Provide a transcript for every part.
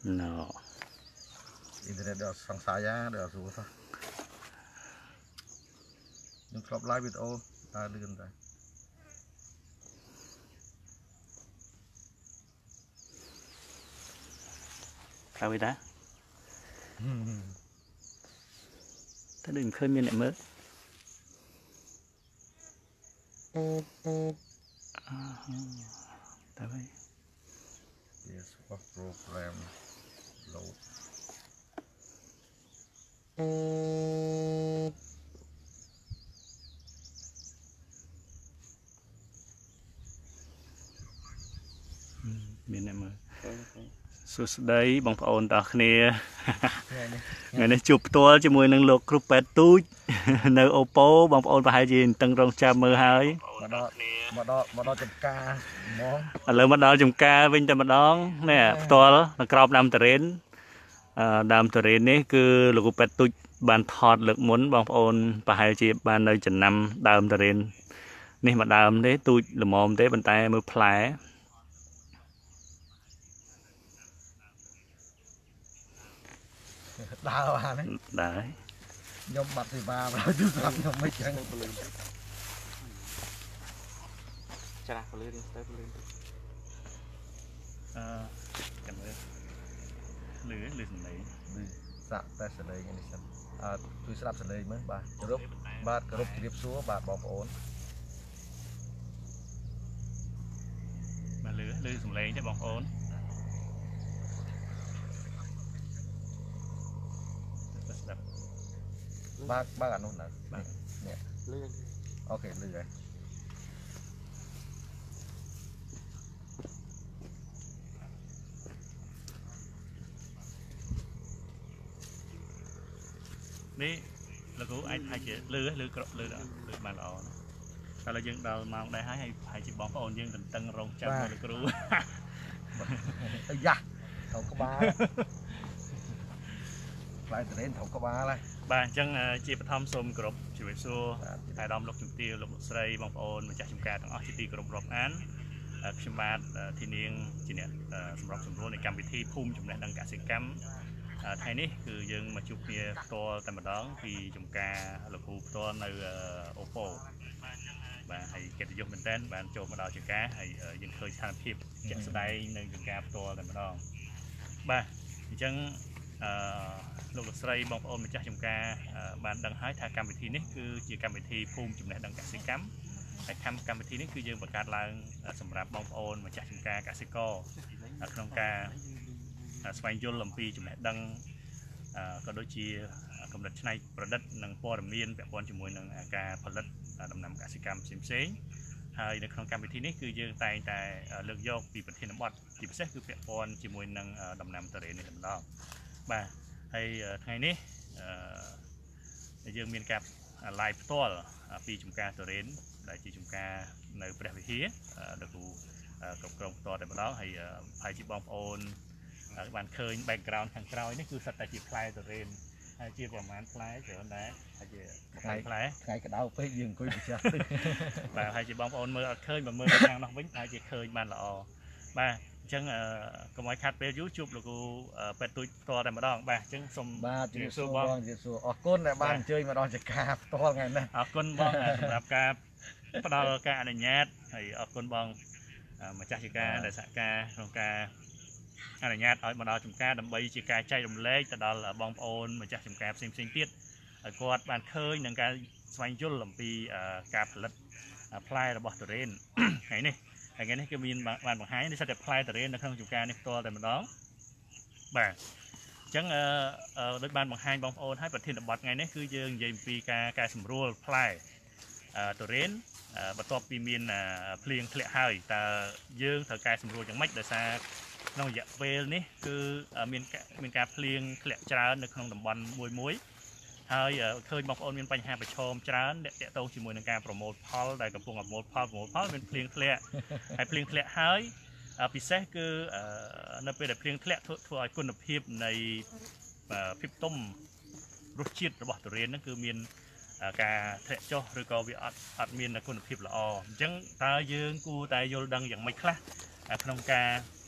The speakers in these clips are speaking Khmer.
No. Internet đó sang xa giá đó rồi thôi. Nhưng flop live video ta lươn rồi. Sao vậy ta? Ta đừng khơi miên lại mớ. Ta vậy. Yes, what program load. Miên lại mớ. Sụt đấy bằng phao ôn ta khné. Ngày nay chụp tua cho mùi năng lục group pet túi. Nơi Oppo bằng phao ôn và hai gì tăng rong cha mơ hai. Mà đó chụp ca món. Lời mà đó chụp ca vinh ta mà đón nè tua là crop đam terrain. Đam terrain này cứ lục pet túi bàn thọt lực muốn bằng phao ôn và hai chị bàn nơi chừng năm đam terrain. Này mà đam đấy túi là mồm đấy bàn tay mơ plái. Đau à đấy. Đấy. Nhom mặt thì ba mà chứ làm nhom mấy chân. Chà, có lưới đi, tới có lưới đi. Cảm ơn. Lưới sẵn lấy. Sạc tay sẵn lấy như này xem. Tôi sẽ làm sẵn lấy mới bà. Group, bà group tiếp xuống bà bóng ổn. Mà lưới sẵn lấy cho bóng ổn. Bác ăn luôn nè. Nè. Lưới. Ok, lưới rồi. Đi là cũng anh hai chị lưới mà lọ. Sao là dân đầu mà đây hai chị bóng ổn dân tân rong chăm rồi cứ rú. Ây da, thầu có ba. Lại từ đến thầu có ba này. Bà chân chị bắt thăm xôm group chỉ phải xua thái đom lục chụp tiêu lục sợi bóng ổn mà chắc chúng ta thằng ở chị group group án. Khi mà thì niên chị nè sầm rọc sầm rô này cầm bị thi phum chúng này đang cả sự cắm. Thay níคือយើងមកជួបគ្នាផ្ទាល់តែម្ដងពីចំការលោកគ្រូផ្ទាល់នៅ Oppo បាទហើយកិត្តិយសមែនតើបានចូលមកដល់ចំការហើយយើងឃើញស្ថានភាពជាក់ស្ដែងនៅចំការផ្ទាល់តែម្ដងបាទអញ្ចឹងលោកលោកស្រីបងប្អូនម្ចាស់ចំការបានដឹងហើយថាកម្មវិធីនេះគឺជាកម្មវិធីភូមិចំណេះដឹងកសិកម្មហើយកម្មវិធីនេះគឺយើងបង្កើតឡើងសម្រាប់បងប្អូនម្ចាស់ចំការកសិករក្នុងការស្វែងយល់អំពីចំណេះដឹងក៏ដូចជាកំណត់ច្នៃប្រឌិតនិងព័ត៌មានពាក់ព័ន្ធជាមួយនឹងការផលិតដំណាំកសិកម្មផ្សេងៗហើយនៅក្នុងកម្មវិធីនេះគឺយើងតែងតែលើកយកពីប្រធានបទជាពិសេសគឺពាក់ព័ន្ធជាមួយនឹងដំណាំតរ៉េនេះម្ដងបាទហើយថ្ងៃនេះយើងមានការ live ផ្ទាល់ពីចំការតរ៉េនដែលជាចំការនៅព្រះវិហារលោកគ្រូគ្រប់គ្រងផ្ទាល់តែម្ដងហើយហើយជាបងប្អូនបានឃើញ background ខាងក្រោយនេះគឺសិតតែជាផ្លែតរ៉េនហើយជាប្រមាណផ្លែច្រើនដែរហើយជាផ្លែថ្ងៃក្តៅពេកយើងអង្គុយពិចារណាបាទហើយជាបងប្អូនមើលអត់ឃើញបើមើលខាងនោះវិញហើយជាឃើញបានល្អបាទអញ្ចឹងកុំឲ្យខាត់ពេលយូរជួបលោកគ្រូពេទ្យទូចផ្ទាល់តែម្ដងបាទអញ្ចឹងសូមបាទជំរាបសួរបងជំរាបសួរអរគុណដែលបានអញ្ជើញមកដល់ចការផ្ទាល់ថ្ងៃនេះអរគុណបងសម្រាប់ការផ្ដល់ការអនុញ្ញាតហើយអរគុណបងម្ចាស់ចការដែលសហការក្នុងការអនុញ្ញាតឲ្យមកដល់ចំការដើម្បីជាការចែករំលែកទៅដល់បងប្អូនម្ចាស់ចំការផ្សេងៗទៀតឲ្យគាត់បានឃើញនឹងការស្វែងយល់អំពីការផលិតផ្លែរបស់តរ៉េនថ្ងៃនេះគឺមានបានបង្ហាញនេះសិតតែផ្លែតរ៉េននៅក្នុងចំការនេះផ្ទាល់តែម្ដងបាទអញ្ចឹងដូចបានបង្ហាញបងប្អូនហើយប្រធានបទថ្ងៃនេះគឺយើងនិយាយអំពីការសម្រួលផ្លែតរ៉េនបន្ទាប់ពីមានភ្លៀងធ្លាក់ហើយតើយើងត្រូវកែសម្រួលយ៉ាងម៉េចដោយសារក្នុងរយៈពេលនេះគឺមានការភ្លៀងធ្លាក់ច្រើននៅក្នុងតំបន់មួយហើយឃើញបងប្អូនមានបញ្ហាប្រឈមច្រើនទាក់ទងជាមួយនឹងការប្រមូលផលដែលកំពុងប្រមូលផលមានភ្លៀងធ្លាក់ហើយភ្លៀងធ្លាក់ហើយពិសេសគឺនៅពេលដែលភ្លៀងធ្លាក់ធ្វើឲ្យគុណភាពនៃភាពទុំរសជាតិរបស់ទុរេនហ្នឹងគឺមានការធ្លាក់ចុះឬក៏វាអត់មានគុណភាពល្អអញ្ចឹងតើយើងគួរតែយល់ដឹងយ៉ាងម៉េចខ្លះក្នុងការ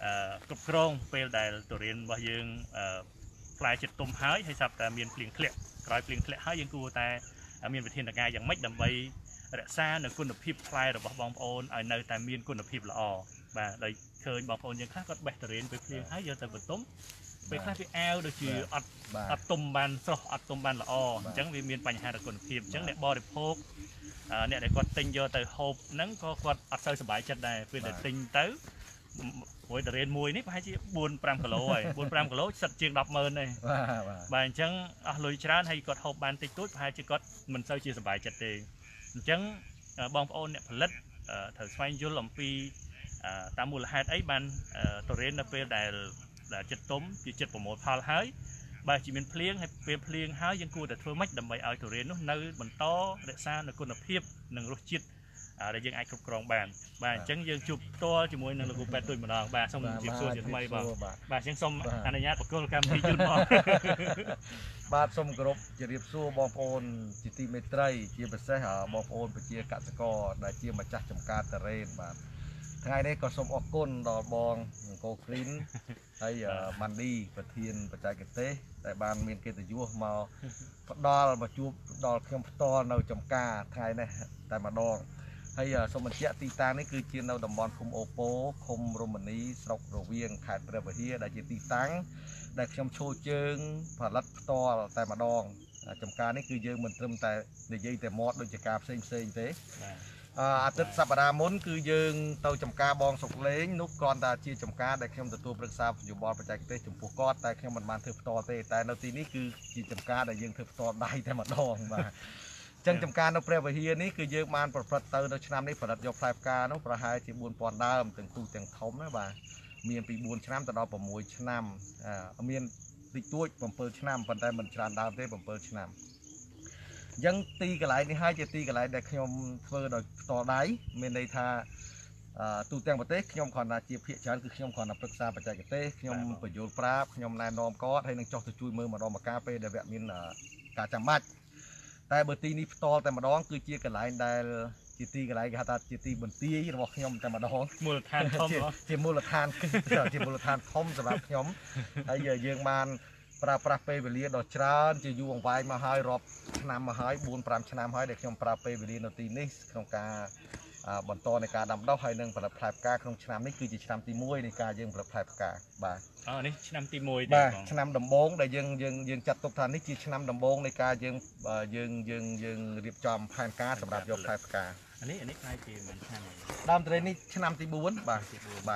cục krong pel đại tổ liên bao dương phlai chật tôm hái hay sắp ta miền plieng khẹt cõi plieng khẹt hái dương cua ta miền việt thiên là ngay dạng mấy đầm bay rẽ xa nửa quân phim phlai rồi bong ôn ở nơi ta miền quân phim là và đây khơi bong ôn những khác có bẹt tổ liên với plieng hái giờ ta vật tômไปคลาสที่แอลโดยที่อัดตุ่มบันสอัดตุ่มบันละจังมีปัญหาตะกอนพิมจังเนี่ยบริโภคเนี่ยได้กดติงโยแต่หอบนั้นก็กดอัดเซอร์สบายจัดได้เพื่อแต่ติงเต้หวยแต่เรียนมวยนี่ให้ที่บุญปรามกะโหลบุญปรามกะโหลสัตว์เชียงดับเมินเลยบางจังลุยชราให้กดหอบบันติดตุ้ดให้ที่กดมันเซอร์เชียงสบายจัดเองจังบองโอนเนี่ยผลิตถือสมัยยุโรปปีตามมูลค่าไอ้บันตัวเรียนนับเป็นได้จัดต้มจีจัดประมวลพาลหายบางจีเป็นเพลียงให้เป็นเพลียงหายยังกูแต่ทั่วมัดดำใบเอาตัวเรียนนู้นในบรรโต้เด็กซ่าในคุณภาพหนึ่งรสจิตได้ยังไอ้ครบกรองบานจังยังจุบตัวจมูกหนึ่งลูกแปดตัวเหมือนกันบางส่งจีบส่วนจีบไม่บางจังส่งอันนี้ญาติปกติการที่จุดมองบาดส่งกรบจะเรียบสู้บองโอนจิตติเมตรัยเจียบเสหาบองโอนไปเจียกัสกอได้เจียมาจักจำการตะเรนบาดไงนี่ก็สมออกก้นดอกบองโกคลินให้มันดีประเทียนประจายเกษตรแต่บานเมียนเกษตรยั่วมาดอลมาจูบดอลเข้มตอนเราจำกาไงนี่แต่มาดองให้สมบัติตีตานี่คือเชียนเราดำบอลคุมโอโปคุมโรมานีสกโรเวียงขาดเรือประเทียได้เชียนตีตังได้เข้มโชว์เจิงผ่าลัดตอแต่มาดองจำกานี่คือเยอะเหมือนเติมแต่ในยี่แต่มอดโดยจากการเซ็งเต้อาทิตย์สัปดาห์มุนคือยืงเตาจำกาบองสุกเล้งนุกกรตาชีจำกาได้เข้มตัวปรึกษาอยู่บอลประจักษ์เตจมพูกอดแต่เข้มมันเถื่อต่อเตแต่ในทีนี้คือชีจำกาได้ยืงเถื่อต่อได้แต่มาดองมาจังจำกาเราเปรียบเทียนี้คือยืงมันประพฤติเตอโดยชนะนี้ผลิตยกพลายกาโนประหารจีบุญปอนดามถึงตูจังทมนะบ่าเมียนปีบุญชนะแต่เราประมวยชนะเมียนติดตัวผมเปิดชนะปันได้เหมือนชนะดาวเต้ผมเปิดชนะยังตีกันไหลนี่ให้จะตีกันไหลแต่ขยมเฟอร์โดยต่อได้เมนในทาตูเตียงประเทศขยมขอนาจีเพียชันคือขยมขอนาปรึกษาประจักษ์เต้ขยมประโยชน์ปราบขยมนายนอมก็ให้นังจอกจะช่วยมือมาดอมมากาเป้เดแบบมินการจำมัดแต่เบอร์ตีนี้ต่อแต่มาดองคือเจียกันไหลได้จีตีกันไหลกับตาจีตีบนตีเราบอกขยมแต่มาดองมูลฐานคอมจีมูลฐานจีมูลฐานคอมสำหรับขยมไอ้เยื่อมันปราเปเวลีดอกจานจะอยู่วงไว้มาให้รอบนำมาให้บุญปรามชนะให้เด็กยมปราเปเวลีนตีนี้โครงการบนโตในการดำดอกให้หนึ่งปรับพลายกาโครงชนะนี่คือจะชนะตีมวยในการยังปรับพลายกาบ่านี่ชนะตีมวยบ่าชนะดำบงแต่ยังจัดตกทานนี่คือชนะดำบงในการยังเรียบจอมพลายกาสำหรับยกพลายกาอันนี้ใครตีเหมือนชนะดำเทรนนี่ชนะตีบุญบ่า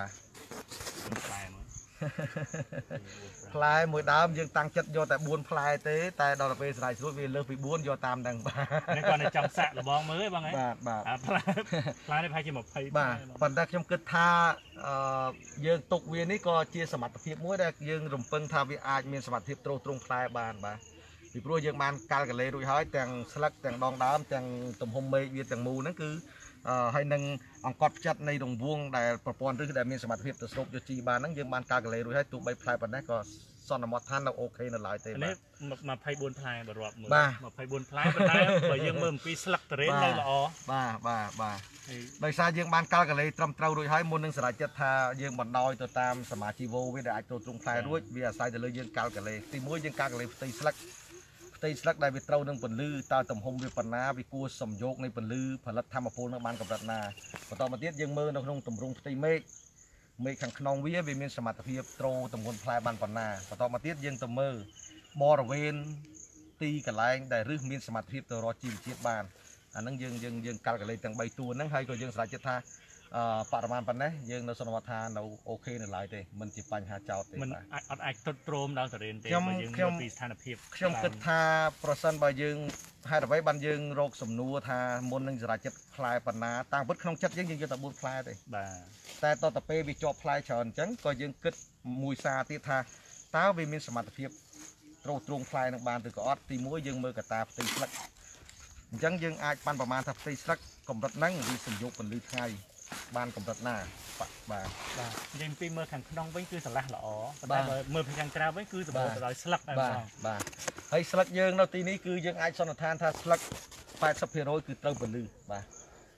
พลายมวยดาวยังตั้งจัดโยแต่บุญพลายเต้แต่ดอกเบี้ยสายสุดเวลเลิกไปบุญโยตามดังบ้าในก่อนในจำแสะหรือบองมือบ้างไงบ้าพลายในพายจะหมดพายบ้าปันดักยมกึศท่ายังตกเวียนนี่ก็เชียสมัติเพียบมวยได้ยังรำเพิงท่าวิอาจมีสมัติเพียบตรงพลายบ้านบ้าปีโปรยังมันการกันเลยโดยหายแต่งสลักแต่งดองดามแต่งตุ่มหอมเมย์เวียนแต่งมูนั่นคือให้นังองกอดจัดในดงวงได้ประปอนหรือได้มีสมาธิเพียบตัวสรุปจีบานนั่งยังมันการกันเลยโดยให้ตัวใบพลายปันนั้นก็ซ่อนมอท่านเราโอเคนั่นหลายเต็มอันนี้มาพายบนพลายบรอบมือมาพายบนพลายปันนั้นไปยังเมื่อปีสลักเตร็นเลยละอ๋อบ้าโดยซายังมันการกันเลยตรำเต้าโดยให้มวลหนึ่งสลายจัดทายังบันดอยตัวตามสมาชิโววิได้ตัวตรงพลายด้วยวิอาศัยแต่เลยยังการกันเลยตีมวยยังการกันเลยตีสลักตีสลักได้ไปเต้าหนึ่งปนลือตาต่ำหงไปปนนาไปกู้สมโยกในปนลือผลัดทำมาโพนักบานกับรัตนาพอต่อมาเทียยังมือนกนงต่ำรงตีเมฆขังขนองวิเวียนสมัติเพียบโตต่ำคนพลายบานปนนาพอต่อมาเทียยังต่ำมือบอระเวนตีกันไล่ได้หรือมีสมัติเพียบตัวรอจีบเชียบานอันนั้นยังการกันเลยต่างใบตัวนั่งให้ก็ยังสลายจัตตาปรมาณปันนะยังเราสนวัตานเราโอเคในหลายเตมันจะปัญหาเจ้าเตมันอัดตรมดาวตะเรนเตมันยังปีสถานเพียบช่วงกึศทาประสันใบยังให้เราไว้บันยังโรคสมนัวทามนหนึ่งสลายจัตพลายปัญนาต่างพุทธขนมจัดยังจะตะบุญพลายเตแต่ต่อตะเปวิจอบพลายเฉินจังก็ยังกึศมวยซาติทาต้าวิมิสมัติเพียบตรงพลายนักบานตือกอดตีมวยยังมือกระตาตีสลักจังยังอาจปันประมาณทับตีสลักกลมรัดนั่งวิสมยุกันลือไทยบ้านกำลังหน้าบ้ายังปีเมื่อขันน้องไว้คือสลักหล่อบ้าเมื่อเพียงกราไว้คือสมบูรณ์ลอยสลักบ้าไอ้สลักยังเราตีนี้คือยังไอซอนทานถ้าสลัก80%คือเติมเป็นลือบ้า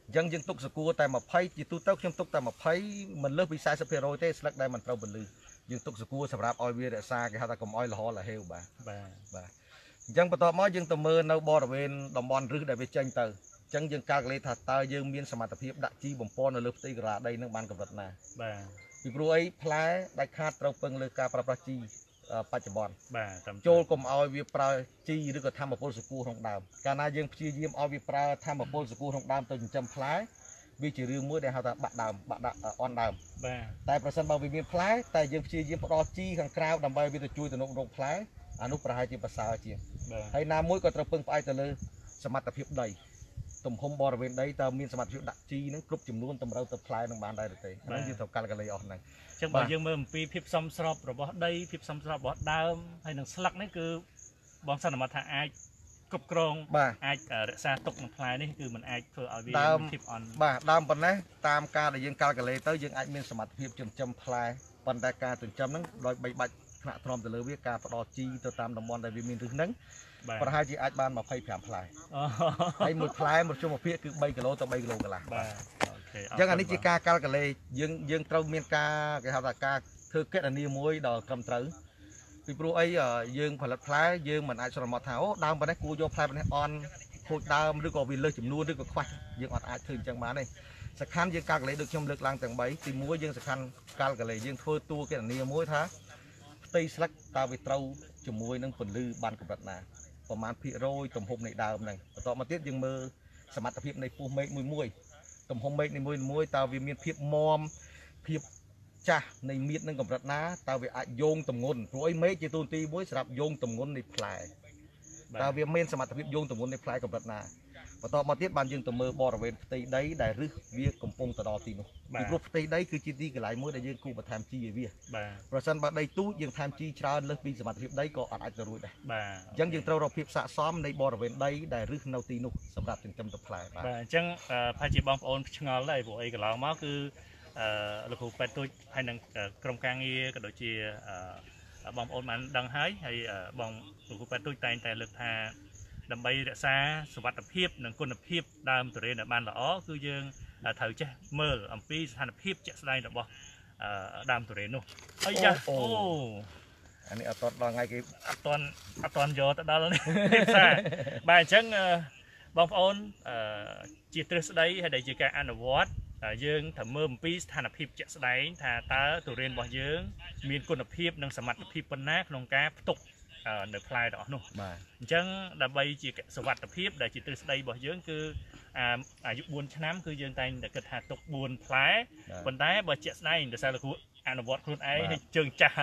dân dân tục sửa tại mà phay chỉ tu tóc trong tục tại mà phay mình lớp bị sai sắp hero thế slack đây mình trâu bẩn lư dân tục sửa sập ráp oi bia để xa cái hata cầm oi là ho là heo bà dân bắt đầu mới dân tầm mơ nâu bò ở bên đồng bọn rứ để về tranh từ chân dân cao lên thật tao dân miên sầm mặt tập hiệp đại chi bồng pon ở lớp tây ra đây nước ban cầm vật nè vì pro ấy phá đại khát trâu pưng lơ ca prachiปัจจุบันโจลกลมเอาวิปราจีหรือก็ทำมาโพลสกูทองดำการนายยังชี้ยิ้มเอาวิปราทำมาโพลสกูทองดำตัวจำพลายวิจิริมือได้หาแต่บัดดำออนดำแต่ประสันบางวิมีพลายแต่ยังชี้ยิ้มรอจีข้างกราวดำใบวิตจุยตัวนกพลายอนุปราหจีภาษาจีให้น้ำมุ้ยก็ตระเพิงไปแต่เลยสมัติพิบใดตุ่มหอมบริเวณใดแต่มีสมัติพิบดักจีนั้นกรุบจุ่มนู้นตุ่มเราตะพลายน้องบ้านได้เลยนั่นคือตัวการกันเลยออกนั่นจังบอกยังเมื่อปีพิบซ้ำสอบหรือว่าได้พิบซ้ำสอบว่าดาวให้หนังสลักนี่คือบางสันมาทางไอ้กบกรองไอ้ซาตกมันพลายนี่คือมันไอ้เพื่อเอาวิพิบอ่อนดาวปันนะตามการได้ยังการกันเลยเต้ยังไอ้มีสมัติพิบจนจำพลายปันได้การจนจำนั้นโดยใบใบขณะทรมแต่เลยวิการปลอจีตัวตามดำบอลได้วิมีถึงนั้นประหารจีไอ้บ้านมาไพ่แผงพลายไอ้หมดพลายหมดชั่วโมงเพี้ยคือใบกิโลต่อใบกิโลกันละยังอันนี้จีการกันเลยยังเต้าเมียนกาcái hàoตากาเธอเกิดอันนี้มวยดอกกำเต๋อปีปลุกไอ้ยังผลัดพลายยังเหมือนไอ้สมอเท้าดาวไปได้กูโยพลายไปได้ออนโคดาวหรือก็วินเลิกจุ่มนู่นหรือก็ควายยังอดไอ้ถึงจังมาเนี่ยสักครั้งยังการกันเลยดูชมเลือกลางจังใบตีมวยยังสักครั้งการกันเลยยังเธอตัวเกิดอันนี้มวยท้าตีสลักตาไปเต้าจุ่มมวยนั่งผลลือบานกับรัตนาประมาณพิโรยตุ่มหกในดาวนั่งต่อมาเตี้ยยังมือสมัติพิบในปูเมฆมวยตุ่มหงเมฆในมวยตาวิมีพิบมอมพิบจ้าในมีดนั่งกับรัตนาตาวิอาโยงตุ่มงนรวยเมฆจีตูนตีมวยสลับโยงตุ่มงนในพลายตาวิเมนสมัติพิบโยงตุ่มงนในพลายกับรัตนาต่อมาเตี้ยบานยังตุ่มมือบอระเวนตีได้ได้หรือเวียกำปงตลอดตีนู้อีกรูปตีได้คือจีตีกับหลายมวยได้ยังคู่มาทำจีเวียประชันบาได้ตู้ยังทำจีชาเลิกปีสมัติพิบได้ก็อาจจะรวยได้ยังเต้าเราพิบสะซ้อมในบอระเวนได้หรือนาตีนู้สำหรับถึงจำตัวพลายจังพายจีบองโอนชงอลเลยพวกไอ้กับเรามาคือเราผูกไปตัวภายในกรมการเงินกับโดยจีบองโอนมันดังหายให้บองเราผูกไปตัวแต่เลือกทาดำใบเดซ่าสวัสดิภาพหนึ่งคุณภาพดามตัวเรนบ้านละอ๋อคือยังเถอะเจ้เมื่ออัมพีสถานภาพจะแสดงดอกบ่ดามตัวเรนนู่ไอ้จ้ะโอ้อันนี้ตอนตอนไงกี่ตอนโยตอนแล้วนี่ใช่บ่ายจังบางคนจิตรสไลด์ให้ได้จีการอันวัดยังถ้าเมื่ออัมพีสถานภาพจะแสดงถ้าตาตัวเรนบ่ยังมีคุณภาพหนึ่งสมัติภาพปนนักลงกาตกเดือดพลายดอกนู่จังดับใบจีสวัสดิภาพได้จิตรสไลด์บ่ยังคืออายุบุญชั้นคือยังแต่เกิดหาตกบุญพลายบนได้บ่เจ็ดไนเดี๋ยวใส่ละกูอ่านวัดคุณไอ้ให้เจิงจ่า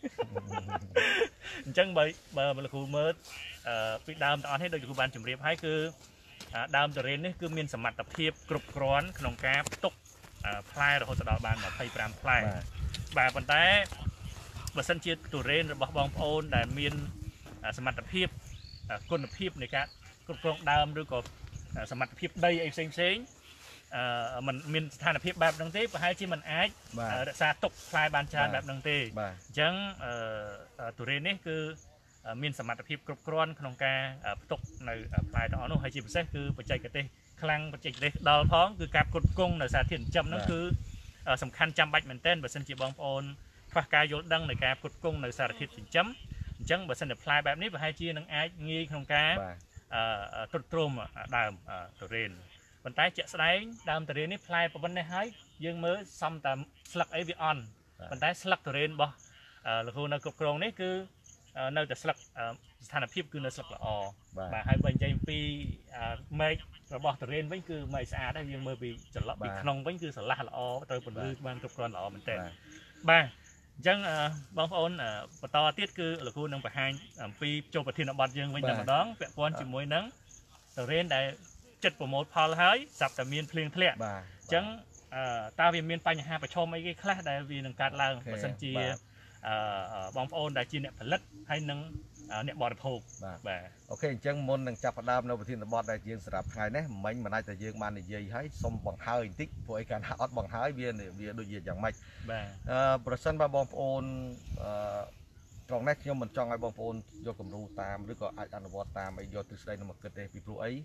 จังใบละกูเมื่อปีดาวตอนให้โดยกูบานจุ่มเรียบให้คือดาวตัวเรนนี่คือมีสมัติภาพกรุบกร้อนขนมกาตกพลายเราจะดอกบานแบบไฟปรามพลายแบบบนได้บริษัทเชียร์ตัวเรนบองโอนแต่มีสมัติภาพคุณภาพในการกรุบกรองดาวหรือก็สมัติภาพได้ไอ้เซ็งมันมีสถานภาพแบบดังที่ให้ที่มันไอ้ซาตกพลายบานชาแบบดังที่จังตัวเรนนี่คือมีสมัติภาพกรุบกรอนขนมกาตกในพลายดอกนู้นให้ที่พิเศษคือปัจจัยกระเตคลังปัจจัยกระเตดาวท้องคือการกดกุ้งในสาธิตจำนั่นคือสำคัญจำบัดเหมือนเต้นบริษัทเชียร์บองโอนฝากการยกดังในการกดกุ้งในสาธิตจำจังบริษัทพลายแบบนี้ไปให้ชี้นังไอ้งี้ขนมกาตุ่มตุ่มดามตัวเรนบนใต้เจาะสไลด์ดามตัวเรนนี่พลายประมาณในหายยังเมื่อซ้ำตามสลักไอวิออนบนใต้สลักตัวเรนบ่หรือคือในกรองนี่คือในแต่สลักสถานภาพคือในสลักละอมาให้บรรจัยปีไม่ระบอกตัวเรนไว้คือไม่สะอาดได้ยังเมื่อปีจะละปีขนมไว้คือสลักละอตัวผลลือบางกรองละอมันแต่บ้าจังบางคนปตอติดคือหรือคุณนั่งไปให้ปีโจประเทศบัตรยังไม่จำมาดองแปะปอนจิมวยนั่งตัวเรนได้จัดโปรโมทพอลหายสับแต่มีนเพลียงเพลียจังตาวิมีนไปอย่างหาประชมไอ้กี่คลาสได้วีนังการล่างประสันจีบางคนได้จีเนี่ยผลิตให้นังเนี่ยบอร์ดโพกโอเคจังมนนังจับประดามในประเทศบัตรได้ยังสลับไงเนี่ยมันมันได้แต่ยังมันเนี่ยยังให้สมบังหายติ๊กพวกไอ้การหาอัดบังหายเวียนเนี่ยเวียนโดยอย่างไม่ประชันบางคนตรงนี้ที่มันจ้องไอ้บางคนโยกกำรูตามหรือก็อันวัตตามไอ้โยตุสไลน์นมาเกิดได้ปีพลุไอ้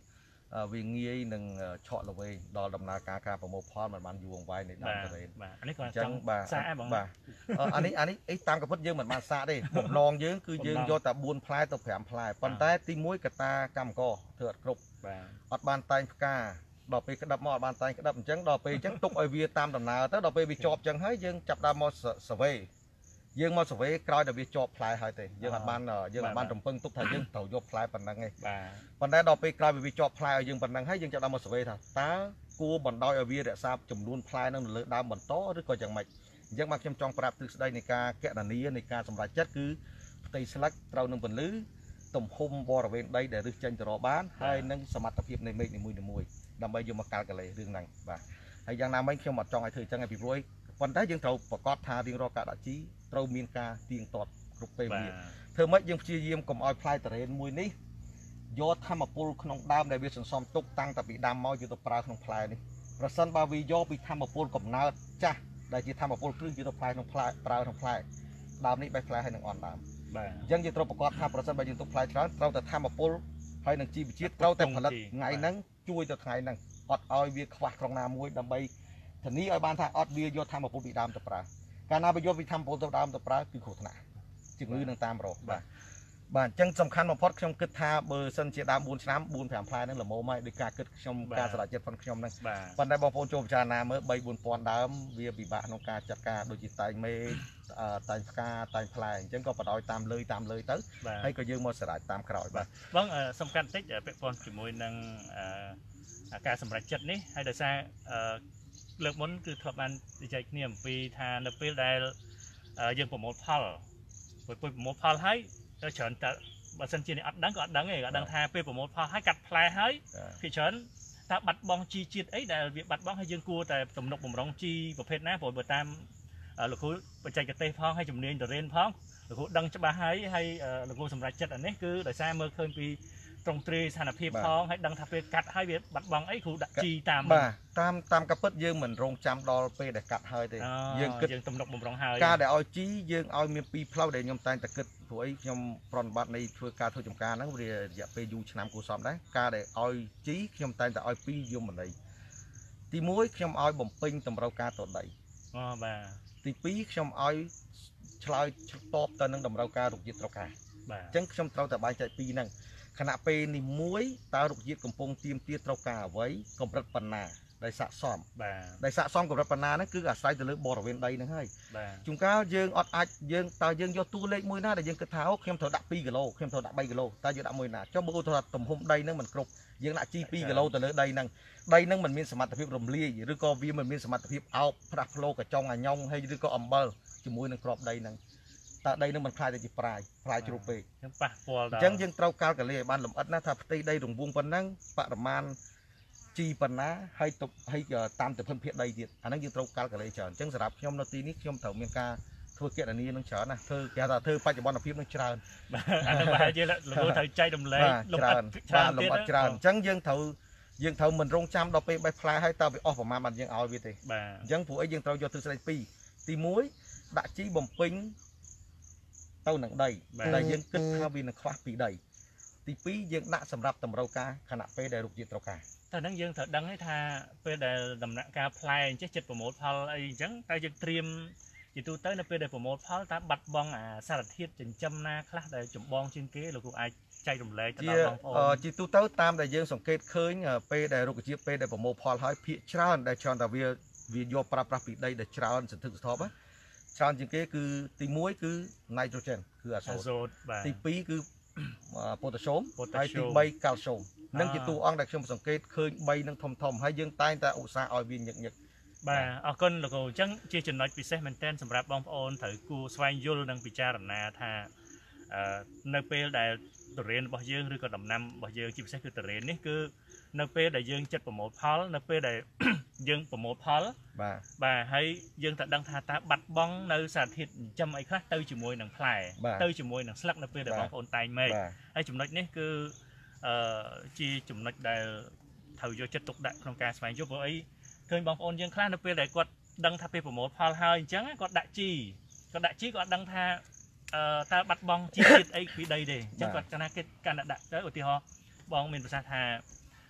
វាងាយនឹងឆក់ល្វែងដល់ដំណើរការប្រមូលផលមិនបានយូរអង្វែងនៃដើមទុរេនបាទអានេះក៏ចង់សាកដែរបងបាទអានេះអីតាមកំពុតយើងមិនបានសាកទេបំណងយើងគឺយើងយកតែ4ផ្លែទៅ5ផ្លែប៉ុន្តែទី1កតាកម្មករធ្វើអត់គ្រប់បាទអត់បានតែងផ្កាដល់ពេលក្តាប់មកអត់បានតែងក្តាប់អញ្ចឹងដល់ពេលអញ្ចឹងទុកឲ្យវាតាមដំណើរទៅដល់ពេលវាជាប់អញ្ចឹងហើយយើងចាប់ដើមមកសវេយើងមកសវេក្រោយដល់វាជាប់ផ្លែហើយទេយើងអត់បានរំពឹងទុកថាយើងត្រូវយកផ្លែប៉ុណ្ណឹងទេបាទប៉ុន្តែដល់ពេលក្រោយវាជាប់ផ្លែឲ្យយើងប៉ុណ្ណឹងហើយយើងចាប់ដើមមកសវេថាតើគួរបណ្ដោយឲ្យវារក្សាចំនួនផ្លែនឹងនៅលើដើមបន្តឬក៏យ៉ាងម៉េចអញ្ចឹងមកខ្ញុំចង់ប្រាប់ទ្រឹស្ដីនៃការកណនានៃការសម្រេចចិត្តគឺផ្ទៃស្លឹកត្រូវនឹងពន្លឺទំហំបរិវេណដីដែលរឹសចេញទៅរកបានហើយនឹងសមត្ថភាពនៃមេឃនីមួយៗដើម្បីយកមកកាល់កាឡេរឿងហ្នឹងបាទហើយយ៉ាងណាមិញខ្ញុំអត់ចង់ឲ្យធ្វើអញ្ចឹងឲ្យពីព្រោះប៉ុន្តែយើងត្រូវប្រកាសថារៀងរាល់ការដាក់ជីត្រូវមានការទៀងទាត់គ្រប់ពេលវេលាធ្វើម៉េចយើងព្យាយាមកុំឲ្យផ្លែតារ៉េនមួយនេះយកធម្មពលក្នុងដើមដែលវាសន្សំទុកតាំងតែពីដើមមកយកទៅប្រើក្នុងផ្លែនេះប្រសិនបើវាយកពីធម្មពលកំណើតចាស់ដែលជាធម្មពលគ្រឹះយកទៅផ្លែក្នុងផ្លែប្រើក្នុងផ្លែដើមនេះបេះផ្លែហើយនឹងអន់ដើមបាទអញ្ចឹងយើងត្រូវប្រកាសថាប្រសិនបើយើងទុកផ្លែច្រើនត្រូវតែធម្មពលហើយនឹងជីវជាតិត្រូវតែផលិតថ្ងៃហ្នឹងជួយទៅថ្ងៃហ្នឹងអត់ឲ្យវាខ្វះក្នុងណាមួយដើម្បីធានាឲ្យបានថាអត់វាយកធម្មពលពីដើមទៅប្រើកាលណាវាយកពីធម្មពលទៅដើមទៅប្រើគឺគ្រោះថ្នាក់ជំងឺនឹងតាមរកបាទអញ្ចឹងសំខាន់បំផុតខ្ញុំគិតថាបើសិនជាដើម4ឆ្នាំ4 5ផ្លែហ្នឹងល្មមហើយដោយការគិតខ្ញុំការសម្រេចចិត្តផងខ្ញុំហ្នឹងប៉ុន្តែបងប្អូនចូលពិចារណាមើល3 4,000ដើមវាពិបាកក្នុងការចាត់ការដូចជាតែងមេតែងផ្កាតែងផ្លែអញ្ចឹងក៏បដ ாய் តាមលើទៅហើយក៏យើងមកសម្រេចតាមក្រោយបាទបងសំខាន់តិចពាក់ព័ន្ធជាមួយនឹងការសម្រេចចិត្តនេះហើយដោយសារលើកមុនគឺធ្លាប់បាននិយាយគ្នាអំពីថានៅពេលដែលយើងប្រមូលផលប្រមូលផលហើយច្រើនតែបើសិនជាអត់ដឹងក៏អត់ដឹងទេក៏ដឹងថាពេលប្រមូលផលហើយកាត់ផ្លែហើយភាគច្រើនតើបាត់បង់ជីជាតិអីដែលវាបាត់បង់ហើយយើងគួរតែទំនុកបំរុងជីប្រភេទណាព្រោះបើតាមលោកគ្រូបច្ចេកទេសផងហើយជំនាញតរេនផងលោកគ្រូដឹងច្បាស់ហើយលោកគ្រូសម្រេចចិត្តអានេះគឺដោយសារមើលឃើញពីត្រង់ត្រីស្ថានភាពផងហើយដឹងថាពេលកាត់ហើយវាបាត់បង់អីគ្រូដាក់ជីតាមបាទតាមកពិតយើងមិនរងចាំដល់ពេលដែលកាត់ហើយទេយើងគិតយើងទំនុកបំរុងហើយការដែលឲ្យជីយើងឲ្យមាន2ផ្លូវដែលខ្ញុំតែងតែគិតព្រោះអីខ្ញុំប្រណិប័តនៃធ្វើការធ្វើចំការហ្នឹងវារយៈពេលយូរឆ្នាំគួរសមដែរការដែលឲ្យជីខ្ញុំតែងតែឲ្យ2យមន័យទី1ខ្ញុំឲ្យបំពេញតម្រូវការទៅដីបាទទី2ខ្ញុំឲ្យឆ្លើយតបទៅនឹងតម្រូវការរុក្ខជាតិត្រូវការបាទអញ្ចឹងខ្ញុំត្រូវតែបែងចែក2ហ្នឹងខណៈពេលនេះមួយតើរុក្ខជាតិកំពុងទាមទារត្រូវការអ្វីកម្រិតប៉ុណ្ណាដែលស័ក្តិសមដែលស័ក្តិសមកម្រិតប៉ុណ្ណាហ្នឹងគឺអាស្រ័យទៅលើបរិវេណដីហ្នឹងហើយជួនកាលយើងអត់អាចយើងយកតួលេខមួយណាដែលយើងគិតថាអូខ្ញុំត្រូវដាក់2គីឡូខ្ញុំត្រូវដាក់3គីឡូតើយើងដាក់មួយណាចុះបើឧទាហរណ៍ទំហំដីហ្នឹងមិនគ្រប់យើងដាក់ជី2គីឡូទៅលើដីហ្នឹងមិនមានសមត្ថភាពរំលាយឬក៏វាមិនមានសមត្ថភាពអោបផ្ដាស់ផ្លោកញ្ចុងអាយ៉ុងហើយឬក៏អំបិលជាមួយនឹងក្របដីហ្នឹងតើដីនឹងមិនខ្លាយទៅជាផ្លែជ្រូកពេកខ្ញុំប៉ះពាល់ដល់អញ្ចឹងយើងត្រូវកាល់កាលីឲ្យបានលម្អិតណាថាផ្ទៃដីរង្វង់ប៉ុណ្ណឹងបរិមាណជីប៉ុណ្ណាហើយតាមទំហំភាគដីទៀតអាហ្នឹងយើងត្រូវកាល់កាលីច្រើនអញ្ចឹងសម្រាប់ខ្ញុំនៅទីនេះខ្ញុំត្រូវមានការធ្វើគណនានឹងច្រើនណាធ្វើគេថាធ្វើបច្ចុប្បន្នភាពនឹងច្រើនអាហ្នឹងប្រហែលជាលោកត្រូវចែករំលែកលម្អិតច្រើនអញ្ចឹងយើងត្រូវមិនរងចាំដល់ពេលបេះផ្លែហើយតើវាអស់ប្រមាណបានយើងឲ្យវាទេអញ្ចឹងព្រោះអីយើងត្រូវយកទិសដៅ2ទី1ដាក់ជីបំពេញទៅនឹងដីដែលយើងគិតថាវានឹងខ្វះពីដីទី2យើងដាក់សម្រាប់តម្រូវការខណៈពេលដែលរុក្ខជាតិត្រូវការតែហ្នឹងយើងត្រូវដឹងថាពេលដែលដំណាក់កាលផ្លែអញ្ចឹងចិត្តប្រមូលផលអីអញ្ចឹងតែយើងត្រៀមជាទូទៅនៅពេលដែលប្រមូលផលតើបាត់បង់អាសារធាតុចិញ្ចឹមណាខ្លះដែលចម្បងជាងគេលោកគ្រូអាចចែករំលែកទៅដល់បងប្អូនជាទូទៅតាមដែលយើងសង្កេតឃើញពេលដែលរុក្ខជាតិពេលដែលប្រមូលផលហើយភាគច្រើនដែលច្រើនតែវាយកប្រើប្រាស់ពីដីដែលច្រើនសន្ធឹកសន្ធាប់ច្រើនជាងគេគឺទី1គឺ nitrogen គឺអាសូតទី2គឺប៉ូតាស្យូមហើយទី3កាល់ស្យូមនឹងជាតួអង្គដែលខ្ញុំសង្កេតឃើញ3នឹងធំហើយយើងតែងតែឧស្សាហ៍ឲ្យវាញឹកបាទអរគុណលោកគ្រូអញ្ចឹងជាចំណុចពិសេសមែនទែនសម្រាប់បងប្អូនត្រូវគួរស្វែងយល់និងពិចារណាថានៅពេលដែលទុរេនរបស់យើងឬក៏ដំណាំរបស់យើងជាពិសេសគឺទុរេននេះគឺនៅពេលដែលយើងចិត្តប្រមូលផលនៅពេលដែលយើងប្រមូលផលបាទហើយយើងតែដឹងថាតើបាត់បង់នៅសារធាតុចិញ្ចឹមអីខ្លះទៅជាមួយនឹងផ្លែទៅជាមួយនឹងស្លឹកនៅពេលដែលបងប្អូនតែងមេឃហើយចំណុចនេះគឺជាចំណុចដែលត្រូវយកចិត្តទុកដាក់ក្នុងការស្វែងយល់ព្រោះអីឃើញបងប្អូនយើងខ្លះនៅពេលដែលគាត់ដឹងថាពេលប្រមូលផលហើយអញ្ចឹងគាត់ដាក់ជីគាត់ដឹងថាតើបាត់បង់ជីជាតិអីពីដីទេអញ្ចឹងគាត់គណៈគេកាន់តែដាក់ទៅឧទាហរណ៍បងមានប្រសាសន៍ថា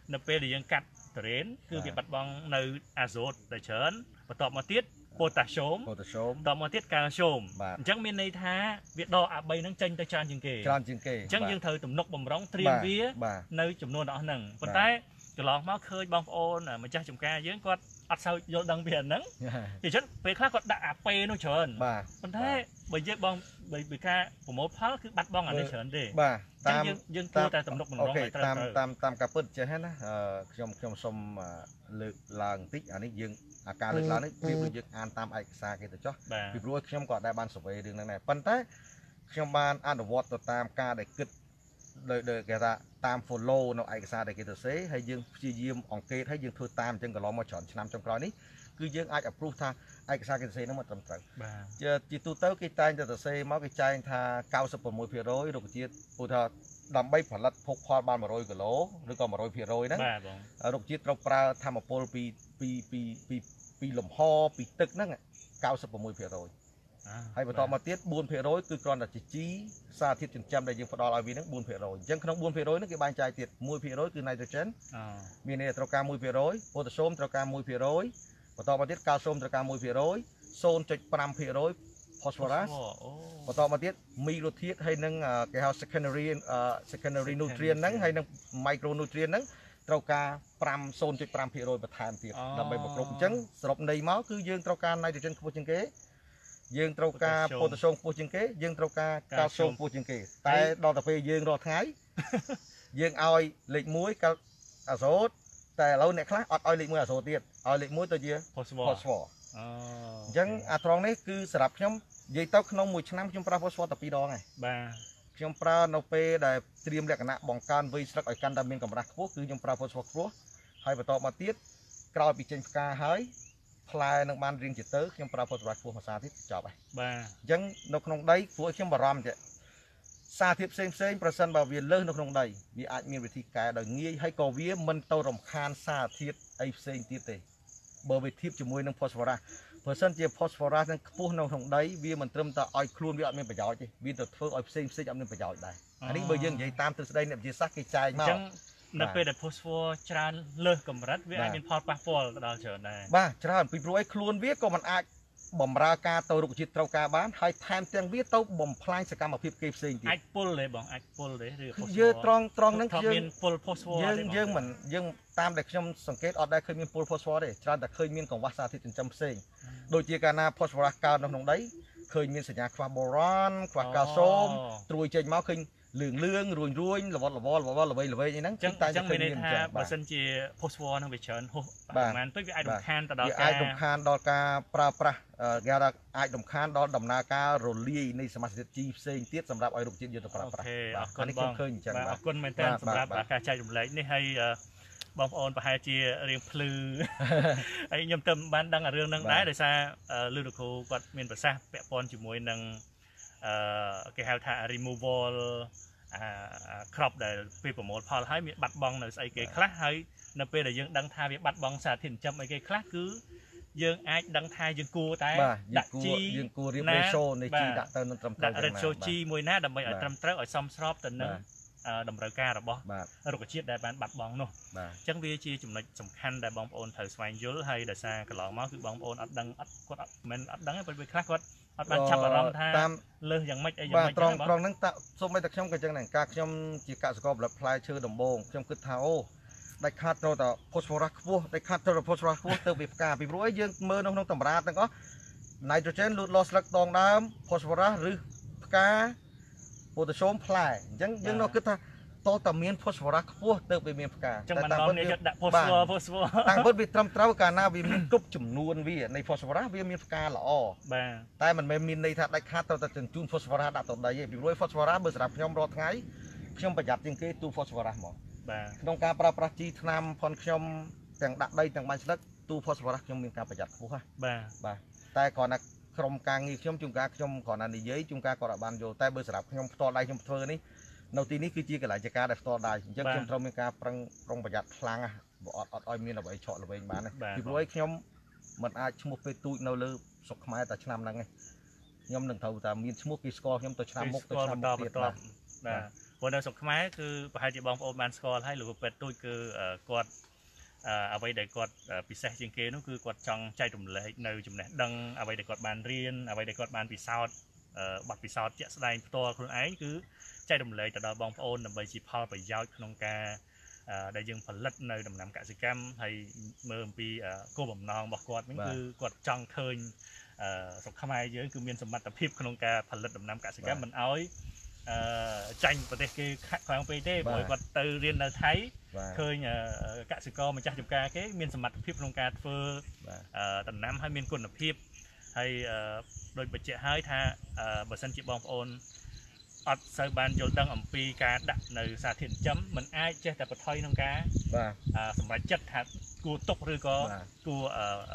នៅពេលដែលយើងកាត់តរ៉េនគឺវាបាត់បង់នៅអាសូតដែលច្រើនបន្ទាប់មកទៀតប៉ូតាស្យូមបន្ទាប់មកទៀតកាល់ស្យូមអញ្ចឹងមានន័យថាវាដកអា3ហ្នឹងចេញទៅច្រើនជាងគេអញ្ចឹងយើងត្រូវទំនុកបំរុងត្រៀមវានៅចំនួនរបស់ហ្នឹងប៉ុន្តែកន្លងមកឃើញបងប្អូនម្ចាស់ចម្ការយើងគាត់អត់សូវយល់ដឹងពីអាហ្នឹងអញ្ចឹងពេលខ្លះគាត់ដាក់អាពេនោះច្រើនប៉ុន្តែបើយើងបងពីការប្រមូលផលគឺបាត់បង់អានេះច្រើនទេបាទតាមយើងគួរតែទំនុកបំរុងឲ្យត្រូវតាមការពិតចេះណាខ្ញុំសូមលើកឡើងបន្តិចអានេះយើងអាការលើកឡើងនេះប្រៀបដូចយើងអានតាមឯកសារគេទៅចុះពីព្រោះខ្ញុំក៏ដែរបានសរវេរឿងហ្នឹងដែរប៉ុន្តែខ្ញុំបានអនុវត្តទៅតាមការដែលគិតដោយគេថាតាម follow នៅឯកសារដែលគេទៅសេហើយយើងព្យាយាមអង្កេតហើយយើងធ្វើតាមអញ្ចឹងកន្លងមកច្រើនឆ្នាំចុងក្រោយនេះគឺយើងអាច approve ថាឯកសារគេទៅសេហ្នឹងមកត្រឹមត្រូវជាទូទៅគេតែងតែទៅសេមកគេចែងថា 96% រុក្ខជាតិឧទាហរណ៍ដើម្បីផលិតភោគផលបាន100គីឡូឬក៏ 100% ហ្នឹងរុក្ខជាតិត្រូវប្រើធម្មពលពីលំហពីទឹកហ្នឹង 96%ហើយបន្តមកទៀត 4% គឺគ្រាន់តែជាជីសារធាតុចិញ្ចឹមដែលយើងផ្ដល់ឲ្យវាហ្នឹង 4% អញ្ចឹងក្នុង 4% ហ្នឹងគេបែងចែកទៀត 1% គឺ nitrogen មានន័យថាត្រូវការ 1% ប៉ូតាស្យូមត្រូវការ 1% បន្តមកទៀតកាល់ស្យូមត្រូវការ 1% 0.5% phosphorus បន្តមកទៀតមីក្រូធាតុហើយនឹងគេហៅ secondary nutrient ហ្នឹងហើយនឹង micronutrient ហ្នឹងត្រូវការ 0.5% បន្ថែមទៀតដើម្បីប្រគ្រប់អញ្ចឹងសរុបន័យមកគឺយើងត្រូវការ nitrogen ខ្ពស់ជាងគេយើងត្រូវការប៉ូតាស្យូមខ្ពស់ជាងគេយើងត្រូវការកាល់ស្យូមខ្ពស់ជាងគេតែដល់ទៅពេលយើងរាល់ថ្ងៃយើងឲ្យលេខ1កាល់អាសូតតែឥឡូវអ្នកខ្លះអត់ឲ្យលេខ1អាសូតទៀតឲ្យលេខ1ទៅជា phosphor អញ្ចឹងអាត្រង់នេះគឺសម្រាប់ខ្ញុំនិយាយទៅក្នុងមួយឆ្នាំខ្ញុំប្រើ phosphor តែ2ដងហើយបាទខ្ញុំប្រើនៅពេលដែលត្រៀមលក្ខណៈបង្កើនវ័យស្លឹកឲ្យកាន់តែមានកម្រាស់ខ្ពស់គឺខ្ញុំប្រើ phosphor ខ្ពស់ហើយបន្តមកទៀតក្រោយពីចេញផ្កាហើយផ្លែនឹងបានរៀងជាទៅខ្ញុំប្រើ phosphor ខ្ពស់មួយសារទៀតចប់ហើយបាទអញ្ចឹងនៅក្នុងដីព្រោះខ្ញុំបារម្ភតែសារធាតុផ្សេងប្រសិនបើវាលើសនៅក្នុងដីវាអាចមានវិធីកែដោយងាយហើយក៏វាមិនទៅរំខានសារធាតុអីផ្សេងទៀតទេបើវាធៀបជាមួយនឹង phosphorus បើសិនជា phosphorus នឹងខ្ពស់នៅក្នុងដីវាមិនត្រឹមតែឲ្យខ្លួនវាអត់មានប្រយោជន៍ទេវាទៅធ្វើឲ្យផ្សេងអត់មានប្រយោជន៍ដែរអានេះបើយើងនិយាយតាមទ្រឹស្ដីអ្នកវិទ្យាសាស្ត្រគេចែកមកនៅពេលដែល phosphor ច្រើនលើសកម្រិតវាអាចមានផលប៉ះពាល់ទៅដល់ច្រើនដែរបាទច្រើនពីព្រោះឲ្យខ្លួនវាក៏មិនអាចបំរើការទៅរុក្ខជាតិត្រូវការបានហើយថែមទាំងវាទៅបំផ្លាញសកម្មភាពគេផ្សេងទៀតអាចពុលទេបងអាចពុលទេឬ phosphor យើងត្រង់ហ្នឹងយើងមានពុល phosphor យើងតាមដែលខ្ញុំសង្កេតអត់ដែលឃើញមានពុល phosphor ទេច្រើនតែឃើញមានកង្វះសារធាតុចិញ្ចឹមផ្សេងដូចជាកាលណា phosphorus កើតនៅក្នុងដីឃើញមានសញ្ញាខ្វះ boron ខ្វះកាល់ស្យូមត្រួយចេញមកឃើញលឿងរួញល្វត់ល្វៃអីហ្នឹងចឹងមានន័យថាបើសិនជា phosphor ហ្នឹងវាច្រើនហួសប្រហែលពេកវាអាចរំខានទៅដល់អាចរំខានដល់ការប្រើប្រាស់គេថាអាចរំខានដល់ដំណើរការរលាយនៃសមាសធាតុជីផ្សេងទៀតសម្រាប់ឲ្យរុក្ខជាតិយកទៅប្រើប្រាស់អរគុណបងឃើញអញ្ចឹងអរគុណមែនតើសម្រាប់ការចែករំលែកនេះហើយបងប្អូនប្រហែលជារៀងភ្លឺហើយខ្ញុំទៅបានដឹងរឿងហ្នឹងដែរដោយសារលឺលោកគ្រូគាត់មានប្រសាសន៍ពាក់ព័ន្ធជាមួយនឹងគេហៅថា removal crop ដែលពេលប្រមូលផលហើយមានបាត់បង់នៅស្អីគេខ្លះហើយនៅពេលដែលយើងដឹងថាវាបាត់បង់សារធាតុចិញ្ចឹមអីគេខ្លះគឺយើងអាចដឹងថាយើងគួរតែដាក់ជីយើងគួររៀប ratio នៃជីដាក់ទៅនឹងត្រឹមត្រូវដាក់ ratio ជីមួយណាដើម្បីឲ្យត្រឹមត្រូវឲ្យសមស្របទៅនឹងតម្រូវការរបស់រុក្ខជាតិដែលបានបាត់បង់នោះអញ្ចឹងវាជាចំណុចសំខាន់ដែលបងប្អូនត្រូវស្វែងយល់ហើយដោយសារកន្លងមកគឺបងប្អូនអត់ដឹងគាត់អត់មិនអត់ដឹងទេពេលខ្លះគាត់អត់បានចាប់អារម្មណ៍ថាលើសយ៉ាងម៉េចអីយ៉ាងម៉េចត្រង់ហ្នឹងសូម្បីតែខ្ញុំក៏អញ្ចឹងដែរការខ្ញុំជាកសិករផលិតផ្លែឈើដំបូងខ្ញុំគិតថាអូដាច់ខាតត្រូវតែ phosphorus ខ្ពស់ដាច់ខាតត្រូវតែ phosphorus ខ្ពស់ទៅវាផ្កាពីព្រោះយើងមើលនៅក្នុងតម្រាទាំងអស់ nitrogen លូតលាស់ស្លឹកដងដើម phosphorus ឬផ្កាប៉ូតាស្យូមផ្លែអញ្ចឹងយើងនៅគិតថាតើតើមាន phosphorus ខ្ពស់ទៅវាមានផ្កាតែតាមពិតយើងដាក់ phosphorus តាមពិតវាត្រឹមត្រូវកាលណាវាមានគ្រប់ចំនួនវានៃ phosphorus វាមានផ្កាល្អបាទតែមិនមែនមានន័យថាដាច់ខាតត្រូវតែជញ្ជូន phosphorus ដាក់ទៅដីទេពីព្រោះ phosphorus បើសម្រាប់ខ្ញុំរាល់ថ្ងៃខ្ញុំប្រយ័ត្នជាងគេទូ phosphorus មកបាទក្នុងការប្រើប្រាស់ជីថ្នាំផនខ្ញុំទាំងដាក់ដីទាំងបាញ់ស្លឹកទូ phosphorus ខ្ញុំមានការប្រយ័ត្នខ្ពស់បាទតែគ្រាន់តែក្រុមការងារខ្ញុំជួនកាលខ្ញុំគ្រាន់តែនិយាយជួនកាលគាត់អាចបានយល់តែបើសម្រាប់ខ្ញុំផ្ទាល់ដៃខ្ញុំធ្វើនេះនៅទីនេះគឺជាកន្លែងចការដែលផ្ទាល់ដៃអញ្ចឹងខ្ញុំត្រូវមានការប្រុងប្រយ័ត្នខ្លាំងអត់ឲ្យមានអ្វីឆក់ល្វែងបានទេពីព្រោះខ្ញុំមិនអាចឈ្មោះពេលទូចនៅលើស្រុកខ្មែរតែឆ្នាំហ្នឹងឯងខ្ញុំនឹងត្រូវតែមានឈ្មោះគេស្គាល់ខ្ញុំទៅឆ្នាំមុខទៅឆ្នាំទៀតបាទព្រោះនៅស្រុកខ្មែរគឺប្រហែលជាបងប្អូនបានស្គាល់ហើយលោកពេទ្យទូចគឺគាត់អ្វីដែលគាត់ពិសេសជាងគេនោះគឺគាត់ចង់ចែករំលែកនៅចំណេះដឹងអ្វីដែលគាត់បានរៀនអ្វីដែលគាត់បានពិសោធន៍បទពិសោធន៍ជាក់ស្ដែងផ្ទាល់ខ្លួនឯងគឺចែករំលែកទៅដល់បងប្អូនដើម្បីជាផលប្រយោជន៍ក្នុងការដែលយើងផលិតនៅដំណាំកសិកម្មហើយមើលអំពីគោលបំណងរបស់គាត់វិញគឺគាត់ចង់ឃើញស្រុកខ្មែរយើងគឺមានសមត្ថភាពក្នុងការផលិតដំណាំកសិកម្មមិនឲ្យចាញ់ប្រទេសគេខ្លាំងពេកទេព្រោះគាត់ទៅរៀននៅថៃឃើញកសិករម្ចាស់ចម្ការគេមានសមត្ថភាពក្នុងការធ្វើដំណាំហើយមានគុណភាពហើយដោយបញ្ជាក់ហើយថាបើសិនជាបងប្អូនអត់សូវបានយល់ដឹងអំពីការដាក់នៅសារធាតុចិញ្ចឹមมันអាចចេះតែបន្ថយក្នុងការសម្រាប់ចិត្តថាគួរទុកឬក៏គួរ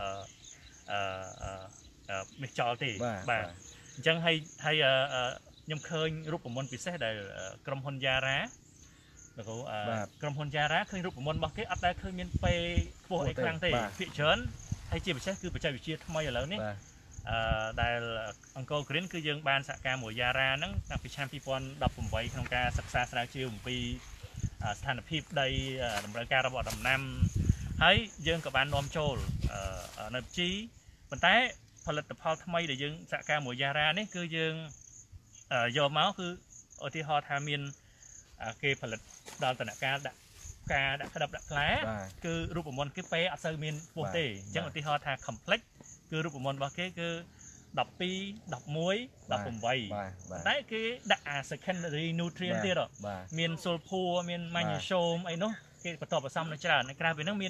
មិនចោលទេបាទអញ្ចឹងហើយខ្ញុំឃើញរូបមន្តពិសេសដែលក្រុមហ៊ុនយ៉ារ៉ាលោកក្រុមហ៊ុនយ៉ារ៉ាឃើញរូបមន្តរបស់គេអត់ដែលឃើញមានពេលខ្ពស់អីខ្លាំងទេភាគច្រើនហើយជាពិសេសគឺបច្ចេកវិទ្យាថ្មីឥឡូវនេះដែលអង្គរក្រិនគឺយើងបានសហការមួយយ៉ារ៉ាហ្នឹងតាំងពីឆ្នាំ2018ក្នុងការសិក្សាស្រាវជ្រាវអំពីស្ថានភាពដីតម្រូវការរបស់ដំណាំហើយយើងក៏បាននាំចូលនៅជីប៉ុន្តែផលិតផលថ្មីដែលយើងសហការមួយយ៉ារ៉ានេះគឺយើងយកមកគឺឧទាហរណ៍ថាមានគេផលិតដល់ដំណាក់កាលដាក់ក្តាប់ដាក់ផ្លែគឺរូបមន្តគេពេអត់សូវមានពោះទេអញ្ចឹងឧទាហរណ៍ថា complex គឺរូបមន្តរបស់គេគឺ12 11 18តែគេដាក់ secondary nutrient ទៀតមាន sulfur មាន magnesium អីនោះគេបន្តបន្សំនៅច្រើនក្រៅពីហ្នឹងមាន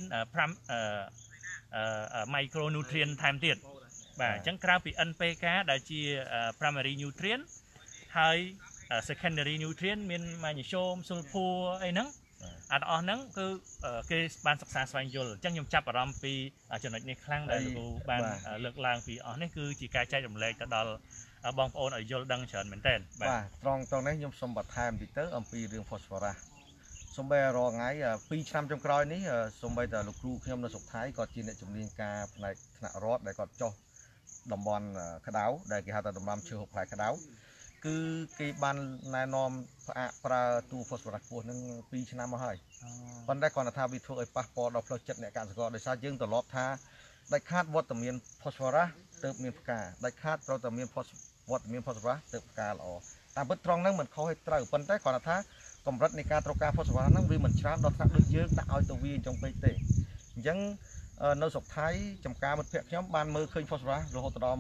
micronutrient ថែមទៀតបាទអញ្ចឹងក្រៅពី NPK ដែលជា primary nutrient ហើយ secondary nutrient មាន magnesium sulfur អីហ្នឹងអត់អស់ហ្នឹងគឺគេបានសិក្សាស្វែងយល់អញ្ចឹងខ្ញុំចាប់អារម្មណ៍ពីចំណុចនេះខ្លាំងដែលលោកបានលើកឡើងពីអស់នេះគឺជាការចែករំលែកទៅដល់បងប្អូនឲ្យយល់ដឹងច្រើនមែនទែនបាទត្រង់នេះខ្ញុំសូមបន្ថែមតិចទៅអំពីរឿង phosphorus សូម្បីរងថ្ងៃ2ឆ្នាំចុងក្រោយនេះសូម្បីតែលោកគ្រូខ្ញុំនៅស្រុកថៃក៏ជាអ្នកជំនាញការផ្នែកថ្នាក់រដ្ឋដែលគាត់ចុះតំបន់ក្តៅដែលគេហៅថាដំណាំឈើហូបផ្លែក្តៅគឺគេបានណែនាំផ្អាកប្រើទូ phosphorus ពោះនឹង2ឆ្នាំមកហើយប៉ុន្តែគាត់ថាវាធ្វើឲ្យប៉ះពាល់ដល់ផ្លូវចិត្តអ្នកកសិករដោយសារយើងត្រឡប់ថាដាច់ខាតវត្តមាន phosphorus ទើបមានផ្កាដាច់ខាតត្រូវតែមានវត្តមាន phosphorus ទើបផ្កាល្អតាមពិតត្រង់ហ្នឹងមិនខុសឲ្យត្រូវប៉ុន្តែគាត់ថាកម្រិតនៃការត្រូវការ phosphorus ហ្នឹងវាមិនច្រើនដល់ថ្នាក់ដូចយើងដាក់ឲ្យទៅវាអញ្ចឹងពេកទេអញ្ចឹងនៅស្រុកថៃចំការមិត្តភ័ក្តិខ្ញុំបានមើលឃើញ phosphorus រហូតដល់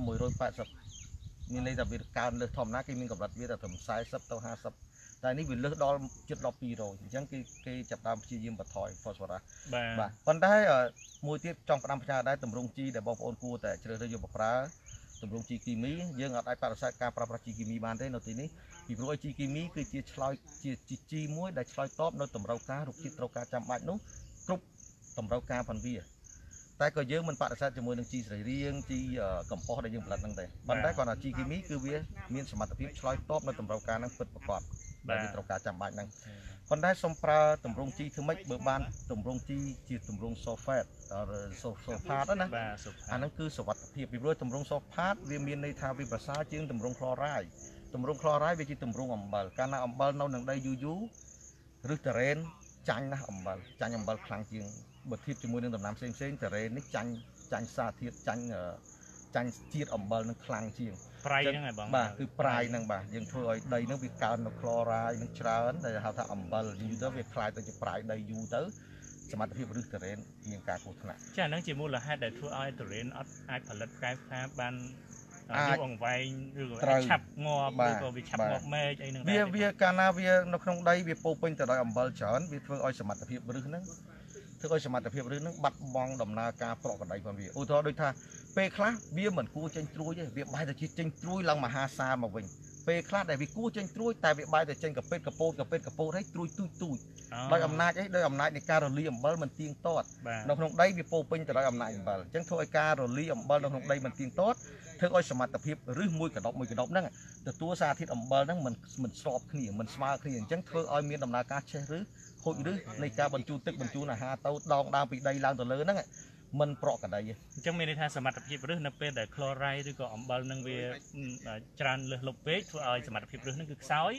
180មានន័យថាវាកើនលើសធម្មតាគេមានកម្រិតវាតែត្រឹម40ទៅ50តែនេះវាលើសដល់ជិតដល់200អញ្ចឹងគេចាប់ដើមព្យាយាមបន្ថយ phosphorus បាទប៉ុន្តែមួយទៀតចង់ផ្ដាំផ្ញើដែរទម្រង់ជីដែលបងប្អូនគួរតែជ្រើសរើសយកមកប្រើទម្រង់ជីគីមីយើងអត់អាចបដិសេធការប្រើប្រាស់ជីគីមីបានទេនៅទីនេះពីព្រោះជីគីមីគឺជាឆ្លើយជាជីមួយដែលឆ្លើយតបនៅតម្រូវការរុក្ខជាតិត្រូវការចាំបាច់នោះគ្រប់តម្រូវការផងវាតែក៏យើងមិនបដិសេធជាមួយនឹងជីសរីរាង្គជីកម្ប៉ុសដែលយើងផលិតហ្នឹងទេប៉ុន្តែគាត់ថាជីគីមីគឺវាមានសមត្ថភាពឆ្លើយតបនៅតម្រូវការហ្នឹងពិតប្រាកដដែលវាត្រូវការចាំបាច់ហ្នឹងប៉ុន្តែសូមប្រើទម្រង់ជីធ្វើម៉េចបើបានទម្រង់ជីជាទម្រង់ sulfate sulfate ណាអាហ្នឹងគឺសុវត្ថិភាពពីព្រោះទម្រង់ sulfate វាមានន័យថាវាប្រសើរជាងទម្រង់ chloride ទម្រង់ chloride វាជាទម្រង់អំបិលកាលណាអំបិលនៅនឹងដីយូរឬតរ៉េនចាញ់ណាស់អំបិលខ្លាំងជាងបើធៀបជាមួយនឹងដំណាំផ្សេងតរ៉េននេះចាញ់សារធាតុចាញ់ជាតិអំបិលនឹងខ្លាំងជាងប្រៃហ្នឹងហើយបងបាទគឺប្រៃហ្នឹងបាទយើងធ្វើឲ្យដីហ្នឹងវាកើននៅ chloride នឹងច្រើនដែលហៅថាអំបិលយូរទៅវាខ្លាយទៅជាប្រៃដីយូរទៅសមត្ថភាពឬតរ៉េនមានការគ្រោះថ្នាក់ចាហ្នឹងជាមូលហេតុដែលធ្វើឲ្យតរ៉េនអត់អាចផលិតផ្កាយផ្កាបានយូរអង្វែងឬក៏ឆាប់ងាប់ឬក៏វាឆាប់ងាប់មែកអីហ្នឹងដែរវាកាលណាវានៅក្នុងដីវាពោពេញទៅដោយអំបិលច្រើនវាធ្វើឲ្យសមត្ថភាពឬហ្នឹងបាត់បង់ដំណើរការប្រកបដីផងវាឧទាហរណ៍ដូចថាពេលខ្លះវាមិនគួរចេញត្រួយទេវាបែរទៅជាចេញត្រួយឡើងមហាសាលមកវិញពេលខ្លះដែលវាគួរចេញត្រួយតែវាបែរទៅចេញកពេតកពោតហើយត្រួយទូចដោយអំណាចនៃការរលាយអំបិលមិនទៀងទាត់នៅក្នុងដីវាពោពេញទៅដោយអំណាចអំបិលអញ្ចឹងធ្វើឲ្យការរលាយអំបិលនៅក្នុងដីមិនទៀងទាត់ធ្វើឲ្យសមត្ថភាពឬមួយកដប់ហ្នឹងទទួលសារធាតុអំបិលហ្នឹងមិនស្របគ្នាមិនស្មើគ្នាអញ្ចឹងធ្វើឲ្យមានដំណើរការឆេះឬខូចឬនៃការបញ្ជូនទឹកបញ្ជូនអាហារទៅដងដើមពីដីឡើងទៅលើហ្នឹងមិនប្រកដីអញ្ចឹងមានន័យថាសមត្ថភាពរឹសនៅពេលដែល chloride ឬក៏អំបិលនឹងវាច្រើនលើសលប់ពេកធ្វើឲ្យសមត្ថភាពរឹសនឹងគឺខ្សោយ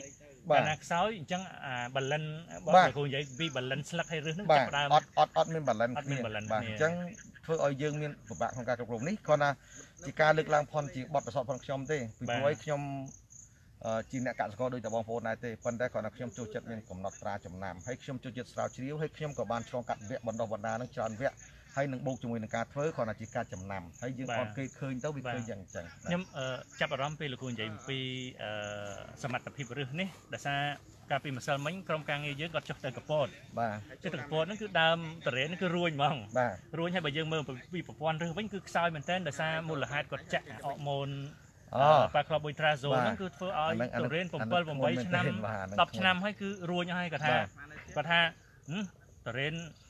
កាលណាខ្សោយអញ្ចឹងបលិនបើគ្រូនិយាយពីបលិនស្លឹកហើយរឹសហ្នឹងចាប់ដើមអត់មានបលិនគ្នាបាទអញ្ចឹងធ្វើឲ្យយើងមានពិបាកក្នុងការគ្រប់គ្រងនេះគ្រាន់តែជាការលើកឡើងផុនជាបទពិសោធន៍ផងខ្ញុំទេពីព្រោះឲ្យខ្ញុំជាអ្នកកសិករដូចតែបងប្អូនដែរទេប៉ុន្តែគ្រាន់តែខ្ញុំចូលចិត្តមានកំណត់ត្រាចំណាំហើយខ្ញុំចូលចិត្តស្រាវជ្រាវហើយខ្ញុំក៏បានឆ្លងកាត់វគ្គបណ្ដុះបណ្ដាលនឹងច្រើនវគ្គហើយនឹងបូកជាមួយនឹងការធ្វើគ្រាន់តែជាការចំណាំហើយយើងអត់គេឃើញទៅវាឃើញយ៉ាងអញ្ចឹងខ្ញុំចាប់អារម្មណ៍ពេលលោកគ្រូនិយាយពីសមត្ថភាពរឹសនេះដោយសារកាលពីម្សិលមិញក្រុមការងារយើងគាត់ចុះទៅកពតបាទចុះទៅកពតហ្នឹងគឺដើមតរ៉េនហ្នឹងគឺរួញហ្មងបាទរួញហើយបើយើងមើលពីប្រព័ន្ធរឹសវិញគឺខ្សោយមែនទែនដោយសារមូលហេតុគាត់ចាក់អរម៉ូនប៉ាក្លប៊ុយត្រាហ្សូហ្នឹងគឺធ្វើឲ្យតរ៉េន7 8ឆ្នាំ10ឆ្នាំហើយគឺរួញហើយគាត់ថាតរ៉េន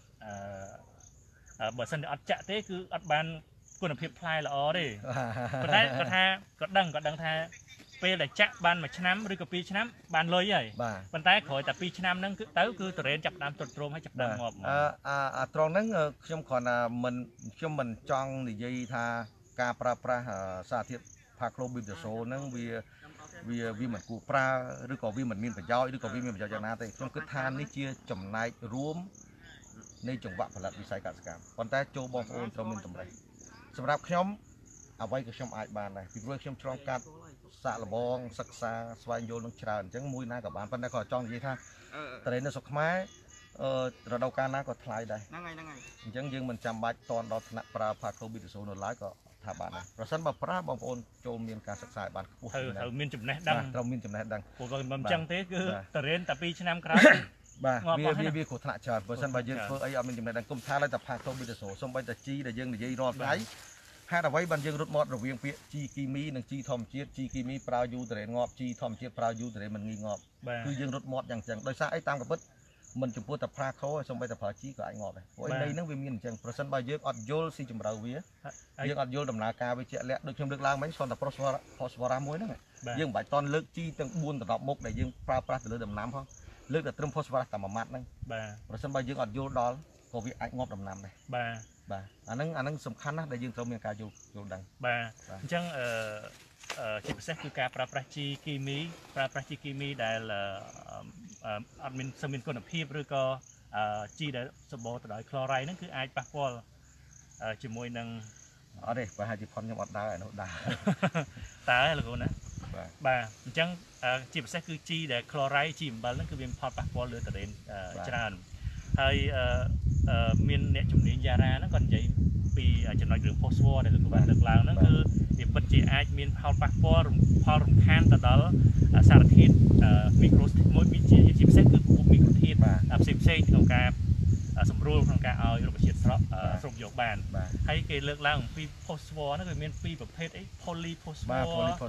បើសិនជាអត់ចាក់ទេគឺអត់បានគុណភាពផ្លែល្អទេប៉ុន្តែគាត់ថាគាត់ដឹងថាពេលដែលចាក់បាន1ឆ្នាំឬក៏2ឆ្នាំបានលុយហើយប៉ុន្តែក្រោយតែ2ឆ្នាំហ្នឹងគឺតរ៉េនចាប់ដើមទ្រុឌទ្រោមហើយចាប់ដើមងាប់ត្រង់ហ្នឹងខ្ញុំគ្រាន់តែខ្ញុំមិនចង់និយាយថាការប្រើប្រាស់សារធាតុផាក្លូប៊ីតាសូហ្នឹងវាមិនគួរប្រើឬក៏វាមិនមានប្រយោជន៍ឬក៏វាមានប្រយោជន៍យ៉ាងណាទេខ្ញុំគិតថានេះជាចំណែករួមនៃចង្វាក់ផលិតវិស័យកសិកម្មប៉ុន្តែចូលបងប្អូនត្រូវមានតម្រេះសម្រាប់ខ្ញុំអ្វីក៏ខ្ញុំអាចបានដែរពីព្រោះខ្ញុំឆ្លងកាត់សាកល្បងសិក្សាស្វែងយល់នឹងច្រើនអញ្ចឹងមួយណាក៏បានប៉ុន្តែក៏ចង់និយាយថាតរ៉េននៅស្រុកខ្មែររដូវកាលណាក៏ថ្លៃដែរហ្នឹងហើយអញ្ចឹងយើងមិនចាំបាច់តន់ដល់ថ្នាក់ប្រើផាក្លូប៊ីតាសូនៅឡើយក៏ថាបានដែរប្រសិនបើប្រើបងប្អូនចូលមានការសិក្សាឲ្យបានខ្ពស់ត្រូវមានចំណេះដឹងត្រូវមានចំណេះដឹងព្រោះបើមិនអញ្ចឹងទេគឺតរ៉េនតែ2ឆ្នាំក្រោយបាទវាគ្រោះថ្នាក់ច្រើនបើសិនបើយើងធ្វើអីអត់មានចំណេះដឹងគុំថាឡើយតែផាក្លូប៊ីតាសូសូម្បីតែជីដែលយើងនិយាយរាល់ថ្ងៃហេតុអ្វីបានយើងរត់មាត់រវាងពាក្យជីគីមីនិងជីធម្មជាតិជីគីមីប្រើយូរតរ៉េនងាប់ជីធម្មជាតិប្រើយូរតរ៉េនមិនងាយងាប់គឺយើងរត់មាត់យ៉ាងចឹងដោយសារអីតាមកាពិតមិនចំពោះតែផាក្លូសូម្បីតែប្រើជីក៏អាចងាប់ដែរព្រោះដីហ្នឹងវាមានអញ្ចឹងប្រសិនបើយើងអត់យល់ស៊ីជម្រៅវាយើងអត់យល់ដំណើរការវាជាក់លាក់ដូចខ្ញុំលើកឡើងមិញគ្រាន់តែផូស្វ័រ៉ាមួយហ្នឹងយើងមិនបាច់តន់លើកជីទាំង4ដល់10មុខដែលយើងប្រើប្រាស់ទៅលើដំណាំផងលើកតែត្រឹមផូស្វ័រ៉ាតែមួយម៉ាត់ហ្នឹងបាទប្រសិនបើយើងអត់យល់ដល់ក៏វាអាចងាប់ដំណាំដែរបាទអាហ្នឹងសំខាន់ណាស់ដែលយើងត្រូវមានការយល់ដឹងបាទអញ្ចឹងជាពិសេសគឺការប្រើប្រាស់ជីគីមីដែលអត់មានគុណភាពឬក៏ជីដែលសម្បូរទៅដោយក្លរ៉ៃហ្នឹងគឺអាចប៉ះពាល់ជាមួយនឹងអត់ទេប្រហែលជាផុនខ្ញុំអត់ដើរឯនោះដើរតើលោកគ្រូណាបាទអញ្ចឹងជាពិសេសគឺជីដែលក្លរ៉ៃជីអំបិលហ្នឹងគឺវាផលប៉ះពាល់លើតរ៉េនច្រើនហើយមានអ្នកជំនាញយ៉ារ៉ាហ្នឹងគាត់និយាយពីចំណុចរឿងផូស្វ័រដែលលោកគ្រូបានលើកឡើងហ្នឹងគឺវាពិតជាអាចមានផលប៉ះពាល់ផលរំខានទៅដល់សារធាតុមីក្រូមួយជាពិសេសគឺពពុះមីក្រូធាតុផ្សេងក្នុងការសម្រួលក្នុងការឲ្យរុក្ខជាតិស្រូបយកបានហើយគេលើកឡើងពីផូស្វ័រហ្នឹងវាមានពីរប្រភេទអី polyphosphorus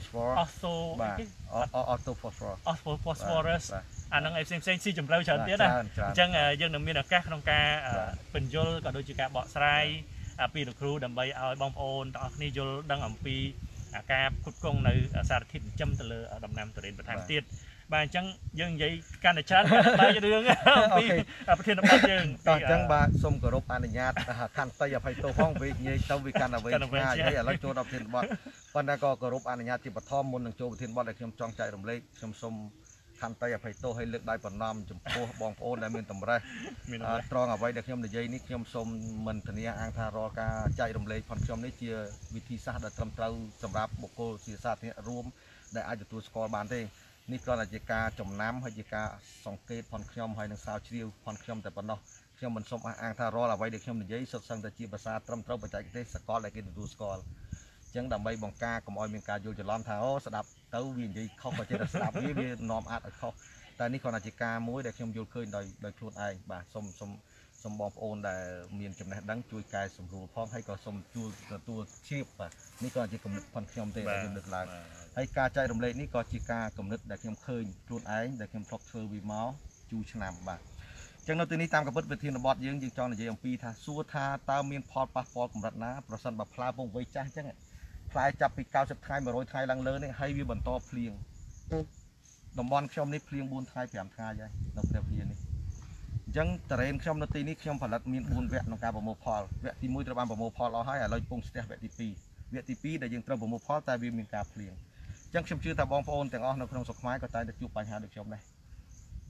orthophosphorus អាហ្នឹងឯផ្សេងស៊ីជម្រៅច្រើនទៀតណាអញ្ចឹងយើងនឹងមានឱកាសក្នុងការបញ្យល់ក៏ដូចជាការបកស្រាយពីលោកគ្រូដើម្បីឲ្យបងប្អូនទាំងអស់គ្នាយល់ដឹងអំពីការផ្គត់ផ្គង់នៅសារធាតុចិញ្ចឹមទៅលើដំណាំតរ៉េនបន្ថែមទៀតបាទអញ្ចឹងយើងនិយាយកាន់តែច្រើនបែររឿងពីប្រធានបទយើងតោះអញ្ចឹងបាទសូមគោរពអនុញ្ញាតខន្តីអភ័យទោសផងវានិយាយទៅវាកាន់តែវែងឆ្ងាយហើយឥឡូវចូលដល់ប្រធានបទប៉ុន្តែក៏គោរពអនុញ្ញាតជាបឋមមុននឹងចូលប្រធានបទដែលខ្ញុំចង់ចែករំលែកខ្ញុំសូមខន្តីអភ័យទោសឲ្យលើកដៃប្រណម្យចំពោះបងប្អូនដែលមានតម្រេះត្រង់អ្វីដែលខ្ញុំនិយាយនេះខ្ញុំសូមមិនធានាអង្គថារាល់ការចែករំលែកផងខ្ញុំនេះជាវិធីសាស្ត្រដែលត្រឹមត្រូវសម្រាប់បុគ្គលជាសាធារណៈរួមដែលអាចទទួលស្គាល់បានទេនេះគ្រាន់តែជាការចំណាំហើយជាការសង្កេតផងខ្ញុំហើយនឹងស្រាវជ្រាវផងខ្ញុំតែប៉ុណ្ណោះខ្ញុំមិនសូមអះអាងថារាល់អ្វីដែលខ្ញុំនិយាយសុទ្ធសឹងតែជាភាសាត្រឹមត្រូវបច្ចេកទេសសកលដែលគេទទួលស្គាល់អញ្ចឹងដើម្បីបង្ការកុំឲ្យមានការយល់ច្រឡំថាអូស្ដាប់ទៅវានិយាយខុសក៏ចេះតែស្ដាប់វានាំអាចឲ្យខុសតែនេះគ្រាន់តែជាការមួយដែលខ្ញុំយល់ឃើញដោយខ្លួនឯងបាទសូមបងប្អូនដែលមានចំណេះដឹងជួយកែសម្រួលផងហើយក៏សូមទទួលជ្រាបបាទនេះក៏ជាគំនិតផងខ្ញុំទេដែលខ្ញុំលើកឡើងហើយការចែករំលែកនេះក៏ជាការគំនិតដែលខ្ញុំឃើញខ្លួនឯងដែលខ្ញុំធ្លាប់ធ្វើវាមកជូរឆ្នាំបាទអញ្ចឹងនៅទីនេះតាមកាពិតវិធានបទយើងចង់និយាយអំពីថាសួរថាតើមានផលប៉ះពាល់កម្រិតណាប្រសិនបើផ្លែពងវ័យចាស់អញ្ចឹងផ្លែចាប់ពី90ថ្ងៃ100ថ្ងៃឡើងលើនេះហើយវាបន្តភ្លៀងតំបន់ខ្ញុំនេះភ្លៀង4ថ្ងៃ5ថ្ងៃហើយនៅព្រះវិហារនេះអញ្ចឹងតរ៉េនខ្ញុំនៅទីនេះខ្ញុំផលិតមាន4វគ្គក្នុងការប្រមូលផលវគ្គទី1ត្រូវបានប្រមូលផលអស់ហើយឥឡូវកំពុងស្ទះវគ្គទី2វគ្គទី2ដែលយើងត្រូវប្រមូលផលតែវាមានការភ្លៀងអញ្ចឹងខ្ញុំជឿថាបងប្អូនទាំងអស់នៅក្នុងស្រុកខ្មែរក៏តែងតែជួបបញ្ហាដូចខ្ញុំដែរ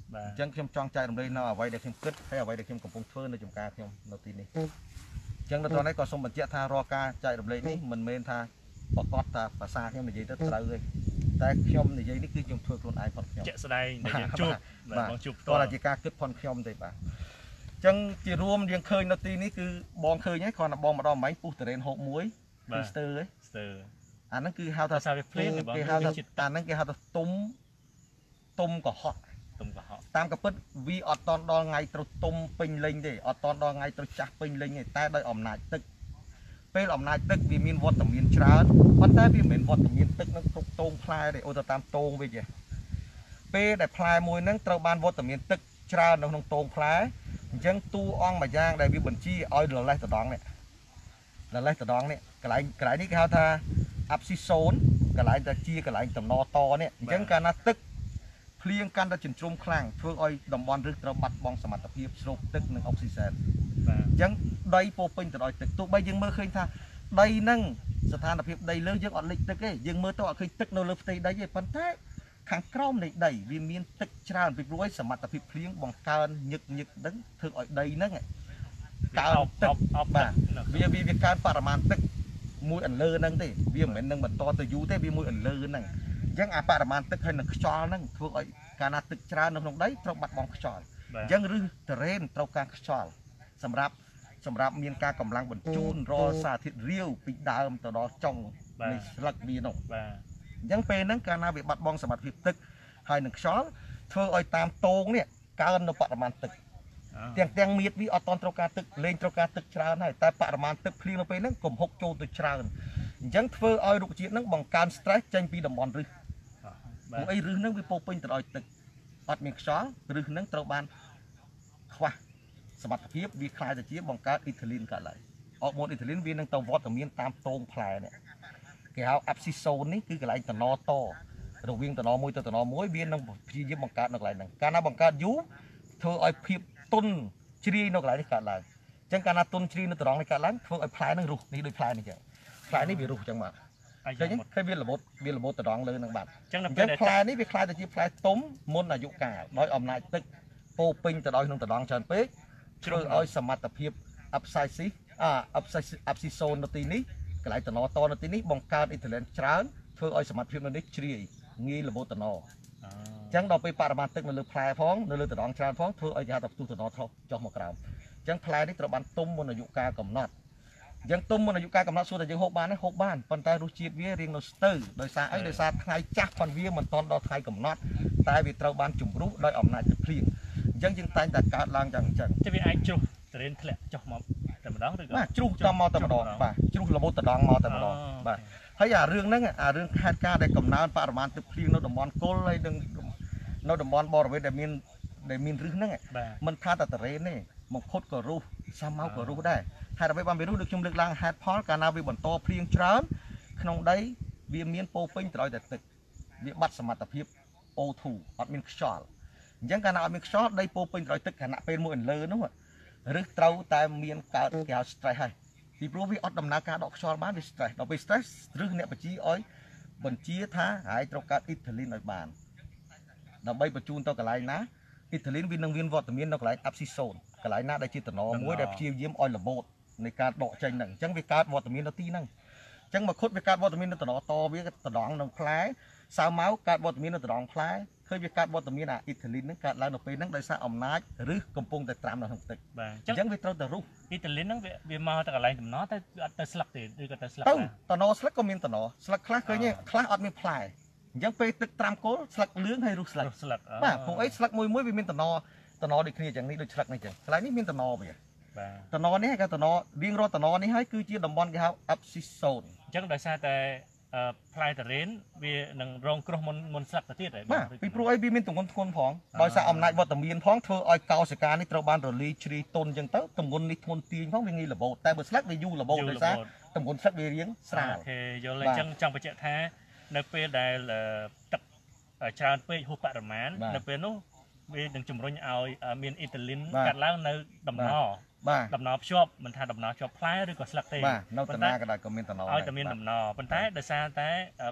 ចឹងខ្ញុំចង់ចែករំលែកនៅអ្វីដែលខ្ញុំគិតហើយអ្វីដែលខ្ញុំកំពុងធ្វើនៅចំការខ្ញុំនៅទីនេះចឹងនៅត្រង់នេះក៏សូមបញ្ជាក់ថារាល់ការចែករំលែកនេះមិនមែនថាប្រកាសថាភាសាខ្ញុំនិយាយទៅត្រូវទេតែខ្ញុំនិយាយនេះគឺខ្ញុំធ្វើខ្លួនឯងផងខ្ញុំជាក់ស្ដែងដែលយើងជួបបងជួបផ្ទាល់តែជាការគិតផងខ្ញុំទេបាទចឹងជារួមយើងឃើញនៅទីនេះគឺបងឃើញហើយគ្រាន់តែបងម្ដងមិញពុះតរ៉េនហូបមួយគឺស្ទើរអាហ្នឹងគឺហៅថាសាវាភ្លៀងគេហៅថាអាហ្នឹងគេហៅថាទុំកុហកតាមកពិតវាអត់តន់ដល់ថ្ងៃត្រូវទុំពេញលេញទេអត់តន់ដល់ថ្ងៃត្រូវចាស់ពេញលេញទេតែដោយអំណាចទឹកពេលអំណាចទឹកវាមានវត្តមានច្រើនប៉ុន្តែវាមិនមែនវត្តមានទឹកនឹងគ្រប់តោងផ្លែទេអូទៅតាមតោងវិញទេពេលដែលផ្លែមួយហ្នឹងត្រូវបានវត្តមានទឹកច្រើននៅក្នុងតោងផ្លែអញ្ចឹងតួអង្គមួយយ៉ាងដែលវាបញ្ជាឲ្យលលេះតដងនេះកន្លែងនេះគេហៅថាអាប់ស៊ីសូនកន្លែងតែជាកន្លែងតំណតនេះអញ្ចឹងកាលណាទឹកភ្លៀងកាន់តែចិញ្ច្រុំខ្លាំងធ្វើឲ្យតំបន់រឹសត្រូវបាត់បង់សមត្ថភាពស្រូបទឹកនិងអុកស៊ីសែនអញ្ចឹងដីពោពេញទៅដោយទឹកទោះបីយើងមើលឃើញថាដីហ្នឹងស្ថានភាពដីលើយើងអត់លិចទឹកទេយើងមើលទៅអត់ឃើញទឹកនៅលើផ្ទៃដីទេប៉ុន្តែខាងក្រោមនៃដីវាមានទឹកច្រើនពីព្រោះសមត្ថភាពភ្លៀងបង្កើនញឹកហ្នឹងធ្វើឲ្យដីហ្នឹងកើនទឹកបាទវាកើនបរិមាណទឹកមួយអន្លើហ្នឹងទេវាមិនមែននឹងបន្តទៅយូរទេវាមួយអន្លើហ្នឹងអញ្ចឹងអាបរិមាណទឹកហើយនឹងខ្យល់ហ្នឹងធ្វើឲ្យកាលណាទឹកច្រើននៅក្នុងដីត្រូវបាត់បង់ខ្យល់អញ្ចឹងឬតរ៉េនត្រូវការខ្យល់សម្រាប់មានការកម្លាំងបញ្ជូនរាល់សារធាតុរាវពីដើមទៅដល់ចុងនៃស្លឹកវានោះបាទអញ្ចឹងពេលហ្នឹងកាលណាវាបាត់បង់សមត្ថភាពទឹកហើយនឹងខ្យល់ធ្វើឲ្យតាមតោងនេះកើននៅបរិមាណទឹកទាំងមៀតវាអត់តន់ត្រូវការទឹកលេងត្រូវការទឹកច្រើនហើយតែបរិមាណទឹកភ្លៀងនៅពេលហ្នឹងកំហុកចូលទៅច្រើនអញ្ចឹងធ្វើឲ្យរុក្ខជាតិហ្នឹងបង្កើន stress ចេញពីតំបន់រឹសព្រោះអីរឹសហ្នឹងវាពោពេញទៅដោយទឹកអត់មានខ្យល់រឹសហ្នឹងត្រូវបានខ្វះសមត្ថភាពវាខ្លាយទៅជាបង្កើតអ៊ីធីលីនកើតឡើងអរម៉ូនអ៊ីធីលីនវានឹងទៅវត្តមានតាមតោងផ្លែនេះគេហៅអាប់ស៊ីសូននេះគឺកន្លែងតំណតរវាងតំណមួយទៅតំណមួយវានឹងព្យាយាមបង្កើតនៅកន្លែងហ្នឹងកាលណាបង្កើតយូរធ្វើឲ្យភាពទុនជ្រាយនៅកន្លែងនេះកើតឡើងអញ្ចឹងកាលណាទុនជ្រាយនៅត្រង់នេះកើតឡើងធ្វើឲ្យផ្លែហ្នឹងរុះនេះដូចផ្លែនេះចឹងផ្លែនេះវារុះចឹងបាទឃើញវាល្បត់ត្រង់លើហ្នឹងបាទអញ្ចឹងផ្លែនេះវាខ្លាយទៅជាផ្លែទុំមុនអាយុកាលដោយអំណាចទឹកពោពេញទៅដោយក្នុងត្រង់ច្រើនពេកធ្វើឲ្យសមត្ថភាពអាប់ស៊ីសូននៅទីនេះកន្លែងតំណតនៅទីនេះបង្កើតអ៊ីធីលីនច្រើនធ្វើឲ្យសមត្ថភាពនៅនេះជ្រាយងាយល្បត់តំណអញ្ចឹងដល់ពេលបរិមាណទឹកនៅលើផ្លែផងនៅលើតំណច្រើនផងធ្វើឲ្យគេហៅថាផ្ទុះតំណថោះចុះមកក្រោមអញ្ចឹងផ្លែនេះត្រូវបានទុំមុនអាយុកាលកំណត់អញ្ចឹងទុំមុនអាយុកាលកំណត់សួរតែយើងហូបបានទេហូបបានប៉ុន្តែរសជាតិវារៀងនៅស្ទើរដោយសារអីដោយសារថ្ងៃចាស់ផងវាមិនទាន់ដល់ថ្ងៃកំណត់តែវាត្រូវបានជំរុះដោយអំណាចទឹកភ្លៀងអញ្ចឹងយើងតែងតែកើតឡើងយ៉ាងអញ្ចឹងតែវាអាចជ្រុះតរ៉េនធ្លាក់ចុះមកតែម្ដងឬក៏បាទជ្រុះតាមមកតែម្ដងបាទជ្រុះល្បុតដងមកតែម្ដងបាទហើយអារឿងហ្នឹងអារឿងខេត្តការដែលកំណើនបរិមាណទឹកភ្លៀងនៅតំបន់គល់ហើយនឹងនៅតំបន់បរិវេណដែលមានរឹសហ្នឹងមិនថាតែតរ៉េនទេមកខុតក៏រុះសាម៉ៅក៏រុះដែរហេតុអ្វីបានវារុះដូចខ្ញុំលើកឡើងហេតុផលកាលណាវាបន្តភ្លៀងច្រើនក្នុងដីវាមានពោពេញទៅដោយតែទឹកវាបាត់សមត្ថភាព O2 អត់មានខ្យល់អញ្ចឹងកាលណាអត់មានខ្យល់ដីពោពេញទៅដោយទឹកខណៈពេលមួយអន្លើនោះឬត្រូវតែមានកើតគេហៅ stress ហើយពីព្រោះវាអត់ដំណើរការដកខ្យល់បានវា stress ដល់ពេល stress ឬអ្នកបញ្ជាឲ្យបញ្ជាថាហើយត្រូវកើតអ៊ីធីលីនឲ្យបានដើម្បីបញ្ជូនទៅកន្លែងណាអ៊ីធីលីនវានឹងមានវត្តមាននៅកន្លែងអាប់ស៊ីសូនកន្លែងណាដែលជាតំណមួយដែលព្យាយាមឲ្យល្បូតនៃការដកចេញហ្នឹងអញ្ចឹងវាកើតវត្តមាននៅទីហ្នឹងអញ្ចឹងមកខុតវាកើតវត្តមាននៅតំណតវាតំណនឹងផ្លែសាវម៉ៅកើតវត្តមាននៅតំណផ្លែឃើញវាកើតវត្តមានអាអ៊ីធីលីនហ្នឹងកើតឡើងនៅពេលហ្នឹងដោយសារអំណាចឬកំពុងតែត្រាំនៅក្នុងទឹកអញ្ចឹងវាត្រូវតែរុះអ៊ីធីលីនហ្នឹងវាមកទៅកន្លែងតំណតែអត់ទៅស្លឹកទេឬក៏ទៅស្លឹកតំណស្លឹកក៏មានតំណស្លឹកខ្លះឃើញខ្លះអត់មានផ្លែអញ្ចឹងពេលទឹកត្រាំគល់ស្លឹកលឿងហើយរុះស្លឹកបាទព្រោះអីស្លឹកមួយវាមានតំណដូចគ្នាចឹងនេះដូចស្លឹកនេះចឹងកន្លែងនេះមានតំណវាបាទតំណនេះគេតំណរៀងរាល់តំណនេះហើយគឺជាតំបន់គេហៅ abscissa zone អញ្ចឹងដោយសារតែផ្លែតរ៉េនវានឹងរងគ្រោះមុនស្លឹកទៅទៀតហើយបាទពីព្រោះអីវាមានទម្ងន់ធ្ងន់ផងដោយសារអំណាចវត្តមានផងធ្វើឲ្យកោសិកានេះត្រូវបានរលាយជ្រាយទុនអញ្ចឹងទៅទម្ងន់នេះធ្ងន់ទាញផងវាងាយល្បូតតែបើស្លឹកវាយូរល្បូតដោយសារទម្ងន់ស្លឹកវារៀងស្រាលអូខេយល់ហើយអញ្ចឹងចង់បញ្ជាក់ថានៅពេលដែលទឹកច្រើនពេកហួសបរិមាណនៅពេលនោះវានឹងជំរុញឲ្យមានអ៊ីធីលីនកាត់ឡើងនៅដំណដំណភ្ជាប់មិនថាដំណភ្ជាប់ផ្លែឬក៏ស្លឹកទេបាទនៅតំណាក៏ដោយក៏មានតំណឲ្យតែមានដំណប៉ុន្តែដោយសារតែ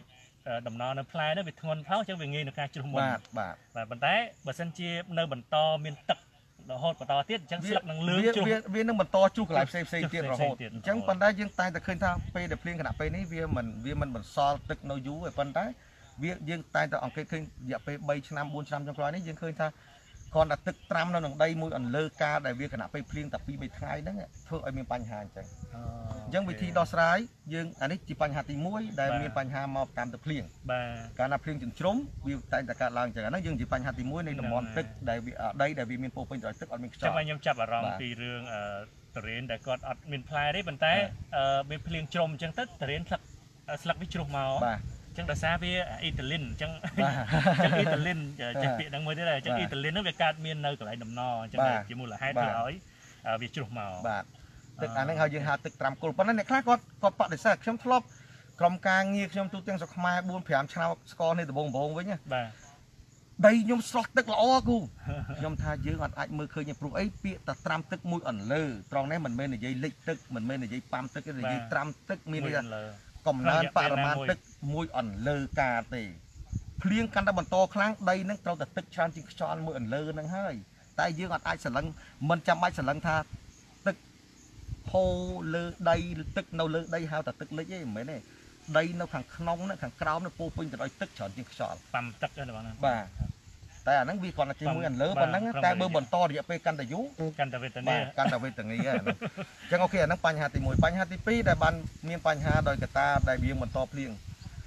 ដំណើរនៅផ្លែនោះវាធ្ងន់ផងអញ្ចឹងវាងាយនៅការជ្រុះមុនបាទប៉ុន្តែបើសិនជានៅបន្តមានទឹករហូតបន្តទៀតអញ្ចឹងស្លឹកនឹងលឿងជ្រុះវានឹងបន្តជ្រុះកន្លែងផ្សេងទៀតរហូតអញ្ចឹងប៉ុន្តែយើងតែងតែឃើញថាពេលដែលភ្លៀងគណៈពេលនេះវាមិនបន្សល់ទឹកនៅយូរទេប៉ុន្តែយើងតែងតែអង្កេតឃើញរយៈពេល3ឆ្នាំ4ឆ្នាំចុងក្រោយនេះយើងឃើញថាគ្រាន់តែទឹកត្រាំនៅក្នុងដីមួយអន្លើការដែលវាគណៈពេលភ្លៀងតែ2 3ថ្ងៃហ្នឹងធ្វើឲ្យមានបញ្ហាអញ្ចឹងវិធីដោះស្រាយយើងអានេះជាបញ្ហាទី1ដែលមានបញ្ហាមកតាមទឹកភ្លៀងកាលណាភ្លៀងចិញ្ច្រុំវាតែងតែកើតឡើងអញ្ចឹងអាហ្នឹងយើងជាបញ្ហាទី1នៃតំបន់ទឹកដែលវាដីដែលវាមានពោពេញដោយទឹកអត់មានខ្យល់ចាំខ្ញុំចាប់អារម្មណ៍ពីរឿងតរេនដែលគាត់អត់មានផ្លែទេប៉ុន្តែវាភ្លៀងជ្រុំអញ្ចឹងទៅតរេនស្លឹកវាជ្រុះមកអញ្ចឹងដោយសារវាអ៊ីតាលីនអញ្ចឹងអ៊ីតាលីនចេះពាក្យហ្នឹងមួយទៀតអញ្ចឹងអ៊ីតាលីនហ្នឹងវាកើតមាននៅកន្លែងដំណអញ្ចឹងជាមូលហេតុធ្វើឲ្យវាជ្រុះមកបាទទឹកអាហ្នឹងហើយយើងហៅទឹកត្រាំគុលប៉ុន្តែអ្នកខ្លះគាត់បដិសេធខ្ញុំធ្លាប់ក្រុមការងារខ្ញុំទូទាំងស្រុកខ្មែរ4 5ឆ្នាំស្គាល់នេះដំបងវិញបាទដីខ្ញុំស្រស់ទឹកល្អគូខ្ញុំថាយើងអត់អាចមើលឃើញទេព្រោះអីពាក្យតែត្រាំទឹកមួយអន្លើត្រង់នេះមិនមែននិយាយលិចទឹកមិនមែននិយាយប៉ាំទឹកទេនិយាយត្រាំទឹកមានន័យថាកំណើនបរិមាណទឹកមួយអន្លើការទេភ្លៀងកាន់តែបន្តខ្លាំងដីនឹងត្រូវតែទឹកច្រើនជាងខ្យល់មួយអន្លើហ្នឹងហើយតែយើងអត់អាចស្រឡឹងមិនចាំបាច់ស្រឡឹងថាទឹកហូរលើដីឬទឹកនៅលើដីហៅតែទឹកលិចទេមិនមែនទេដីនៅខាងក្នុងខាងក្រោមពោពេញទៅដោយទឹកច្រើនជាងខ្យល់ប៉ាំទឹកទេបងណាបាទតែអាហ្នឹងវាគ្រាន់តែជាមួយអន្លើប៉ុណ្ណឹងតែបើបន្តរយៈពេលកាន់តែយូរកាន់តែវេទនាកាន់តែវេទនាហ្នឹងអញ្ចឹងអូខេអាហ្នឹងបញ្ហាទី1បញ្ហាទី2ដែលបានមានបញ្ហាដោយកត្តាដែលវាបន្តភ្លៀង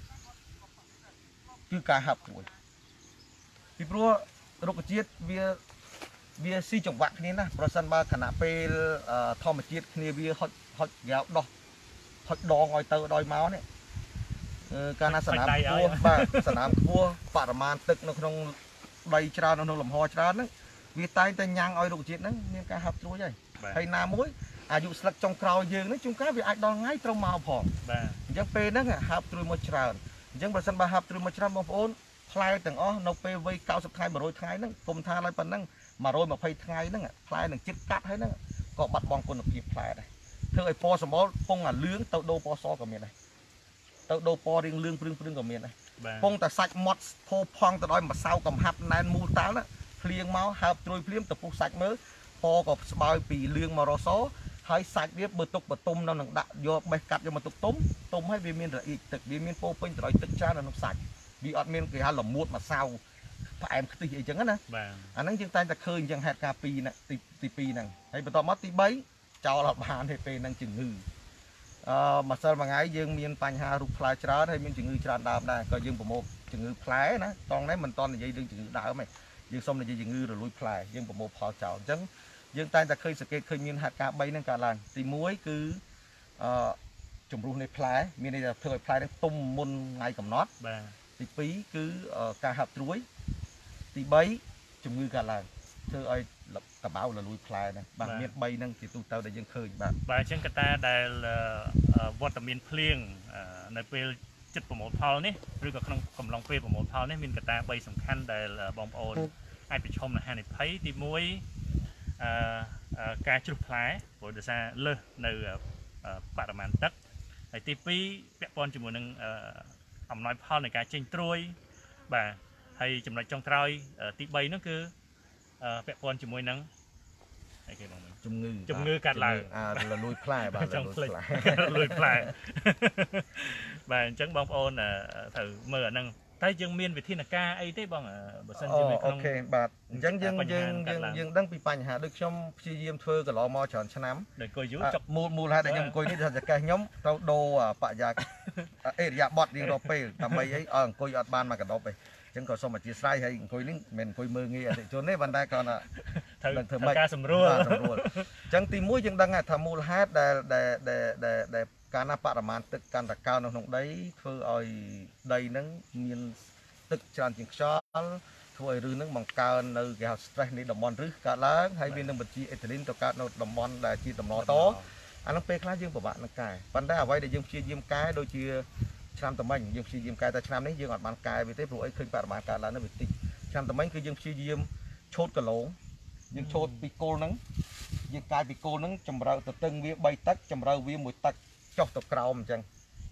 គឺការហាប់ព្រួយពីព្រោះរុក្ខជាតិវាស៊ីចង្វាក់គ្នាណាប្រសិនបើខណៈពេលធម្មជាតិគ្នាវាហុចយ៉ាវដោះហុចដងឲ្យទៅដល់មកនេះកាលណាសណាមខ្ពស់បាទសណាមខ្ពស់បរិមាណទឹកនៅក្នុងដីច្រើននៅក្នុងលំហច្រើនហ្នឹងវាតែងតែញ៉ាំងឲ្យរុក្ខជាតិហ្នឹងមានការហាប់ត្រួយហើយណាមួយអាយុស្លឹកចុងក្រោយយើងហ្នឹងជួនកាលវាអាចដល់ថ្ងៃត្រូវមកផងបាទអញ្ចឹងពេលហ្នឹងហាប់ត្រួយមកច្រើនអញ្ចឹងបើសិនបើហាប់ត្រួយមកច្រើនបងប្អូនផ្លែទាំងអស់នៅពេលវ័យ90ថ្ងៃ100ថ្ងៃហ្នឹងគុំថាឡើយប៉ុណ្ណឹង120ថ្ងៃហ្នឹងផ្លែនឹងចិត្តកាត់ហើយហ្នឹងក៏បាត់បង់គុណភាពផ្លែដែរធ្វើឲ្យពណ៌សម្បុរពងអាលឿងទៅដូរពណ៌សក៏មានដែរទៅដូរពណ៌រៀងលឿងព្រឹងក៏មានដែរពងតែសាច់ម៉ត់ផូផង់ទៅដោយម្សៅកំហាប់ណែនមូលតាល់ណាភ្លៀងមកហើបត្រួយភ្លាមទៅពុះសាច់មើលពណ៌ក៏ស្បើយពីលឿងមករសហើយសាច់វាបើទុកបតុំនៅនឹងដាក់យកបេះកាត់យកមកទុកទុំហើយវាមានរអ៊ីកទឹកវាមានពោពេញទៅដោយទឹកច្រើននៅក្នុងសាច់វាអត់មានគេហៅលមួតម្សៅផ្អែមខ្ទិះអីចឹងណាបាទអាហ្នឹងយើងតែងតែឃើញចឹងហេតុការ2ណាទី2ហ្នឹងហើយបន្តមកទី3ចោលអត់បានទេពេលហ្នឹងជំងឺម្សិលមួយថ្ងៃយើងមានបញ្ហារូបផ្លែច្រើនហើយមានជំងឺច្រើនដើមដែរក៏យើងប្រមូលជំងឺផ្លែណាតង់នេះមិនតន់និយាយរឿងជំងឺដើមទេយើងសុំនិយាយជំងឺរលួយផ្លែយើងប្រមូលផលចោលអញ្ចឹងយើងតែងតែឃើញសង្កេតឃើញមានហេតុការ3ហ្នឹងកើតឡើងទី1គឺជំរុះនៃផ្លែមានន័យថាធ្វើឲ្យផ្លែហ្នឹងទុំមុនថ្ងៃកំណត់បាទទី2គឺការហាប់ត្រួយទី3ជំងឺកើតឡើងធ្វើឲ្យកបៅរលួយផ្លែហ្នឹងបាទមាន3ហ្នឹងជាទូទៅដែលយើងឃើញបាទអញ្ចឹងកត្តាដែលវត្តមានភ្លៀងនៅពេលចិត្តប្រមូលផលនេះឬក៏ក្នុងកំឡុងពេលប្រមូលផលនេះមានកត្តា3សំខាន់ដែលបងប្អូនអាចប្រឈមនឹងហានិភ័យទី1ការជ្រុះផ្លែព្រោះដោយសារលើសនៅបរិមាណទឹកហើយទី2ពាក់ព័ន្ធជាមួយនឹងអំណោយផលនៃការចេញត្រួយបាទហើយចំណុចចុងក្រោយទី3នោះគឺពាក់ព័ន្ធជាមួយនឹងអីគេបងជំងឺកាត់ឡើងរលួយផ្លែបាទរលួយផ្លែបាទអញ្ចឹងបងប្អូនត្រូវមើលអាហ្នឹងតែយើងមានវិធានការអីទេបងបើសិនជានៅក្នុងអូខេបាទអញ្ចឹងយើងដឹងពីបញ្ហាដូចខ្ញុំព្យាយាមធ្វើកន្លងមកច្រើនឆ្នាំដូចអង្គុយយូរចុកមូលហេតុដែលខ្ញុំអង្គុយនេះថាចកេះខ្ញុំទៅដូរបរិយាអេរិយាបថរៀងរាល់ពេលដើម្បីអីអង្គុយអត់បានមកកដប់ទេអញ្ចឹងក៏សូមអធិស្ឋានហើយអង្គុយនេះមិនអង្គុយមើលងាយអតិថិជនទេប៉ុន្តែគាត់ត្រូវធ្វើម៉េចការសម្រួលអញ្ចឹងទី1យើងដឹងថាមូលហេតុដែលកាលណាបរិមាណទឹកកាន់តែកើននៅក្នុងដីធ្វើឲ្យដីហ្នឹងមានទឹកច្រើនជាងខ្យល់ធ្វើឲ្យឫសហ្នឹងបង្កើននៅគេហៅ stress នៃតំបន់ឫសកើតឡើងហើយវានឹងបញ្ជាអេតាលីនទៅកើតនៅតំបន់ដែលជាតំណតអាហ្នឹងពេលខ្លះយើងពិបាកនឹងកែប៉ុន្តែអ្វីដែលយើងព្យាយាមកែដូចជាឆ្នាំតមិញយើងព្យាយាមកែតែឆ្នាំនេះយើងអត់បានកែវាទេព្រោះអីឃើញបរិមាណកើតឡើងនៅវាតិចឆ្នាំតមិញគឺយើងព្យាយាមឆូតគីឡូយើងឆូតពីគល់ហ្នឹងយើងកាយពីគល់ហ្នឹងចម្រៅទៅតឹងវា3តឹកចម្រៅវា1តឹកចុះទៅក្រោមអញ្ចឹង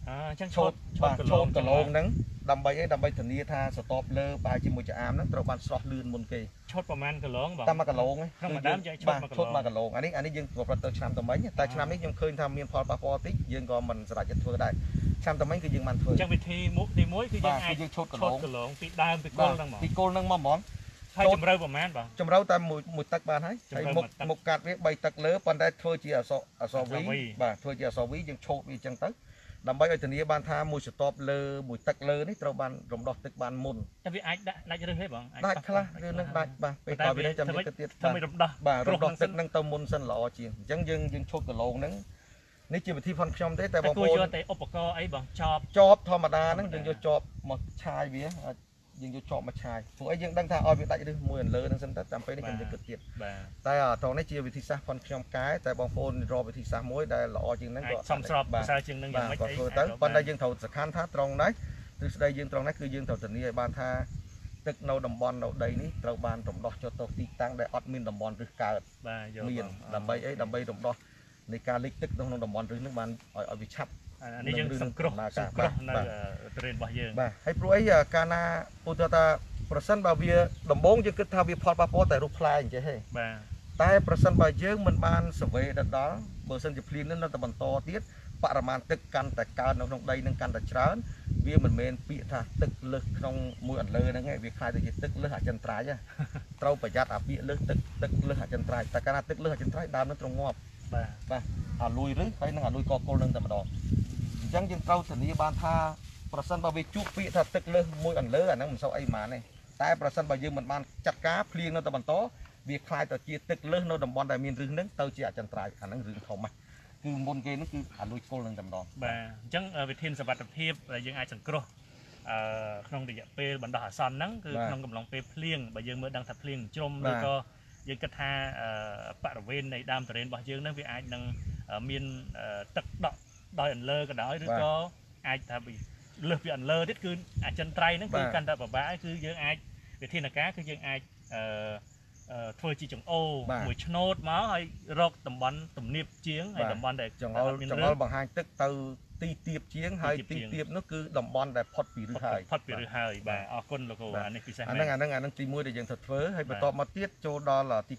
chẳng ឈោតបាទឈោតកន្លងហ្នឹងដើម្បីអីដើម្បីធានាថាស្តុបលើបាយជាមួយចាអាមហ្នឹងត្រូវបានស្រស់លឿនមុនគេឈុតប្រហែលគីឡូបងតាមមួយកន្លងក្នុងមួយដើមយើងឈុតមួយកន្លងអានេះយើងប្រព្រឹត្តទៅឆ្នាំតែមិញតែឆ្នាំនេះខ្ញុំឃើញថាមានផលប៉ះពាល់តិចយើងក៏មិនសម្រេចចិត្តធ្វើដែរឆ្នាំតែមិញគឺយើងបានធ្វើចឹងវិធីមុខទី1គឺយើងអាចឈុតកន្លងពីដើមពីគល់ហ្នឹងហ្មងពីគល់ហ្នឹងមកហ្មងហើយជំរឿប្រហែលបងជំរឿតែមួយទឹកបានហើយហើយមុខកាត់វា3ទឹកលើប៉ុន្តែធ្វើជាអសវីបាទធ្វើជាអសវីយើងឆោតវាចឹងទៅដើម្បីឲ្យធានាបានថាមួយស្តុបលើមួយទឹកលើនេះត្រូវបានរំដោះទឹកបានមុនតែវាអាចដាច់ឬទេបងដាច់ខ្លះឬនឹងដាច់បាទពេលតវាចាំយើងទៅទៀតធ្វើមិនរំដោះបាទរំដោះទឹកហ្នឹងទៅមុនសិនល្អជាងអញ្ចឹងយើងឈុតកន្លងហ្នឹងនេះជាវិធីផនខ្ញុំទេតែបងប្អូនយកតែឧបករណ៍អីបងចបធម្មតាហ្នឹងយើងយកចបមកឆាយវាយើងយកចបមកឆាយព្រោះអីយើងដឹងថាឲ្យវាដាច់ឬមួយអន្លើហ្នឹងសិនទៅតាមពេលនេះខ្ញុំគិតទៀតតែត្រង់នេះជាវិធីសាស្ត្រផនខ្ញុំកែតែបងប្អូនរកវិធីសាស្ត្រមួយដែលល្អជាងហ្នឹងក៏សំស្របប្រសើរជាងហ្នឹងយ៉ាងម៉េចអីទៅប៉ុន្តែយើងត្រូវសង្ខាន់ថាត្រង់នេះទ្រឹស្ដីយើងត្រង់នេះគឺយើងត្រូវធានាឲ្យបានថាទឹកនៅតំបន់នៅដីនេះត្រូវបានរំដោះចុះទៅទីតាំងដែលអត់មានតំបន់ឬកើតមានដើម្បីអីដើម្បីរំដោះនៃការលិចទឹកក្នុងតំបន់ឬនឹងបានឲ្យវាឆាប់អានេះយើងសង្គ្រោះនៅត្រេនរបស់យើងបាទហើយព្រោះអីកាលណាឧទាហរណ៍ថាប្រសិនបើវាដំបងយើងគិតថាវាផលប៉ះពាល់តែរូបផ្លែអញ្ចឹងហេបាទតែប្រសិនបើយើងមិនបានសវេដល់បើសិនជាភ្លៀងនឹងនៅតែបន្តទៀតបរិមាណទឹកកាន់តែកើននៅក្នុងដីនឹងកាន់តែច្រើនវាមិនមែនពាក្យថាទឹកលើសក្នុងមួយអន្លើហ្នឹងឯងវាខ្លាយទៅជាទឹកលើសអចិន្ត្រៃយ៍ត្រូវប្រយ័ត្នអាពាក្យលើសទឹកលើសអចិន្ត្រៃយ៍តែកាលណាទឹកលើសអចិន្ត្រៃយ៍ដើមនឹងត្រងាប់បាទអាលួយឬហើយនឹងអាលួយកកុលនឹងតែម្ដងអញ្ចឹងយើងត្រូវធានាបានថាប្រសិនបើវាជួបពាក្យថាទឹកលើសមួយអន្លើអាហ្នឹងមិនសូវអីហ្មងទេតែប្រសិនបើយើងមិនបានចាត់ការភ្លៀងនៅតែបន្តវាខ្លាយទៅជាទឹកលើសនៅតំបន់ដែលមានឫសហ្នឹងទៅជាអចិន្ត្រៃយ៍អាហ្នឹងរឿងធំហ្នឹងគឺមុនគេហ្នឹងគឺអាលួយគល់នឹងតែម្ដងបាទអញ្ចឹងវិធានសុវត្ថិភាពយើងអាចសង្គ្រោះក្នុងរយៈពេលបណ្ដោះអាសន្នហ្នឹងគឺក្នុងកំឡុងពេលភ្លៀងបើយើងមើលដឹងថាភ្លៀងជ្រុំឬក៏យើងគិតថាបរិវេណនៃដើមទុរេនរបស់យើងហ្នឹងវាអាចនឹងមានទឹកដក់ដោយអន្លើក៏ដោយឬក៏អាចថាលើសពីអន្លើទៀតគឺអចិន្ត្រៃយ៍ហ្នឹងគឺកាន់តែពិបាកគឺយើងអាចវិធានការគឺយើងអាចធ្វើជាចង្អូមួយឆ្នោតមកហើយរកតំបន់ទំនាបជាងហើយតំបន់ដែលចង្អុលបង្ហាញទឹកទៅទីទៀបជាងហើយទីទៀបនោះគឺតំបន់ដែលផុតពីឫសហើយបាទអរគុណលោកគ្រូអានេះពិសេសអាហ្នឹងទី1ដែលយើងត្រូវធ្វើហើយបន្តមកទៀតចូលដល់ទី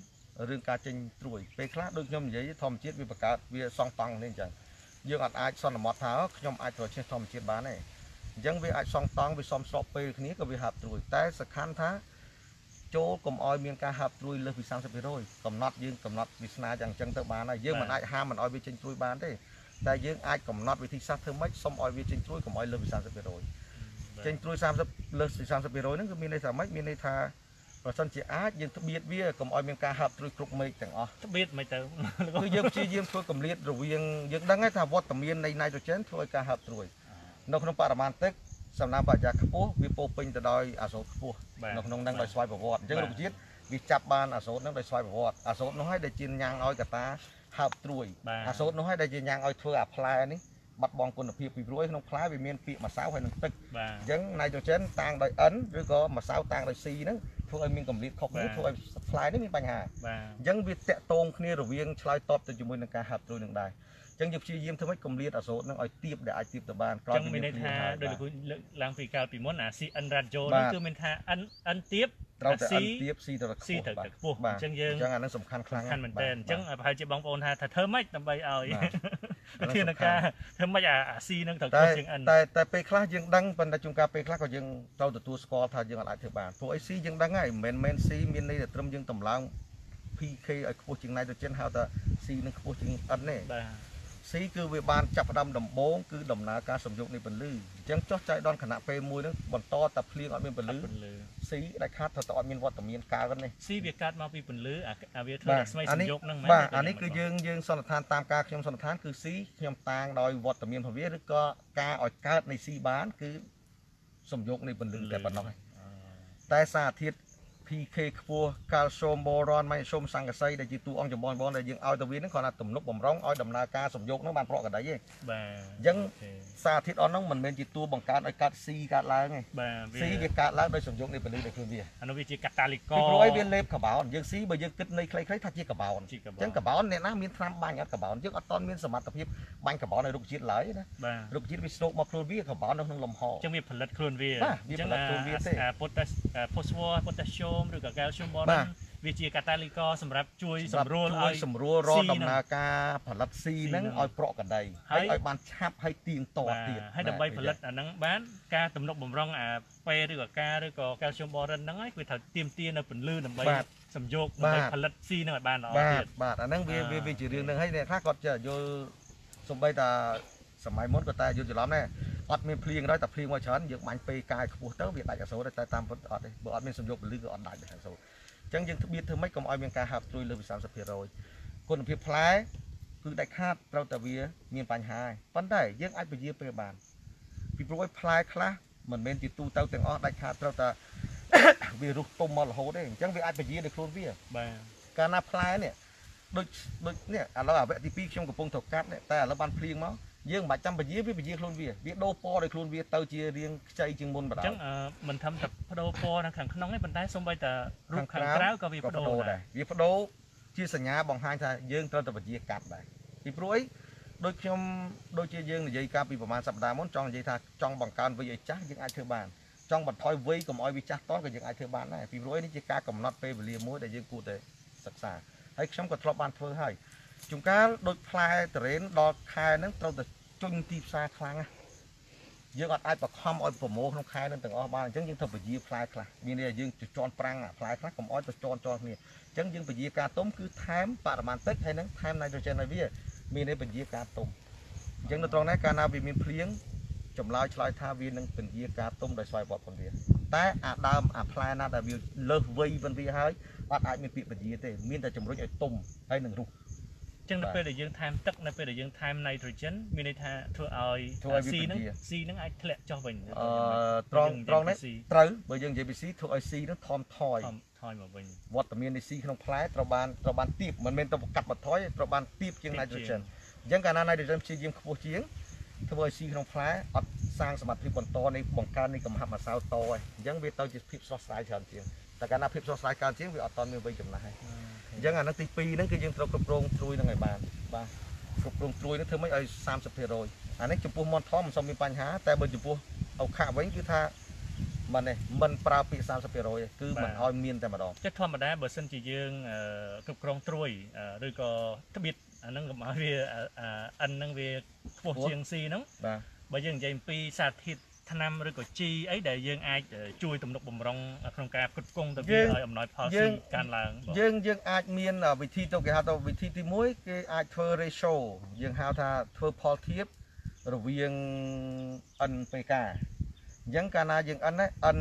2រឿងការចេញត្រួយពេលខ្លះដូចខ្ញុំនិយាយធម្មជាតិវាបង្កើតវាសង់តង់នេះអញ្ចឹងយើងអត់អាចសន្មត់ថាខ្ញុំអាចត្រូវឈ្នះធម្មជាតិបានទេអញ្ចឹងវាអាចសង់តង់វាសមស្របពេលគ្នាក៏វាហាប់ត្រួយតែសំខាន់ថាចូលកុំឲ្យមានការហាប់ត្រួយលើសពី 30% កំណត់យើងកំណត់វាសនាយ៉ាងអញ្ចឹងទៅបានហើយយើងមិនអាចហាមមិនឲ្យវាចេញត្រួយបានទេតែយើងអាចកំណត់វិធីសាស្ត្រធ្វើម៉េចសុំឲ្យវាចេញត្រួយកុំឲ្យលើសពី 30% ចេញត្រួយ30លើសពី 30% ហ្នឹងគឺមានន័យថាម៉េចមានន័យថាប្រសិនជាអាចយើងត្បៀតវាកុំឲ្យមានការហាប់ត្រួយគ្រប់មេឃទាំងអស់ត្បៀតមិនទៅគឺយើងព្យាយាមធ្វើកម្រិតរវាងយើងដឹងហើយថាវត្តមាននៃ nitrogen ធ្វើឲ្យការហាប់ត្រួយនៅក្នុងបរិមាណទឹកសំណើមបរិយាខ្ពស់វាពោពេញទៅដោយអាសូតខ្ពស់នៅក្នុងហ្នឹងដោយស្វ័យប្រវត្តិអញ្ចឹងរុក្ខជាតិវាចាប់បានអាសូតហ្នឹងដោយស្វ័យប្រវត្តិអាសូតនោះហើយដែលជាញ៉ាំងឲ្យកតាហើបត្រួយអាសូតនោះហើយដែលជាញ៉ាំងឲ្យធ្វើអាផ្លែនេះបាត់បង់គុណភាពពីព្រោះក្នុងផ្លែវាមានពាក្យម្សៅហើយនឹងទឹកអញ្ចឹង nitrogen តាំងដោយ N ឬក៏ម្សៅតាំងដោយ C ហ្នឹងធ្វើឲ្យមានកម្រិតខុសគ្នាធ្វើឲ្យផ្លែនេះមានបញ្ហាអញ្ចឹងវាតាក់ទងគ្នារវាងឆ្លើយតបទៅជាមួយនឹងការហាប់ត្រួយនឹងដែរអញ្ចឹងយើងព្យាយាមធ្វើម៉េចកម្រិតអាសូតនឹងឲ្យទៀបដែលអាចទៀបទៅបានក្រោយពីមានន័យថាដោយលោកលើកឡើងពីកាលពីមុនអា CN ratio នេះគឺមានថា N ទៀបត្រូវតែ N ទៀប C ទៅខ្ពស់អញ្ចឹងយើងអញ្ចឹងអានឹងសំខាន់ខ្លាំងមែនតើអញ្ចឹងប្រហែលជាបងប្អូនថាធ្វើម៉េចដើម្បីឲ្យវិធានការធ្វើម៉េចអា C នឹងត្រូវខ្ពស់ជាង N តែពេលខ្លះយើងដឹងប៉ុន្តែជួនកាលពេលខ្លះក៏យើងត្រូវទទួលស្គាល់ថាយើងអាចធ្វើបានព្រោះអី C យើងដឹងហើយមិនមែន C មានន័យតែត្រឹមយើងតម្លើង PK ឲ្យខ្ពស់ជាង nitrogen ហៅថា C នឹងខ្ពស់ជាង N ទេបាទ C គឺវាបានចាប់ផ្ដើមដំបូងគឺដំណើរការសំយោគនៃពន្លឺអញ្ចឹងចុះចៃដន្យខណៈពេលមួយហ្នឹងបន្តតែភ្លៀងអត់មានពន្លឺ C ដែលខាតទៅអត់មានវត្តមានកើតនេះ C វាកើតមកពីពន្លឺអាវាធ្វើរស្មីសំយោគហ្នឹងមែនបាទអានេះគឺយើងសន្និដ្ឋានតាមការខ្ញុំសន្និដ្ឋានគឺ C ខ្ញុំតាំងដោយវត្តមានរបស់វាឬក៏ការឲ្យកើតនៃ C បានគឺសំយោគនៃពន្លឺតែប៉ុណ្ណោះតែសារធាតុ PK ខ្ពស់ calcium boron magnesium សង្កសីដែលជាតួអង្គចម្បងដែលយើងឲ្យទៅវាហ្នឹងគ្រាន់តែទំនុកបំរុងឲ្យដំណើរការសំយោគហ្នឹងបានប្រកបដីទេបាទអញ្ចឹងសារធាតុអស់ហ្នឹងមិនមែនជាតួបង្កើតឲ្យកាត់ C កាត់ឡើងទេបាទ C វាកាត់ឡើងដោយសំយោគនៃពលិដោយខ្លួនវាអានោះវាជាកាតាលីកពីព្រោះឲ្យវាលេបកាបូនយើង C បើយើងគិតនៃខ្លីៗថាជាកាបូនអញ្ចឹងកាបូនអ្នកណាមានថ្នាំបាញ់អត់កាបូនយើងអត់តន់មានសមត្ថភាពបាញ់កាបូនឲ្យរុក្ខជាតិឡើយណារុក្ខជាតិវាស្រូបមកខ្លួនវាកាបូននៅក្នុងលំហអញ្ចឹងវាផលិតខ្លួនវាអញ្ចឹងខ្លួនវាទេ phosphorus potassium ឬក៏ calcium boron វាជាកាតាលីកសម្រាប់ជួយសម្រួលរកដំណើរការផលិត C ហ្នឹងឲ្យប្រកបដីហើយឲ្យបានឆាប់ហើយទៀងទាត់ទៀតហើយដើម្បីផលិតអាហ្នឹងបានការទំនុកបំរុងអាពេឬក៏ការឬក៏ calcium boron ហ្នឹងហើយវាត្រូវទៀមទានៅពន្លឺដើម្បីសំយោគដើម្បីផលិត C ហ្នឹងឲ្យបានល្អទៀតបាទអាហ្នឹងវាជារឿងហ្នឹងហើយអ្នកខ្លះគាត់ចេះយល់សំបីតាសម័យមុនក៏តែយល់ច្រឡំដែរអត់មានភ្លៀងហើយតែភ្លៀងមកច្រើនយើងបាញ់ពេកាយខ្ពស់ទៅវាដាច់អសូរតែតាមពិតអត់ទេបើអត់មានសំយោគពលឺក៏អត់ដាច់ដែរអសូរអញ្ចឹងយើងធ្វើម៉េចកុំឲ្យមានការហាប់ត្រួយលើពី 30% គុណភាពផ្លែគឺដាច់ខាតត្រូវតែវាមានបញ្ហាហើយប៉ុន្តែយើងអាចពជាពេលបានពីព្រោះឲ្យផ្លែខ្លះមិនមែនជាទូទៅទាំងអស់ដាច់ខាតត្រូវតែវារុះទុំមករហូតទេអញ្ចឹងវាអាចពជាដោយខ្លួនវាបាទកាលណាផ្លែនេះដូចនេះឥឡូវអាវគ្គទី2ខ្ញុំកំពុងត្រូវកាត់តែឥឡូវបានភ្លៀងមកយើងមិនបាច់ចាំពជាវាខាងខ្លួនវាដូរពណ៌ដោយខ្លួនវាទៅជារាងខ្ចីជាងមុនបណ្ដោយអញ្ចឹងមិនធំតែបដូរពណ៌នៅខាងក្នុងទេប៉ុន្តែសូម្បីតែរូបខាងក្រៅក៏វាបដូរដែរវាបដូរជាសញ្ញាបង្ហាញថាយើងត្រូវតែពជាកាត់ដែរពីព្រោះអីដូចខ្ញុំដូចជាយើងនិយាយកាលពីប្រហែលសប្តាហ៍មុនចង់និយាយថាចង់បង្កើនវ័យឲ្យចាស់យើងអាចធ្វើបានចង់បន្ថយវ័យកុំឲ្យវាចាស់តក៏យើងអាចធ្វើបានដែរពីព្រោះនេះជាការកំណត់ពេលវេលាមួយដែលយើងគួរតែសិក្សាហើយខ្ញុំក៏ធ្លាប់បានធ្វើហើយជួនកាលដូចផ្លែតរ៉េនដល់ខែហ្នឹងត្រូវតែជន់ទីផ្សារខ្លាំងណាយើងអត់អាចបខំឲ្យប្រមូលក្នុងខែនឹងទាំងអស់បានអញ្ចឹងយើងត្រូវពជាផ្លែខ្លះមានន័យថាយើងជន់ប្រាំងផ្លែខ្លះកុំឲ្យទៅជន់គ្នាអញ្ចឹងយើងពជាការទុំគឺថែមបរិមាណទឹកហើយនឹងថែម nitrogen ឲ្យវាមានន័យពជាការទុំអញ្ចឹងនៅត្រង់នេះកាលណាវាមានភ្លៀងចម្លើយឆ្លើយថាវានឹងពជាការទុំដោយស្វ័យប្រវត្តិផងវាតែអាដើមអាផ្លែណាដែលវាលើសវ័យវិញវាហើយអត់អាចមានពាក្យពជាទេមានតែជំរុញឲ្យទុំហើយនឹងរុះចឹងនៅពេលដែលយើងថែមទឹកនៅពេលដែលយើងថែម nitrogen មានន័យថាធ្វើឲ្យ C ហ្នឹងអាចធ្លាក់ចុះវិញត្រង់នេះត្រូវបើយើងនិយាយពី C ធ្វើឲ្យ C ហ្នឹងថមថយមកវិញវត្តមាននៃ C ក្នុងផ្លែត្រូវបានទាបមិនមែនទៅកាត់បន្ថយត្រូវបានទាបជាង nitrogen អញ្ចឹងកាលណា nitrogen ព្យាយាមខ្ពស់ជាងធ្វើឲ្យ C ក្នុងផ្លែអត់សាងសមត្ថភាពបន្តនៃបង្កើននៃកំហាប់ម្សៅតហើយអញ្ចឹងវាទៅជាភាពស្រស់ស្រាយច្រើនជាងតែកាលណាភាពស្រស់ស្រាយកើនជាងវាអត់តមានវ័យចំណាស់ហើយអញ្ចឹងអានោះទី2ហ្នឹងគឺយើងត្រូវគ្រប់គ្រងត្រួយហ្នឹងឲ្យបានបាទគ្រប់គ្រងត្រួយហ្នឹងធ្វើម៉េចឲ្យ 30% អានេះចំពោះមន់ថមមិនសូវមានបញ្ហាតែបើចំពោះអូខាវិញគឺថាមិនប្រើពាក្យ 30% ទេគឺមិនឲ្យមានតែម្ដងចិត្តធម្មតាបើសិនជាយើងគ្រប់គ្រងត្រួយឬក៏ត្បៀតអាហ្នឹងកុំឲ្យវា N ហ្នឹងវាខ្ពស់ជាង C ហ្នឹងបាទបើយើងនិយាយអំពីសារធាតុថ្នាំឬក៏ជីអីដែលយើងអាចជួយទំនុកបំរុងក្នុងការផ្គត់ផ្គង់ទៅវាឲ្យអំណោយផលស៊ីកើនឡើងយើងអាចមានវិធីទៅគេហៅទៅវិធីទី1គេអាចធ្វើ ratio យើងហៅថាធ្វើផលធៀបរវាង NPK អញ្ចឹងកាលណាយើង N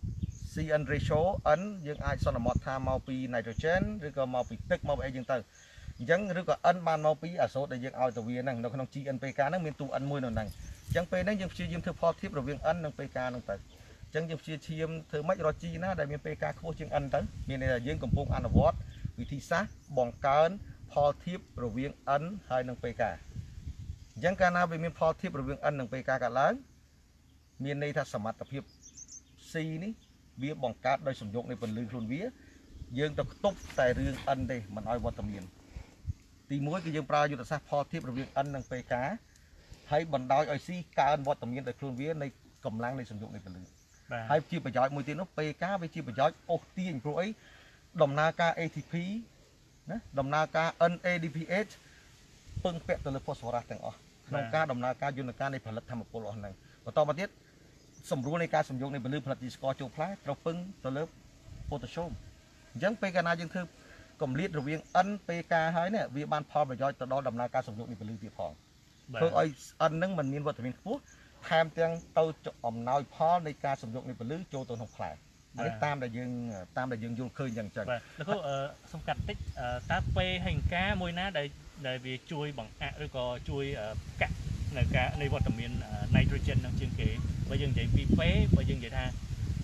CN ratio N យើងអាចសន្មតថាមកពី nitrogen ឬក៏មកពីទឹកមកពីអីចឹងទៅអញ្ចឹងឬក៏ N បានមកពីអាសូតដែលយើងឲ្យទៅវាហ្នឹងនៅក្នុង GNPK ហ្នឹងមានតួ N មួយនៅហ្នឹងអញ្ចឹងពេលហ្នឹងយើងព្យាយាមធ្វើផលធៀបរវាង N និង PK ហ្នឹងទៅអញ្ចឹងយើងព្យាយាមធ្វើម៉េចរក G ណាដែលមាន PK ខ្ពស់ជាង N ទៅមានន័យថាយើងកំពុងអនុវត្តវិធីសាស្ត្របង្កើនផលធៀបរវាង N ហើយនិង PK អញ្ចឹងកាលណាវាមានផលធៀបរវាង N និង PK កើតឡើងមានន័យថាសមត្ថភាព C នេះវាបង្កើតដោយសំយោគនៃពន្លឺខ្លួនវាយើងទៅខ្ទប់តែរឿង N ទេមិនឲ្យវត្តមានទី1គឺយើងប្រើយុទ្ធសាស្ត្រផលធៀបរវាង N និង PK ហើយបណ្ដោយឲ្យ C កើនវត្តមានដោយខ្លួនវានៃកម្លាំងនៃសំយោគនៃពន្លឺហើយជាប្រយោជន៍មួយទៀតនោះ PK វាជាប្រយោជន៍អូសទាញព្រោះអីដំណើរការ ATP ណាដំណើរការ NADPH ពឹងពាក់ទៅលើ phosphorus ទាំងអស់ក្នុងការដំណើរការយន្តការនៃផលិតធម្មពលអស់ហ្នឹងបន្តមកទៀតសម្រួលនៃការសំយោគនៃពន្លឺផលិតជាស្ករចូលផ្លែត្រូវពឹងទៅលើ potassium អញ្ចឹងពេលកាលណាយើងធ្វើកម្រិតរវាង N PK ហើយនេះវាបានផលប្រយោជន៍ទៅដល់ដំណើរការសំយោគនៃពន្លឺទៀតផងធ្វើឲ្យ N ហ្នឹងมันមានវត្តមានខ្ពស់ថែមទាំងទៅអំណោយផលនៃការសំយោគនៃពន្លឺចូលទៅក្នុងផ្លែនេះតាមដែលយើងយល់ឃើញយ៉ាងចឹងបាទលោកគ្រូសំកាត់តិចតើពេលហិង្កាមួយណាដែលវាជួយបង្អាក់ឬក៏ជួយកាក់នៅការនៃវត្តមាន nitrogen នឹងជាងគេបើយើងនិយាយពីពេលបើយើងនិយាយថា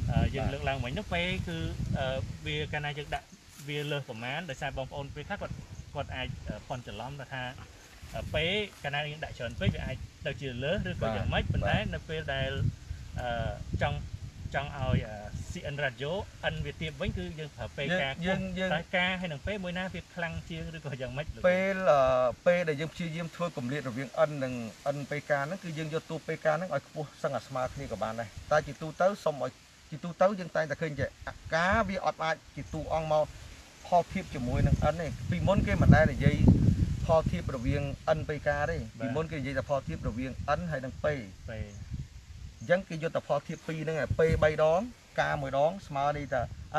យើងលើកឡើងមិញនោះពេលគឺវាកាលណាយើងដាក់វាលើសប្រមាណដោយសារបងប្អូនពេលខ្លះគាត់អាចប៉ុនច្រឡំថាពេលកាលណាយើងដាក់ច្រើនពេកវាអាចទៅជាលើសឬក៏យ៉ាងម៉េចប៉ុន្តែនៅពេលដែលចង់ឲ្យ CN radio N វាទៀបវិញគឺយើងប្រើពេលការតែការហើយនឹងពេលមួយណាវាខ្លាំងជាងឬក៏យ៉ាងម៉េចពេលដែលយើងព្យាយាមធ្វើកម្រិតរវាង N និង N ពេលការហ្នឹងគឺយើងយកតួពេលការហ្នឹងឲ្យខ្ពស់សឹងអាស្មើគ្នាក៏បានដែរតែជាទូទៅសុំឲ្យជាទូទៅយើងតែងតែឃើញជាការវាអត់អាចជាទូអង្គមកផលធៀបជាមួយនឹង N ទេពីមុនគេមិនដែលនិយាយផលធៀបរវាង N ពេលការទេពីមុនគេនិយាយតែផលធៀបរវាង N ហើយនឹងពេលអញ្ចឹងគេយកតែផលធៀបពីរហ្នឹងពេល3ដងការមួយដងស្មើនេះថា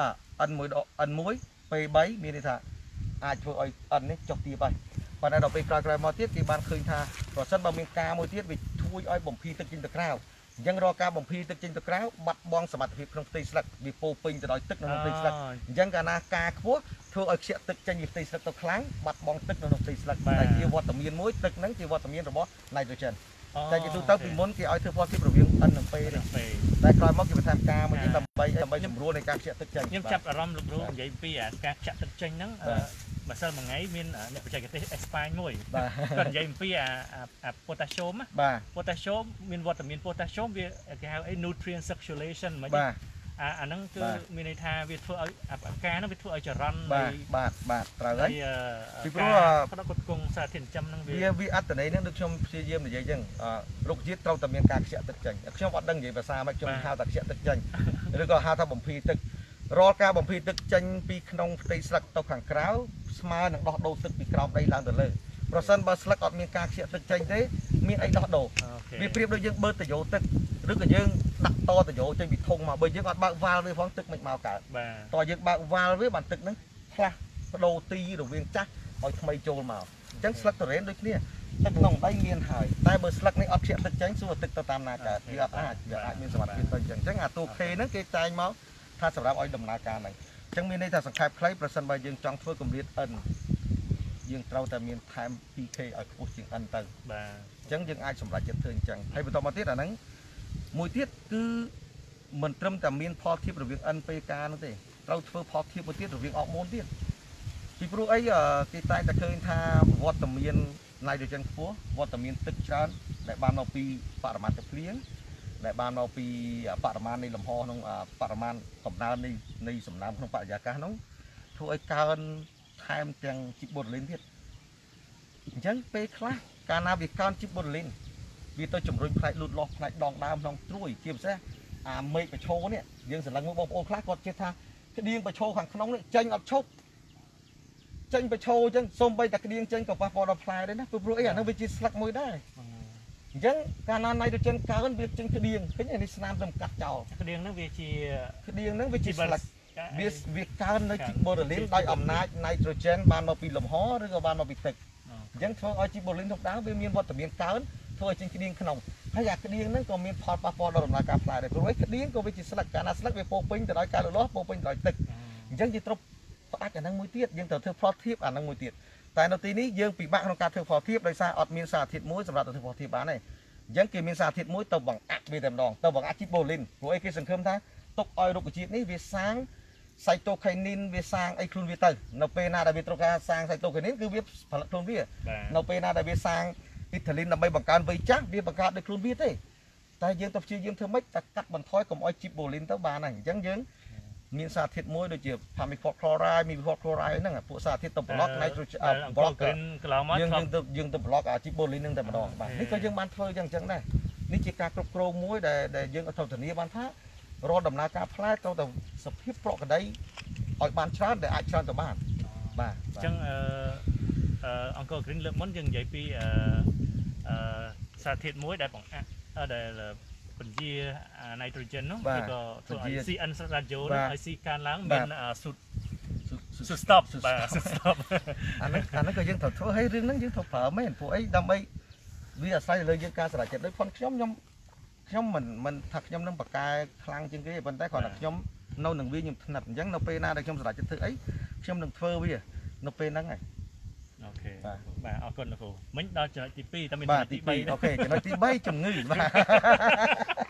N មួយ N 1ពេល3មានន័យថាអាចធ្វើឲ្យ N នេះចុះទាបហើយប៉ុន្តែដល់ពេលក្រោយៗមកទៀតគេបានឃើញថាប្រសិនបើមានការមួយទៀតវាជួយឲ្យបំភីទឹកចេញទៅក្រៅអញ្ចឹងរកការបំភីទឹកចេញទៅក្រៅបាត់បង់សមត្ថភាពក្នុងផ្ទៃស្លឹកវាពោពេញទៅដោយទឹកនៅក្នុងផ្ទៃស្លឹកអញ្ចឹងកាលណាការខ្ពស់ធ្វើឲ្យខ្ជាក់ទឹកចេញពីផ្ទៃស្លឹកទៅខ្លាំងបាត់បង់ទឹកនៅក្នុងផ្ទៃស្លឹកតែជាវត្តមានមួយទឹកហ្នឹងជាវត្តមានរបស់ nitrogen តែជាទូទៅពីមុនគេឲ្យធ្វើផលធៀបរវាង N និង P តែក្រោយមកគេបន្ថែមការមួយទៀតដើម្បីជំរុញនៃការខ្ជាក់ទឹកចេញខ្ញុំចាប់អារម្មណ៍លោកគ្រូនិយាយពីការខ្ជាក់ទឹកចេញហ្នឹងបើសិនមួយថ្ងៃមានអ្នកបច្ចេកទេសអេស្ប៉ាញមួយគាត់និយាយអំពីប៉ូតាស្យូមប៉ូតាស្យូមមានវត្តមានប៉ូតាស្យូមវាគេហៅអី nutrient circulation មិនហ្នឹងអាហ្នឹងគឺមានន័យថាវាធ្វើឲ្យអាការហ្នឹងវាធ្វើឲ្យចរន្តបាទត្រូវហើយពីព្រោះផ្ដោតគង់សារធាតុចិញ្ចឹមហ្នឹងវាអត្តន័យហ្នឹងដូចខ្ញុំព្យាយាមនិយាយអញ្ចឹងរុក្ខជាតិត្រូវតែមានការខ្ជាក់ទឹកចេញខ្ញុំអត់ដឹងនិយាយភាសាមកខ្ញុំហៅថាខ្ជាក់ទឹកចេញឬក៏ហៅថាបំភីទឹករាល់ការបំភីទឹកចេញពីក្នុងផ្ទៃស្លឹកទៅខាងក្រៅស្មើនឹងដោះដូរទឹកពីក្រោមដីឡើងទៅលើប្រសិនបើស្លឹកអត់មានការខ្ជាក់ទឹកចេញទេមានអីដោះដូរវាប្រៀបដូចយើងបើកតយោទឹកឬក៏យើងដាក់តតយោចេញពីធុងមកបើយើងអត់បើកវ៉ាល់វាផងទឹកមិនមកកើតតើយើងបើកវ៉ាល់វាបានទឹកហ្នឹងផ្លាស់ប្ដូរទីរវាងចាស់ឲ្យថ្មីចូលមកអញ្ចឹងស្លឹកទុរេនដូចគ្នាទឹកក្នុងដីមានហើយតែបើស្លឹកនេះអត់ខ្ជាក់ទឹកចេញសួរទឹកទៅតាមណាកើតវាអត់អាចមានសមត្ថភាពទៅអញ្ចឹងអាតួ K ហ្នឹងគេចែងមកថាសម្រាប់ឲ្យដំណើរការហ្នឹងអញ្ចឹងមានន័យថាសង្ខេបខ្លីប្រសិនបើយើងចង់ធ្វើកម្រិត N យើងត្រូវតែមានថែម 2K ឲ្យខ្ពស់ជាង N ទៅបាទអញ្ចឹងយើងអាចសម្រេចចិត្តធ្វើអញ្ចឹងហើយបន្តមកទៀតអាហ្នឹងមួយទៀតគឺមិនត្រឹមតែមានផលធៀបរវាង N ពេលការនោះទេត្រូវធ្វើផលធៀបមួយទៀតរវាងអរម៉ូនទៀតពីព្រោះអីគេតែងតែឃើញថាវត្តមាន nitrogen ខ្ពស់វត្តមានទឹកច្រើនដែលបានមកពីបរិមាណទឹកភ្លៀងដែលបានមកពីបរិមាណនៃលំហក្នុងបរិមាណកំណើននៃសំណើមក្នុងបរិយាកាសនោះធ្វើឲ្យកើនថែមទាំងជីបូរ៉ូលីនទៀតអញ្ចឹងពេលខ្លះកាលណាវាកើនជីបូរ៉ូលីនវាទៅជំរុញផ្នែកលូតលាស់ផ្នែកដងដើមក្នុងត្រួយជាពិសេសមេឃប្រឈោនេះយើងសម្លឹងមើលបងប្អូនខ្លះគាត់ជឿថាក្តៀងប្រឈោខាងក្នុងនេះចេញអត់ឈប់ចេញប្រឈោអញ្ចឹងសូម្បីតែក្តៀងចេញក៏ប៉ះពាល់ដល់ផ្លែដែរណាព្រោះអីអានោះវាជាស្លឹកមួយដែរអញ្ចឹងកាលណា nitrogen កើនវាចេញក្តៀងឃើញនេះស្នាមទៅកាត់ចោលក្តៀងហ្នឹងវាជាស្លឹកវាកើននៅជីបូរ៉ូលីនដោយអំណាច nitrogen បានមកពីលំហឬក៏បានមកពីទឹកអញ្ចឹងធ្វើឲ្យជីបូរ៉ូលីនក្នុងដើមវាមានវត្តមានកើនធ្វើឲ្យចេញក្តៀងក្នុងហើយអាក្តៀងហ្នឹងក៏មានផលប៉ះពាល់ដល់ដំណើរការផ្លែដែរព្រោះឯក្តៀងក៏វាជាស្លឹកកាលណាស្លឹកវាពោពេញទៅដោយការលូតលាស់ពោពេញដោយទឹកអញ្ចឹងយើងត្រូវផ្ដាច់អាហ្នឹងមួយទៀតយើងត្រូវធ្វើផលធៀបអាហ្នឹងមួយទៀតតែនៅទីនេះយើងពិបាកក្នុងការធ្វើផលធៀបដោយសារអត់មានសារធាតុមួយសម្រាប់ធ្វើផលធៀបបានទេអញ្ចឹងគេមានសារធាតុមួយទៅបង្អាក់វាតែម្ដងទៅបង្អាក់ជីបូលីនព្រោះអីគេសង្ឃឹមថាទុកឲ្យរុក្ខជាតិនេះវាសាងសៃតូខេនីនវាសាងអីខ្លួនវាទៅនៅពេលណាដែលវាត្រូវការសាងសៃតូខេនីនគឺវាផលិតខ្លួនវានៅពេលណាដែលវាសាងអ៊ីតាលីនដើម្បីបង្កើនវ័យចាស់វាបង្កើតដោយខ្លួនវាទេតែយើងទៅព្យាយាមធ្វើម៉េចតែកាត់បន្ថយ កុំឲ្យជីបូលីនទៅបានហើយអញ្ចឹងយើងមានសារធាតុមួយដូចជា Pamifos chloride មីវីផត chloride ហ្នឹងពួកសារធាតុទៅប្លុក nitrogen ប្លុកយើងទៅប្លុកជីបូលីនហ្នឹងតែម្ដងបាទនេះក៏យើងបានធ្វើយ៉ាងអញ្ចឹងដែរនេះជាការគ្រប់គ្រងមួយដែលយើងត្រូវធានាបានថារាល់ដំណើរការផ្លែត្រូវតែសភាពប្រក្រតីឲ្យបានច្រើនដែលអាចច្រើនទៅបានបាទអញ្ចឹងអង្គរ Green លើកមុនយើងនិយាយពីសារធាតុមួយដែលបង្អាក់ដែលពន្យា nitrogen នោះគេក៏ធ្វើឲ្យ CN radio នោះឲ្យស៊ីកើនឡើងមានស៊ូ stop បាទស៊ូ stop អាហ្នឹងក៏យើងត្រូវធ្វើឲ្យរឿងហ្នឹងយើងត្រូវប្រើមែនព្រោះអីដើម្បីវាអាស្រ័យលើយើងការស្រេចចិត្តដូចផងខ្ញុំមិនថាខ្ញុំនឹងបកកែខ្លាំងជាងគេប៉ុន្តែគ្រាន់តែខ្ញុំនៅនឹងវាខ្ញុំថ្និតអញ្ចឹងនៅពេលណាដែលខ្ញុំស្រេចចិត្តធ្វើអីខ្ញុំនឹងធ្វើវានៅពេលហ្នឹងហើយអូខេបាទអរគុណលោកគ្រូមិញដល់ចំណុចទី2តើមានចំណុចទី3អូខេចំណុចទី3ជំងឺបាទ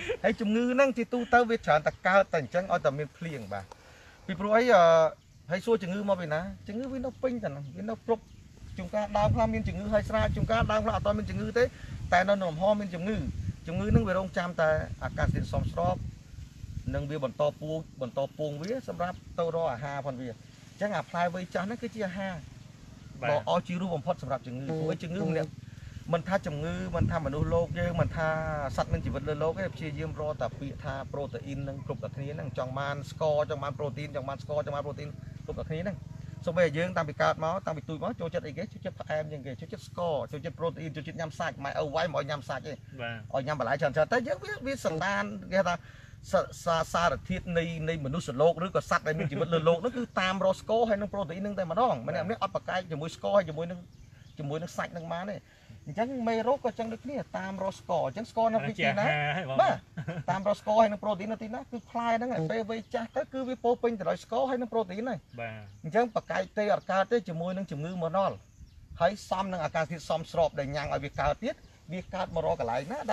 ហើយជំងឺហ្នឹងជាទូទៅវាច្រើនតែកើតតែអញ្ចឹងឲ្យតែមានភ្លៀងបាទពីព្រោះអីហើយសួរជំងឺមកពីណាជំងឺវានៅពេញតែហ្នឹងវានៅគ្រប់ជួនកាលដើមខ្លះមានជំងឺហើយស្រាជួនកាលដើមខ្លះអត់មានជំងឺទេតែនៅលំហមានជំងឺហ្នឹងវារងចាំតែអាកាសធាតុសមស្របនិងវាបន្តពូងវាសម្រាប់ទៅរកអាហារផងវាអញ្ចឹងអាផ្លែវ័យចាស់ហ្នឹងគឺជាអាហារដ៏អស្ចារ្យបំផុតសម្រាប់ជំងឺព្រោះជំងឺម្នាក់មិនថាជំងឺមិនថាមនុស្សលោកយើងមិនថាសត្វមានជីវិតលើលោកទេព្យាយាមរកតែពាក្យថាប្រូតេអ៊ីននឹងគ្រប់តែគ្នាហ្នឹងចង់បានស្ករចង់បានប្រូតេអ៊ីនចង់បានស្ករចង់បានប្រូតេអ៊ីនគ្រប់តែគ្នាហ្នឹងសូម្បីតែយើងតាំងពីកើតមកតាំងពីទូចមកចូលចិត្តអីគេចូលចិត្តផ្អែមជាងគេចូលចិត្តស្ករចូលចិត្តប្រូតេអ៊ីនចូលចិត្តញ៉ាំសាច់ម៉ែឪវាយមកឲ្យញ៉ាំសាច់ទេឲ្យញ៉ាំបន្លែច្រើនតែយើងវាសន្តានគេថាសារធាតុនៃមនុស្សលោកឬក៏សត្វដែលមានជីវិតលើលោកនោះគឺតាមរកស្ករហើយនឹងប្រូតេអ៊ីននឹងតែម្ដងម្នាក់អត់ប្រកែកជាមួយស្ករហើយជាមួយនឹងសាច់នឹងបានទេអញ្ចឹងមេរោគក៏ចឹងដូចគ្នាតាមរកស្ករអញ្ចឹងស្ករនៅទីណាបាទតាមរកស្ករហើយនឹងប្រូតេអ៊ីននៅទីណាគឺផ្លែហ្នឹងពេលវ័យចាស់ទៅគឺវាពោពេញទៅដោយស្ករហើយនឹងប្រូតេអ៊ីនហើយបាទអញ្ចឹងប្រកែកទេអត់កើតទេជាមួយនឹងជំងឺម៉ូណលហើយសំនឹងអាកាសធាតុសមស្របដែលញ៉ាំងឲ្យវាកើតទៀតវាកើតមករកកន្លែងណា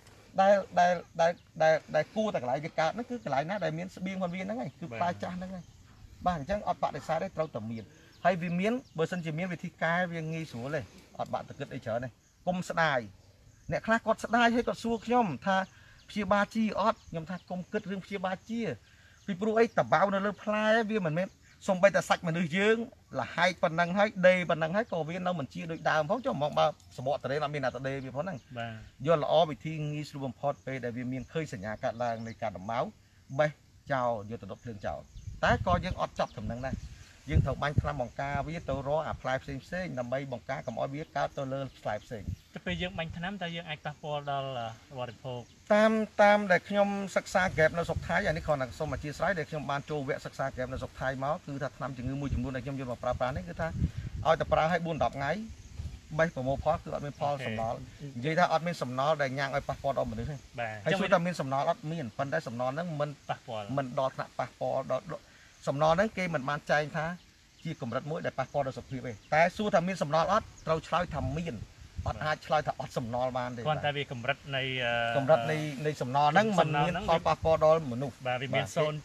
ដែលគួរតែកន្លែងវាកើតហ្នឹងគឺកន្លែងណាដែលមានស្បៀងផងវាហ្នឹងហើយគឺផ្លែចាស់ហ្នឹងហើយបាទអញ្ចឹងអត់បដិសេធទេត្រូវតែមានហើយវាមានបើសិនជាមានវិធីកែវាងាយស្រួលទេអត់បាក់ទឹកគិតអីច្រើនទេគុំស្ដាយអ្នកខ្លះគាត់ស្ដាយហើយគាត់សួរខ្ញុំថាព្យាបាលជីអត់ខ្ញុំថាគុំគិតរឿងព្យាបាលជីពីព្រោះអីតបៅនៅលើផ្លែវាមិនមែនសំបីតែសាច់មនុស្សយើងលហែកប៉ុណ្ណឹងហើយដេប៉ុណ្ណឹងហើយក៏វានៅមិនជាដូចដើមផងចុះហ្មងបើសបកតរេនអត់មានអាតដេវាផងហ្នឹងបាទយល់ល្អវិធីងាយស្រួលបំផុតពេលដែលវាមានឃើញសញ្ញាកាត់ឡើងនៃការដំម៉ៅបេះចោលយកទៅដុតភ្លើងចោលតែក៏យើងអត់ចប់ត្រឹមហ្នឹងដែរយើងត្រូវបាញ់ថ្នាំបង្ការវាទៅរកអាផ្លែផ្សេងដើម្បីបង្ការកុំឲ្យវាកើតទៅលើផ្លែផ្សេងទៅពេលយើងបាញ់ថ្នាំតើយើងអាចប៉ះពាល់ដល់បរិភោគតាមដែលខ្ញុំសិក្សាហ្គេបនៅស្រុកថៃអានេះគ្រាន់តែសូមអធិស្ឋានដែលខ្ញុំបានចូលវគ្គសិក្សាហ្គេបនៅស្រុកថៃមកគឺថាថ្នាំជំងឺមួយចំនួនដែលខ្ញុំយកមកប្រើប្រាស់នេះគឺថាឲ្យតែប្រើឲ្យ 4-10 ថ្ងៃបេះប្រមូលផលគឺអត់មានផលសំណល់និយាយថាអត់មានសំណល់ដែលញ៉ាំងឲ្យប៉ះពាល់ដល់មនុស្សទេហើយជួយតែមានសំណល់អត់មានប៉ុន្តែសំណល់ហ្នឹងមិនប៉ះពាល់មិនដល់ថ្នាក់ប៉ះពាល់ដល់សំណល់ហ្នឹងគេមិនបានចែងថាជាកម្រិតមួយដែលប៉ះពាល់ដល់សុខភាពទេតែសួរថាមានសំណល់អត់ត្រូវឆ្លើយថាមានអត់អាចឆ្លើយថាអត់សំណល់បានទេគ្រាន់តែវាកម្រិតនៃសំណល់ហ្នឹងមិនមានផលប៉ះពាល់ដល់មនុស្សបាទវាមាន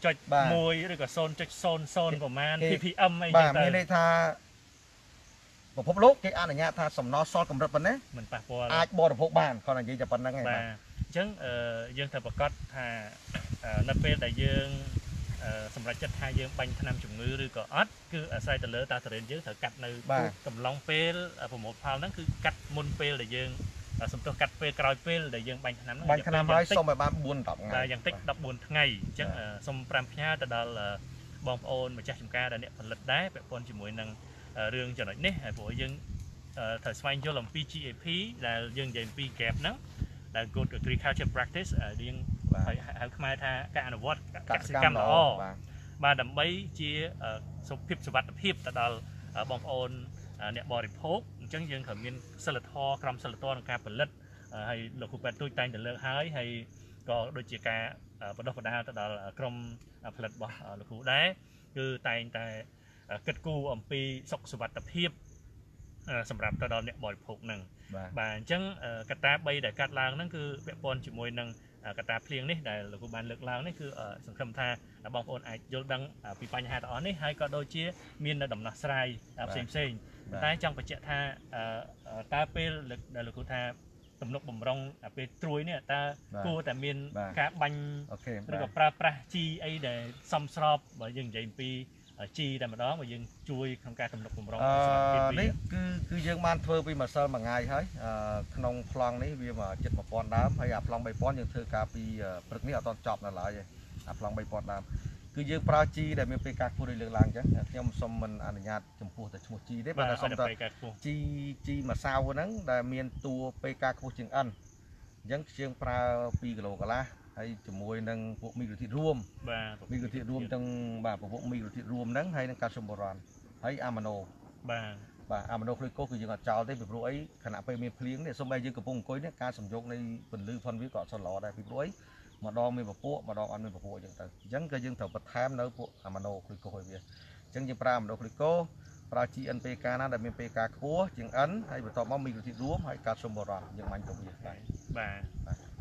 0.1 ឬក៏ 0.00 ប្រមាណ ppm អីចឹងទៅបាទមានន័យថាពិភពលោកគេអនុញ្ញាតថាសំណល់សល់កម្រិតប៉ុណ្ណេះមិនប៉ះពាល់អាចបរិភោគបានគាត់និយាយតែប៉ុណ្្នឹងឯងបាទអញ្ចឹងយើងត្រូវប្រកាសថានៅពេលដែលយើងសម្រាប់ចិត្តថាយើងបាញ់ថ្នាំជំងឺឬក៏អត់គឺអាស្រ័យទៅលើតាតរេនយើងត្រូវកាត់នៅកំឡុងពេលប្រមូលផលហ្នឹងគឺកាត់មុនពេលដែលយើងសំទោសកាត់ពេលក្រោយពេលដែលយើងបាញ់ថ្នាំហ្នឹងបាញ់ថ្នាំហើយសុំឲ្យបាន4-10ថ្ងៃយ៉ាងតិច14ថ្ងៃអញ្ចឹងសូម5ផ្ញើទៅដល់បងប្អូនម្ចាស់ចម្ការដែលអ្នកផលិតដែរពាក់ព័ន្ធជាមួយនឹងរឿងចំណុចនេះហើយព្រោះយើងត្រូវស្វែងយល់អំពី GAP ដែលយើងនិយាយអំពី gap ហ្នឹងដែល Good Agriculture Practice យើងហៅខ្មែរថាការអនុវត្តកសិកម្មល្អបាទដើម្បីជាសុខភាពសុវត្ថិភាពទៅដល់បងប្អូនអ្នកបរិភោគអញ្ចឹងយើងត្រូវមានសិលធម៌ក្រមសិលធម៌ក្នុងការផលិតហើយលោកគ្រូពេទ្យទូចតែងតែលើកហើយក៏ដូចជាការបដិបដាទៅដល់ក្រុមផលិតរបស់លោកគ្រូដែរគឺតែងតែគិតគូរអំពីសុខសុវត្ថិភាពសម្រាប់ទៅដល់អ្នកបរិភោគហ្នឹងបាទអញ្ចឹងកត្តា3ដែលកាត់ឡើងហ្នឹងគឺពាក់ព័ន្ធជាមួយនឹងកត្តាភ្លៀងនេះដែលលោកគ្រូបានលើកឡើងនេះគឺសង្ឃឹមថាបងប្អូនអាចយល់ដឹងពីបញ្ហាទាំងអស់នេះហើយក៏ដូចជាមានដំណោះស្រាយផ្សេងប៉ុន្តែចង់បញ្ជាក់ថាតើពេលដែលលោកគ្រូថាទំនុកបំរុងពេលត្រួយនេះតើគួរតែមានការបាញ់ឬក៏ប្រើប្រាស់ជីអីដែលសមស្របបើយើងនិយាយអំពីជីតែម្ដងបើយើងជួយក្នុងការទំនុកបំរុងនេះគឺយើងបានធ្វើពីម្សិលមួយថ្ងៃហើយក្នុងប្លង់នេះវាមកជិត 1000 ដើមហើយអាប្លង់ 3000 យើងធ្វើការពីព្រឹកនេះអត់តចប់នៅឡើយទេអាប្លង់ 3000 ដើមគឺយើងប្រើជីដែលមានពេលការខ្ពស់ដូចលើកឡើងអញ្ចឹងខ្ញុំសូមមិនអនុញ្ញាតចំពោះតែឈ្មោះជីទេបើតែសូមតែជីម្សៅហ្នឹងដែលមានតួពេលការខ្ពស់ជាង N អញ្ចឹងយើងប្រើ2 គីឡូកន្លះហើយជាមួយនឹងពួកមីក្រូធាតុរួមបាទមីក្រូធាតុរួមទាំងបាទពួកមីក្រូធាតុរួមហ្នឹងហើយនឹងកាល់ស្យូមបូរ៉ានហើយអាម៉ាណូបាទអាម៉ាណូក្លូកូសគឺយើងអត់ចោលទេពីព្រោះអីខណៈពេលមានភ្លៀងនេះសូម្បីយើងកំពុងអង្គុយនេះការសំយោគនៃពន្លឺផុនវាក៏អត់សូវល្អដែរពីព្រោះអីម្ដងមានពពកម្ដងអត់មានពពកអញ្ចឹងទៅអញ្ចឹងក៏យើងត្រូវបន្ថែមនៅពួកអាម៉ាណូក្លូកូសឲ្យវាអញ្ចឹងយើងប្រើអាម៉ាណូក្លូកូសប្រើ GNPK ណាដែលមាន PK ខ្ពស់ជាង N ហើយបន្ទាប់មកមីក្រូធាតុរួមហើយកាល់ស្យូមបូរ៉ានយើងបាញ់ទៅវាដែរបាទ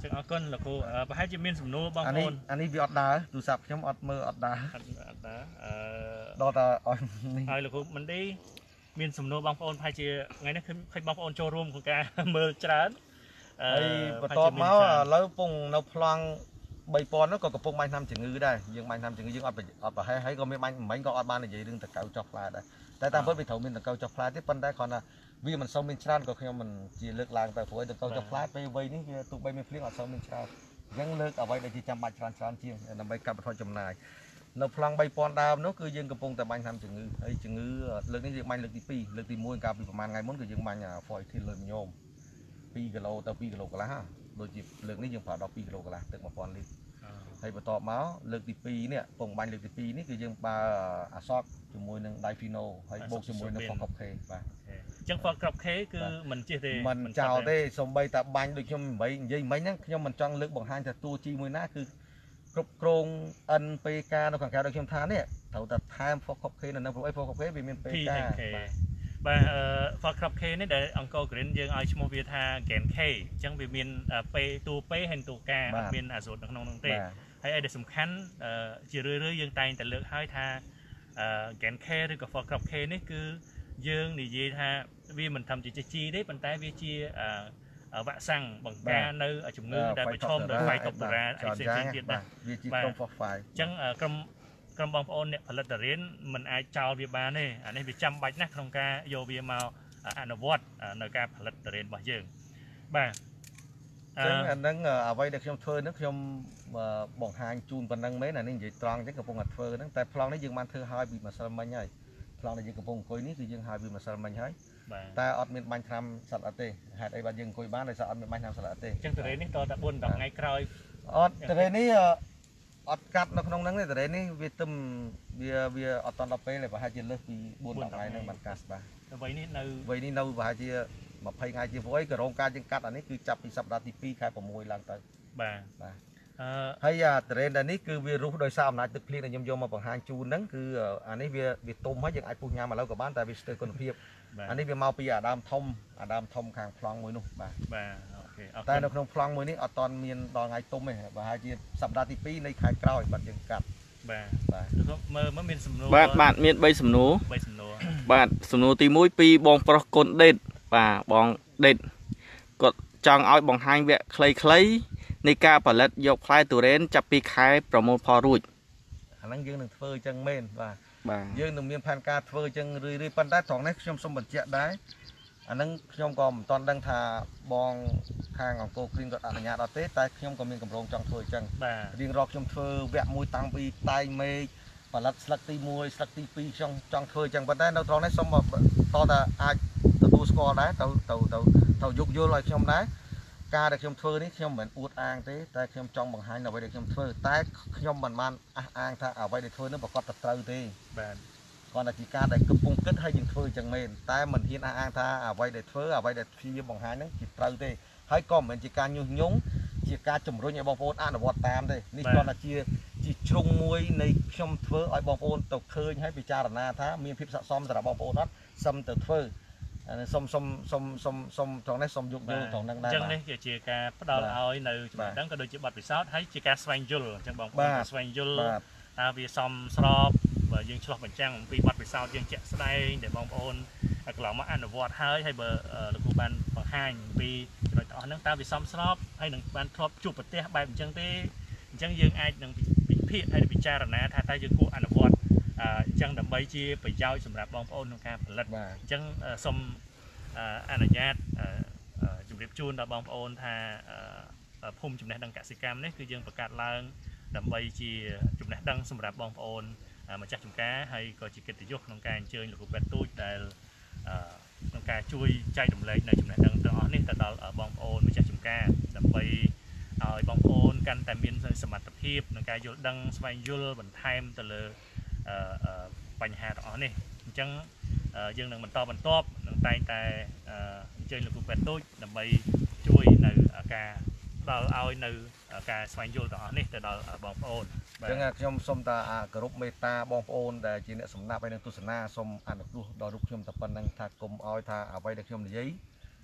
ចឹងអរគុណលោកគ្រូប្រហែលជាមានសំណួរបងប្អូនអានេះវាអត់ដើរទូរស័ព្ទខ្ញុំអត់មើលអត់ដើរដល់តែឲ្យលោកគ្រូមិនឌីមានសំណួរបងប្អូនប្រហែលជាថ្ងៃនេះឃើញបងប្អូនចូលរួមក្នុងការមើលច្រើនហើយបន្ទាប់មកឥឡូវពងនៅប្លង់3000នោះក៏កំពុងបាញ់ថ្នាំជំងឺដែរយើងបាញ់ថ្នាំជំងឺយើងអត់ប្រហែលហើយក៏មានបាញ់មិញក៏អត់បាននិយាយរឿងតកៅចុះផ្លែដែរតែតាមពិតវាត្រូវមានតកៅចុះផ្លែទេប៉ុន្តែគ្រាន់តែវាមិនសូវមានច្រើនក៏ខ្ញុំមិនជាលើកឡើងទៅព្រោះតកៅចុះផ្លែពេលវ័យនេះវាទោះបីមានភ្លៀងអត់សូវមានច្រើនអញ្ចឹងលើកអ្វីដែលជាចាំបាច់ច្រើនជាងដើម្បីកាត់បន្ថយចំណាយនៅប្លង់3000ដើមនោះគឺយើងកំពុងតែបាញ់ថ្នាំជំងឺហើយជំងឺលើកនេះយើងបាញ់លើកទី2លើកទី1កាលពីប្រហែលថ្ងៃមុនគឺយើងបាញ់ Foitil លើញោម2គីឡូទៅ2គីឡូកន្លះដូចជាលើកនេះយើងប្រើដល់2គីឡូកន្លះទឹក1000លីត្រហើយបន្ទាប់មកលើកទី2នេះពងបាញ់លើកទី2នេះគឺយើងប្រើអាសតជាមួយនឹង Difino ហើយបូកជាមួយនឹង Focus K បាទអញ្ចឹង Focus K គឺមិនចេះទេមិនចោលទេសំបីតាបាញ់ដូចខ្ញុំនិយាយមិញហ្នឹងខ្ញុំមិនចង់លើកបង្ហាញថាតួជីមួយណាគឺគ្រប់គ្រង NPK នៅខាងក្រៅដូចខ្ញុំថានេះត្រូវតែថែម Focus K នៅព្រោះអី Focus K វាមាន PK បាទ Focus K នេះដែលអង្គរ Green យើងឲ្យឈ្មោះវាថា Gen K អញ្ចឹងវាមានតួ P ហើយតួ K អត់មានអាសូតនៅក្នុងនោះទេហើយឯដែលសំខាន់ជារឿយៗយើងតែងតែលើកឲ្យថា Gen K ឬក៏ Focus K នេះគឺយើងនិយាយថាវាមិនធម្មជាតិជីទេប៉ុន្តែវាជាវ៉ាក់សាំងបង្ការនៅជំងឺដែលប្រឈមដោយ Phytophthora អីផ្សេងទៀតដែរវាជាក្រុម Phosphide អញ្ចឹងក្រុមបងប្អូនអ្នកផលិតតារៀនមិនអាចចោលវាបានទេអានេះវាចាំបាច់ណាស់ក្នុងការយកវាមកអនុវត្តនៅការផលិតតារៀនរបស់យើងបាទអញ្ចឹងអានឹងអ្វីដែលខ្ញុំធ្វើនេះខ្ញុំបង្ហាញជូនប៉ុណ្ណឹងមែនអានេះនិយាយត្រង់អញ្ចឹងកំពុងតែធ្វើហ្នឹងតែប្លង់នេះយើងបានធ្វើឲ្យពីម្សិលមិញហើយប្លង់ដែលយើងកំពុងអង្គុយនេះគឺយើងឲ្យពីម្សិលមិញហើយតែអត់មានបាញ់ថ្នាំសត្វអត់ទេហេតុអីបាទយើងអង្គុយបានដោយសារអត់មានបាញ់ថ្នាំសត្វអត់ទេអញ្ចឹងតារៀននេះតតែ4 10ថ្ងៃក្រោយអត់តារៀននេះអត់កាត់នៅក្នុងហ្នឹងទេតារៀននេះវាទឹមវាអត់តដល់ពេលទេប្រហែលជាលើសពី4 10ថ្ងៃហ្នឹងបានកាត់បាទវ័យនេះនៅប្រហែលជា20ថ្ងៃជាព្រោះអីក៏រោងការយើងកាត់អានេះគឺចាប់ពីសប្តាហ៍ទី2ខែ6ឡើងទៅបាទហើយតារ៉េននេះគឺវារុះដោយសារអំណាចទឹកភ្លៀងដែលខ្ញុំយកមកបង្ហាញជូនហ្នឹងគឺអានេះវាទុំហើយយើងអាចពុះញ៉ាំឥឡូវក៏បានតែវាស្ទើរគុណភាពអានេះវាមកពីអាដើមធំខាងប្លង់មួយនោះបាទអូខេតែនៅក្នុងប្លង់មួយនេះអត់ទាន់មានដល់ថ្ងៃទុំទេប្រហែលជាសប្តាហ៍ទី2នៃខែក្រោយបាទយើងកាត់បាទមើលមានសំណួរបាទមាន3សំណួរបាទសំណួរទី1ពីបងប្រុសកូនដេតបាទបងដេតគាត់ចង់ឲ្យបង្ហាញវគ្គខ្លីៗនៃការផលិតយកផ្លែទុរេនចាប់ពីខែប្រមូលផលរួចអាហ្នឹងយើងនឹងធ្វើអញ្ចឹងមែនបាទយើងនឹងមានផែនការធ្វើអញ្ចឹងរឿយប៉ុន្តែត្រង់នេះខ្ញុំសូមបញ្ជាក់ដែរអាហ្នឹងខ្ញុំក៏មិនទាន់ដឹងថាបងខាងអង្គរគ្រីមគាត់អនុញ្ញាតអត់ទេតែខ្ញុំក៏មានកម្រងចង់ធ្វើអញ្ចឹងរៀងរាល់ខ្ញុំធ្វើវគ្គមួយតាំងពីតែងមេឃផលិតស្លឹកទី1ស្លឹកទី2ខ្ញុំចង់ធ្វើអញ្ចឹងប៉ុន្តែនៅត្រង់នេះសូមតតែអាចទទួលស្គាល់ដែរទៅយោគយល់ឲ្យខ្ញុំដែរការដែលខ្ញុំធ្វើនេះខ្ញុំមិនអួតអាងទេតែខ្ញុំចង់បង្ហាញអ្វីដែលខ្ញុំធ្វើតែខ្ញុំមិនបានអះអាងថាអ្វីដែលធ្វើនោះប្រកបតែត្រូវទេបាទគាត់តែជាការដែលកំពុងគិតហើយយើងធ្វើអញ្ចឹងមែនតែមិនហ៊ានអះអាងថាអ្វីដែលធ្វើអ្វីដែលព្យាយាមបង្ហាញហ្នឹងជាត្រូវទេហើយក៏មិនមែនជាការញុះញង់ជាការជំរុញឲ្យបងប្អូនអនុវត្តតាមទេនេះគាត់តែជាជ្រុងមួយនៃខ្ញុំធ្វើឲ្យបងប្អូនទៅឃើញហើយពិចារណាថាមានភាពស័ក្តិសមសម្រាប់បងប្អូនអត់សឹមទៅធ្វើសុំត្រង់នេះសុំយកយល់ត្រង់ហ្នឹងដែរអញ្ចឹងនេះជាការផ្ដល់ឲ្យនៅចំណេះដឹងក៏ដូចជាបទពិសោធន៍ហើយជាការស្វែងយល់អញ្ចឹងបងប្អូនស្វែងយល់ថាវាសមស្របបើយើងឆ្លោះបញ្ចាំងអំពីបទពិសោធន៍យើងជាក់ស្ដែងដែលបងប្អូនកន្លងមកអនុវត្តហើយបើលោកគ្រូបានបង្ហាញអំពីចំណុចទាំងអស់ហ្នឹងតើវាសមស្របហើយនឹងបានធ្លាប់ជួបប្រទេសបែបអញ្ចឹងទេអញ្ចឹងយើងអាចនឹងពិភាក្សាហើយពិចារណាថាតើយើងគួរអនុវត្តអញ្ចឹងដើម្បីជាប្រយោជន៍សម្រាប់បងប្អូនក្នុងការផលិតអញ្ចឹងសូមអនុញ្ញាតជម្រាបជូនដល់បងប្អូនថាភូមិចំណេះដឹងកសិកម្មនេះគឺយើងបង្កើតឡើងដើម្បីជាចំណេះដឹងសម្រាប់បងប្អូនម្ចាស់ចម្ការហើយក៏ជាកិត្តិយសក្នុងការអញ្ជើញលោកគ្រូពេទ្យទូចដែលក្នុងការជួយចែករំលែកនៅចំណេះដឹងទាំងអស់នេះទៅដល់បងប្អូនម្ចាស់ចម្ការដើម្បីឲ្យបងប្អូនកាន់តែមានសមត្ថភាពក្នុងការយល់ដឹងស្វែងយល់បន្ថែមទៅលើបញ្ហាទាំងអស់នេះអញ្ចឹងយើងនឹងបន្តនឹងតែងតែអញ្ជើញលោកគ្រូពេទ្យទូចដើម្បីជួយនៅការដល់ឲ្យនៅការស្វែងយល់ទាំងអស់នេះទៅដល់បងប្អូនអញ្ចឹងខ្ញុំសូមតាគោរពមេត្តាបងប្អូនដែលជាអ្នកសំណាប់ហើយនឹងទស្សនាសូមអនុគ្រោះដល់រូបខ្ញុំតែប៉ុណ្្នឹងថាគុំឲ្យថាអ្វីដែលខ្ញុំនិយាយ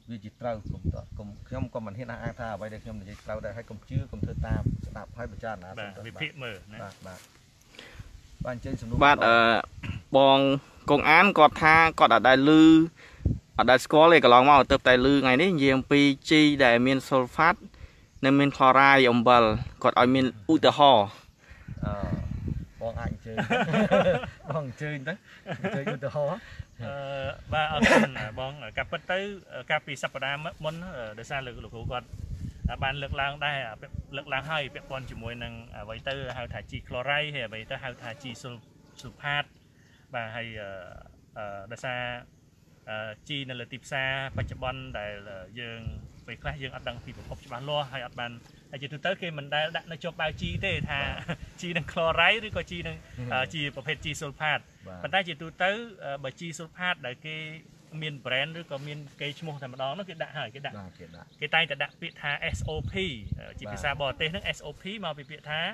វាជាត្រូវខ្ញុំក៏មិនហ៊ានអះអាងថាអ្វីដែលខ្ញុំនិយាយត្រូវដែរហើយកុំជឿកុំធ្វើតាមស្ដាប់ហើយពិចារណាបាទវិភាគមើលណាបាទអញ្ចឹងសំណួរបាទបងកងអានគាត់ថាគាត់អត់ដែលឮអត់ដែលស្គាល់ទេកន្លងមកទៅតែឮថ្ងៃនេះនិយាយអំពីជីដែលមាន sulfat និងមាន chloride អំបិលគាត់ឲ្យមានឧទាហរណ៍បងអាចអញ្ជើញបងអញ្ជើញទៅអញ្ជើញឧទាហរណ៍បាទអរគុណបងកាពិតទៅកាលពីសប្តាហ៍មុនដោយសារលោកគ្រូគាត់បានលើកឡើងដែរលើកឡើងហើយពាក់ព័ន្ធជាមួយនឹងអ្វីទៅហៅថាជីក្លូរ៉ៃហើយអ្វីទៅហៅថាជីស៊ូផាតបាទហើយដោយសារជីនៅលើទីផ្សារបច្ចុប្បន្នដែលយើងពេលខ្លះយើងអត់ដឹងពីប្រភពច្បាស់លាស់ហើយអត់បានហើយជាទូទៅគេមិនដែលដាក់នៅជាប់បាវជីទេថាជីនឹងក្លូរ៉ៃឬក៏ជីនឹងជីប្រភេទជីស៊ុលផាតប៉ុន្តែជាទូទៅបើជីស៊ុលផាតដែលគេមាន brand ឬក៏មានគេឈ្មោះតែម្ដងនោះគេដាក់ហើយគេតែងតែដាក់ពាក្យថា SOP ជាភាសាបរទេសហ្នឹង SOP មកពីពាក្យថា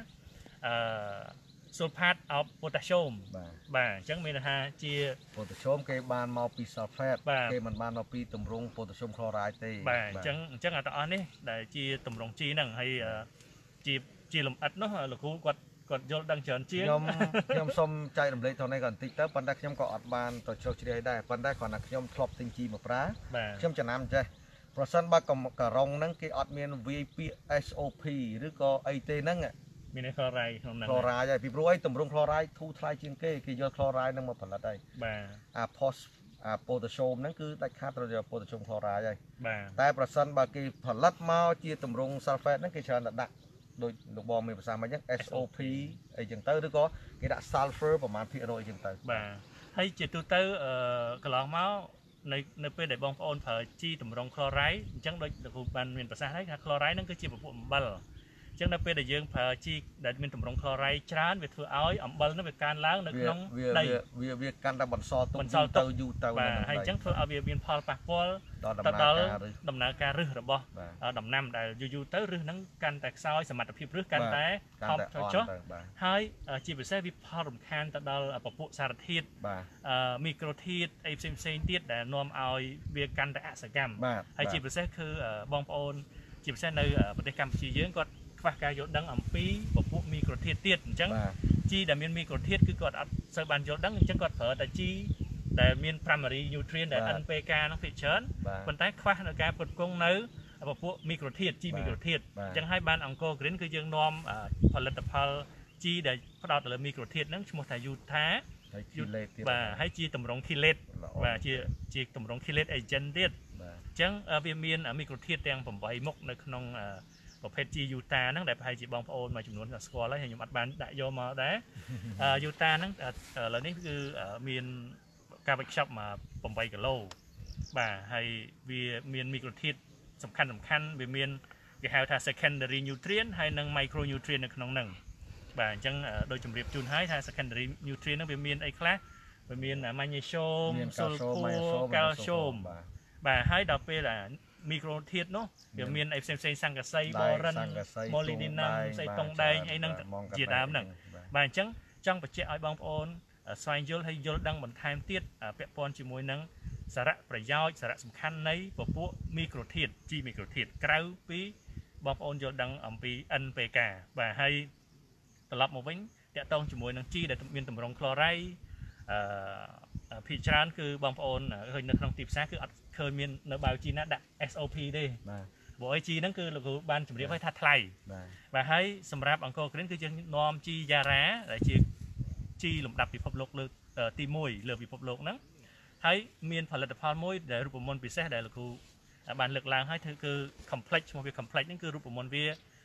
sulfate of potassium បាទអញ្ចឹងមានន័យថាជា potassium គេបានមកពី sulfate គេមិនបានមកពីទម្រង់ potassium chloride ទេបាទអញ្ចឹងអាទាំងអស់នេះដែលជាទម្រង់ជីហ្នឹងហើយជាលំអិតនោះលោកគ្រូគាត់យល់ដឹងច្រើនជាងខ្ញុំសូមចែករំលែកថនេះក៏បន្តិចទៅប៉ុន្តែខ្ញុំក៏អត់បានទៅជ្រោះជ្រែកដែរប៉ុន្តែគ្រាន់តែខ្ញុំធ្លាប់ទិញជីមកប្រើខ្ញុំចំណាំចេះប្រសិនបើករងហ្នឹងគេអត់មានវាយពាក្យ SOP ឬក៏អីទេហ្នឹងមានក្លូរ៉ៃក្នុងហ្នឹងក្លូរ៉ៃហើយពីព្រោះអីទម្រង់ក្លូរ៉ៃធូរថ្លៃជាងគេយកក្លូរ៉ៃហ្នឹងមកផលិតហើយបាទអា potassium ហ្នឹងគឺដាច់ខាតត្រូវយក potassium chloride ហើយបាទតែប្រសិនបើគេផលិតមកជាទម្រង់ sulfate ហ្នឹងគេច្រើនតែដាក់ដូចលោកបងមានភាសាមកអញ្ចឹង SOP អីចឹងទៅឬក៏គេដាក់ sulfur ប្រមាណភាគរយអីចឹងទៅបាទហើយជាទូទៅកន្លងមកនៅពេលដែលបងប្អូនប្រើជីទម្រង់ chloride អញ្ចឹងដូចលោកគ្រូបានមានប្រសាសន៍ហើយថា chloride ហ្នឹងគឺជាពពួកអំបិលអញ្ចឹងនៅពេលដែលយើងប្រើជីដែលមានទម្រង់ chloride ច្រើនវាធ្វើឲ្យអំបិលនោះវាកើនឡើងនៅក្នុងដីវាកាន់តែបន្សល់ទុកទៅយូរទៅបាទហើយអញ្ចឹងធ្វើឲ្យវាមានផលប៉ះពាល់ទៅដល់ដំណើរការរឹសរបស់ដំណាំដែលយូរទៅរឹសហ្នឹងកាន់តែខ្សោយសមត្ថភាពរឹសកាន់តែថប់ចុះហើយជាពិសេសវាផលរំខានទៅដល់ពពួកសារធាតុមីក្រូធាតុអីផ្សេងទៀតដែលនាំឲ្យវាកាន់តែអសកម្មហើយជាពិសេសគឺបងប្អូនជាពិសេសនៅប្រទេសកម្ពុជាយើងគាត់ខ្វះការយល់ដឹងអំពីពពួកមីក្រូធាតុទៀតអញ្ចឹងជីដែលមានមីក្រូធាតុគឺគាត់អត់សូវបានយល់ដឹងអញ្ចឹងគាត់ប្រើតែជីដែលមាន primary nutrient ដែល NPK ហ្នឹងភាគច្រើនប៉ុន្តែខ្វះនៅការផ្គត់ផ្គង់នៅពពួកមីក្រូធាតុជីមីក្រូធាតុអញ្ចឹងហើយបានអង្គរ Green គឺយើងនាំផលិតផលជីដែលផ្ដោតទៅលើមីក្រូធាតុហ្នឹងឈ្មោះថា Yuta បាទហើយជាតម្រង់ chelate បាទជាតម្រង់ chelate agent ទៀតអញ្ចឹងវាមានមីក្រូធាតុទាំង8មុខនៅក្នុងប្រភេទជីយូតាហ្នឹងដែលប្រហែលជាបងប្អូនមួយចំនួនស្គាល់ហើយខ្ញុំអត់បានដាក់យកមកដែរយូតាហ្នឹងឥឡូវនេះគឺមានការវេចខ្ចប់មក8គីឡូបាទហើយវាមានមីក្រូធាតុសំខាន់វាមានគេហៅថា secondary nutrient ហើយនិង micro nutrient នៅក្នុងហ្នឹងបាទអញ្ចឹងដោយជម្រាបជូនហើយថា secondary nutrient ហ្នឹងវាមានអីខ្លះវាមាន magnesium sulfur calcium បាទហើយដល់ពេលមីក្រូធាតុនោះវាមានអីផ្សេងសង្កសីបរិនម៉ូលីឌីណាំស្អីតុងដែងអីហ្នឹងជាដើមហ្នឹងបាទអញ្ចឹងចង់បញ្ជាក់ឲ្យបងប្អូនស្វែងយល់ហើយយល់ដឹងបន្ថែមទៀតពាក់ព័ន្ធជាមួយនឹងសារៈប្រយោជន៍សារៈសំខាន់នៃពពួកមីក្រូធាតុជីមីក្រូធាតុក្រៅពីបងប្អូនយល់ដឹងអំពី NPK បាទហើយត្រឡប់មកវិញតាក់ទងជាមួយនឹងជីដែលមានទម្រង់ក្លូរ៉ៃភាគច្រើនគឺបងប្អូនឃើញនៅក្នុងទីផ្សារគឺអត់ឃើញមាននៅបាវជីណាដាក់ SOP ទេបាទព្រោះអីជីហ្នឹងគឺលោកគ្រូបានជម្រាបឲ្យថាថ្លៃបាទហើយសម្រាប់អង្គរ Green គឺយើងនាំជីយ៉ារ៉ាដែលជាជីលំដាប់ពិភពលោកលើកទី1លើពិភពលោកហ្នឹងហើយមានផលិតផលមួយដែលរូបមន្តពិសេសដែលលោកគ្រូបានលើកឡើងហើយគឺ complex ឈ្មោះវា complex ហ្នឹងគឺរូបមន្តវា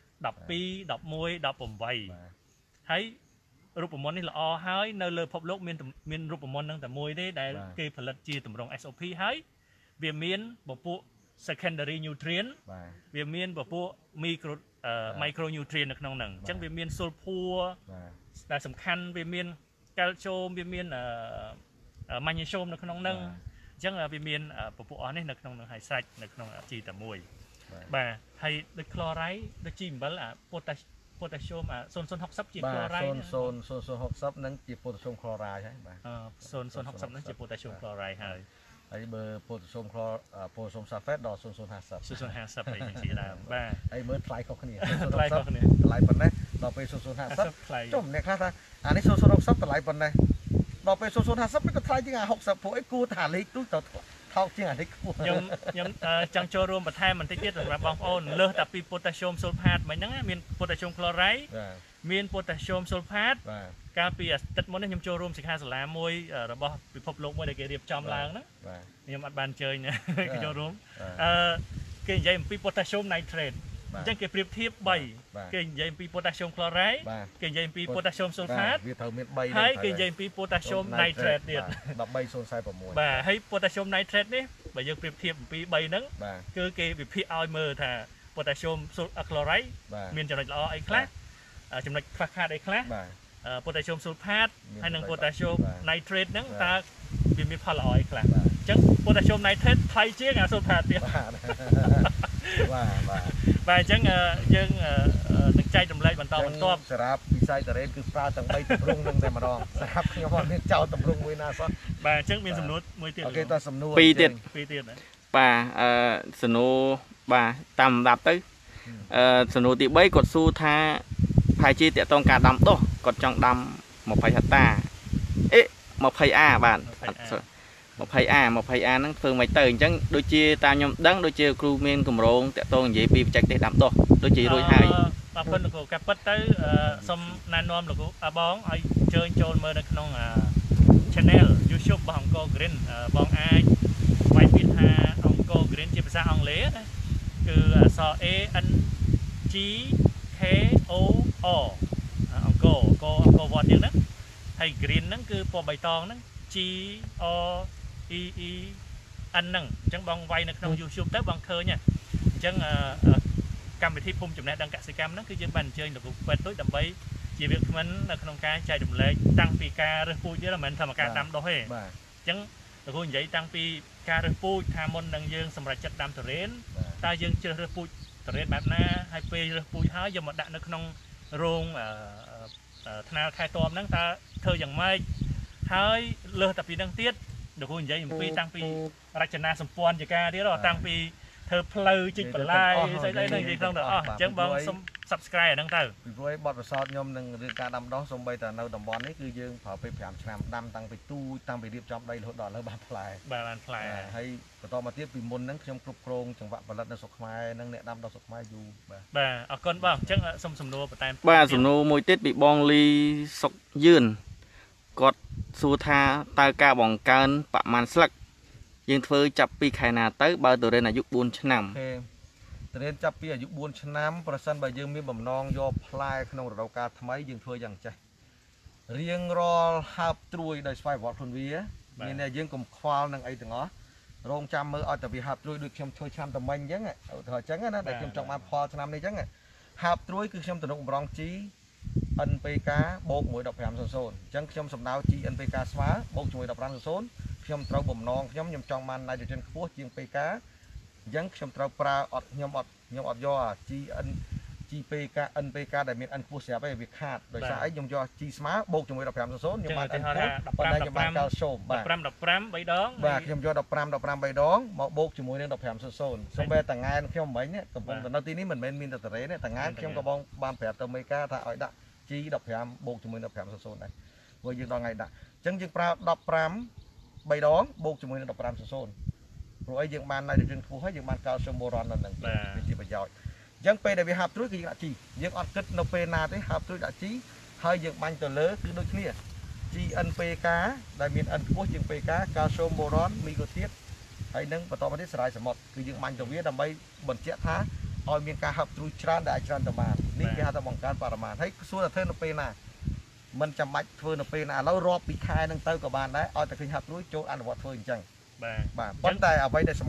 12 11 18ហើយរូបមន្តនេះល្អហើយនៅលើពិភពលោកមានរូបមន្តហ្នឹងតែមួយទេដែលគេផលិតជាទម្រង់ SOP ហើយវាមានពពួក secondary nutrient វាមានពពួក micro nutrient នៅក្នុងហ្នឹងអញ្ចឹងវាមាន sulfur ដែលសំខាន់វាមាន calcium វាមានmagnesium នៅក្នុងហ្នឹងអញ្ចឹងវាមានពពួកអស់នេះនៅក្នុងហ្នឹងហើយស្រេចនៅក្នុងជីតែមួយបាទហើយដូច chloride ដូចជីអំបិលpotassium 0060ជា chloride 0060ហ្នឹងជា potassium chloride ហើយបាទ 0060ហ្នឹងជា potassium chloride ហើយហើយបើពោតសុំខ្លពោតសុំសាហ្វេតដល់0050 0050អីជាដើមបាទហើយមើលថ្លៃខុសគ្នាថ្លៃខុសគ្នាតម្លៃប៉ុណ្ណេះដល់ពេល0050 ថ្លៃចុះអ្នកខ្លះថាអានេះ0060តម្លៃប៉ុណ្ណេះដល់ពេល0050វាក៏ថ្លៃជាង60ព្រោះអីគួរថាលេខទូទៅថោកជាងអានេះគួរខ្ញុំចង់ចូលរួមបន្ថែមបន្តិចទៀតសម្រាប់បងប្អូនលើសតែពី potassium sulfate មិញហ្នឹងមាន potassium chloride មាន potassium sulfate បាទកាលពីអាទិត្យមុននេះខ្ញុំចូលរួមសិក្ខាសាលាមួយរបស់ពិភពលោកមួយដែលគេរៀបចំឡើងហ្នឹងបាទខ្ញុំអត់បានអញ្ជើញគេចូលរួមគេនិយាយអំពី potassium nitrate អញ្ចឹងគេប្រៀបធៀប3គេនិយាយអំពី potassium chloride គេនិយាយអំពី potassium sulfate វាត្រូវមាន3 ហើយគេនិយាយអំពី potassium nitrate ទៀត 13046 បាទហើយ potassium nitrate នេះបើយើងប្រៀបធៀបអំពី3ហ្នឹងបាទគឺគេវិភាគឲ្យមើលថា potassium chloride មានចំណុចល្អអីខ្លះចំណុចខ្វះខាតអីខ្លះបាទ potassium sulfate ហើយនិង potassium nitrate ហ្នឹងតើវាមានផលល្អអីខ្លះបាទអញ្ចឹង potassium nitrate ថ្លៃជាងអា sulfate ទៀតបាទបាទបាទអញ្ចឹងយើងនឹងចែករំលែកបន្តបន្ទាប់សម្រាប់វិស័យតារ៉េនគឺប្រើទាំង3ទម្រង់នឹងតែម្ដងសម្រាប់ខ្ញុំអត់មានចោលទម្រង់មួយណាសោះបាទអញ្ចឹងមានសំណួរមួយទៀតអូខេតោះសំណួរ 2 ទៀតណាបាទសំណួរបាទតាមលំដាប់ទៅសំណួរទី3គាត់សួរថាផាយជាតកតងការដាំដុះគាត់ចង់ដាំ20ហិកតាអេ 20A បាទ 20A ហ្នឹងធ្វើមិនទៅអញ្ចឹងដូចជាតាមខ្ញុំដឹងដូចជាគ្រូមានគម្រោងតកតងនិយាយពីបច្ចេកទេសដាំដុះដូចជារួចហើយបាទប៉ុន្តែលោកគ្រូកាពិតទៅសូមណែនាំលោកគ្រូបងឲ្យអញ្ជើញចូលមើលនៅក្នុង channel YouTube របស់អង្គរ Green បងអាចវាយពាក្យថាអង្គរ Green ជាភាសាអង់គ្លេសណាគឺអក្សរ A N G K O R អង្គរវត្តយើងហ្នឹងហើយ Green ហ្នឹងគឺពណ៌បៃតងហ្នឹង G O E E N ហ្នឹងអញ្ចឹងបងវាយនៅក្នុង YouTube ទៅបងឃើញអញ្ចឹងកម្មវិធីភូមិចំណេះដឹងកសិកម្មហ្នឹងគឺយើងបានអញ្ជើញលោកគ្រូពេទ្យទុយដើម្បីជាវាគ្មិននៅក្នុងការចែករំលែកតាំងពីការរើសពូជទៀតមិនមែនថាមកការដាំដុះទេបាទអញ្ចឹងលោកគ្រូនិយាយតាំងពីការរើសពូជថាមុននឹងយើងសម្រេចចិត្តដាំទុរេនតើយើងជ្រើសរើសពូជទុរេនបែបណាហើយពេលរើសពូជហើយយកមកដាក់នៅក្នុងរោងថ្នាលខែតមហ្នឹងតើធ្វើយ៉ាងម៉េចហើយលើសតែពីហ្នឹងទៀតលោកគ្រូនិយាយអំពីតាំងពីរចនាសម្ព័ន្ធជាការទៀតតាំងពីធ្វើផ្លូវជីកបន្លាយស្អីៗហ្នឹងនិយាយក្នុងទៅអស់អញ្ចឹងបងសុំ subscribe អាហ្នឹងទៅពីព្រោះបទពិសោធន៍ខ្ញុំនឹងរឿងការដាំដុះសូម្បីតែនៅតំបន់នេះគឺយើងប្រើពេល5ឆ្នាំដាំតាំងពីទូតាំងពីរៀបចំដីរហូតដល់ឥឡូវបានផ្លែបាទបានផ្លែហើយបន្តមកទៀតពីមុនហ្នឹងខ្ញុំគ្រប់គ្រងចង្វាក់ផលិតនៅស្រុកខ្មែរនិងអ្នកដាំដុះស្រុកខ្មែរយូរបាទបាទអរគុណបងអញ្ចឹងសុំសំណួរបន្ថែមបាទសំណួរមួយទៀតពីបងលីសុកយឿនគាត់សួរថាតើការបង្កើនប្រមាណស្លឹកយើងធ្វើចាប់ពីខែណាទៅបើទុរេនអាយុ4ឆ្នាំអូខេទុរេនចាប់ពីអាយុ4ឆ្នាំប្រសិនបើយើងមានបំណងយកផ្លែក្នុងរដូវកាលថ្មីយើងធ្វើយ៉ាងចេះរៀងរាល់ហើបត្រួយដោយស្វ័យប្រវត្តិខ្លួនវាមានតែយើងកុំខ្វល់នឹងអីទាំងអស់រងចាំមើលឲ្យតែវាហើបត្រួយដូចខ្ញុំធ្វើឆ្នាំតមិញអញ្ចឹងឧទាហរណ៍អញ្ចឹងណាដែលខ្ញុំចង់បានផលឆ្នាំនេះអញ្ចឹងហើបត្រួយគឺខ្ញុំទំនុកបំរុងជី NPK បូក1 1500 អញ្ចឹងខ្ញុំសំដៅជី NPK ស្មើបូកជាមួយ1500ខ្ញុំត្រូវបំណងខ្ញុំចង់បាន nitrogen ខ្ពស់ជាង PK អញ្ចឹងខ្ញុំត្រូវប្រើអត់ខ្ញុំអត់យកអា GPK NPK ដែលមាន N ខ្ពស់ស្រាប់ឯងវាខាតដោយសារអីខ្ញុំយក G ស្មើបូកជាមួយ1500ខ្ញុំបាន N ខ្ពស់ប៉ុន្តែខ្ញុំបាន calcium បាទ 15 3ដងបាទខ្ញុំយក15 3ដងមកបូកជាមួយនឹង1500សូម្បីតែងែនខ្ញុំមិញនេះកំពុងតែនៅទីនេះមិនមែនមានតែតរ៉េទេតែងែនខ្ញុំក៏បងបានប្រាប់ទៅមេកាថាឲ្យដាក់ G 15បូកជាមួយនឹង1500ដែរព្រោះយើងដល់ថ្ងៃដាក់អញ្ចឹងយើងប្រើ15 3ដងបូកជាមួយនឹង1500ព្រោះអីយើងបាន nitrogen ខ្ពស់ហើយយើងបាន calcium boron នៅនឹងវាជាប្រយោជន៍អញ្ចឹងពេលដែលវាហាប់ត្រួយគឺយើងដាក់ G យើងអត់គិតនៅពេលណាទេហាប់ត្រួយដាក់ G ហើយយើងបាញ់ទៅលើគឺដូចគ្នា GNPK ដែលមាន N ខ្ពស់ជាង PK calcium boron មីក្រូទៀតហើយនឹងបន្តមកទៀតសារ៉ាយសមុទ្រគឺយើងបាញ់ទៅវាដើម្បីបញ្ជាក់ថាឲ្យមានការហាប់ត្រួយច្រើនដែលអាចច្រើនទៅបាននេះគេហៅថាបង្កើនបរិមាណហើយសួរថាធ្វើនៅពេលណាមិនចាំបាច់ធ្វើនៅពេលណាឥឡូវរាប់ពីខែហ្នឹងទៅក៏បានដែរឲ្យតែឃើញហាប់ត្រួយចូលអនុវត្តធ្វើអញ្ចឹងបាទប៉ុន្តែអ្វីដែលសំ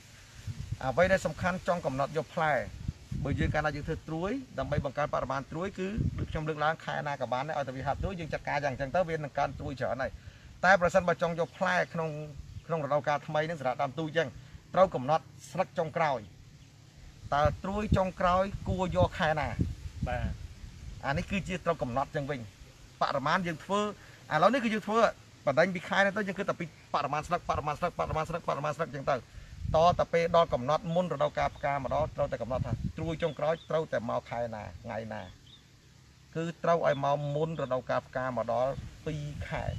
ខាន់ចង់កំណត់យកផ្លែបើយើងកាលណាយើងធ្វើត្រួយដើម្បីបង្កើនបរិមាណត្រួយគឺដូចខ្ញុំលើកឡើងខែណាក៏បានដែរឲ្យតែវាហាប់ត្រួយយើងចាត់ការយ៉ាងអញ្ចឹងទៅវានឹងកើនត្រួយច្រើនហើយតែប្រសិនបើចង់យកផ្លែក្នុងរដូវកាលថ្មីនឹងសម្រាប់ដាំទូអញ្ចឹងត្រូវកំណត់ស្លឹកចុងក្រោយតើត្រួយចុងក្រោយគួរយកខែណាបាទអានេះគឺជាត្រូវកំណត់អញ្ចឹងវិញបរិមាណយើងធ្វើឥឡូវនេះគឺយើងធ្វើ bà đánh bị khai này tới nhưng cứ tập bị parman sắc chẳng tới to tập pe đo cầm nót môn rồi đâu ca mà đó trâu tại cầm nót thôi trui trong cõi trâu tại màu khai nè ngày nè cứ trâu ai màu môn rồi đâu ca mà đó pi khai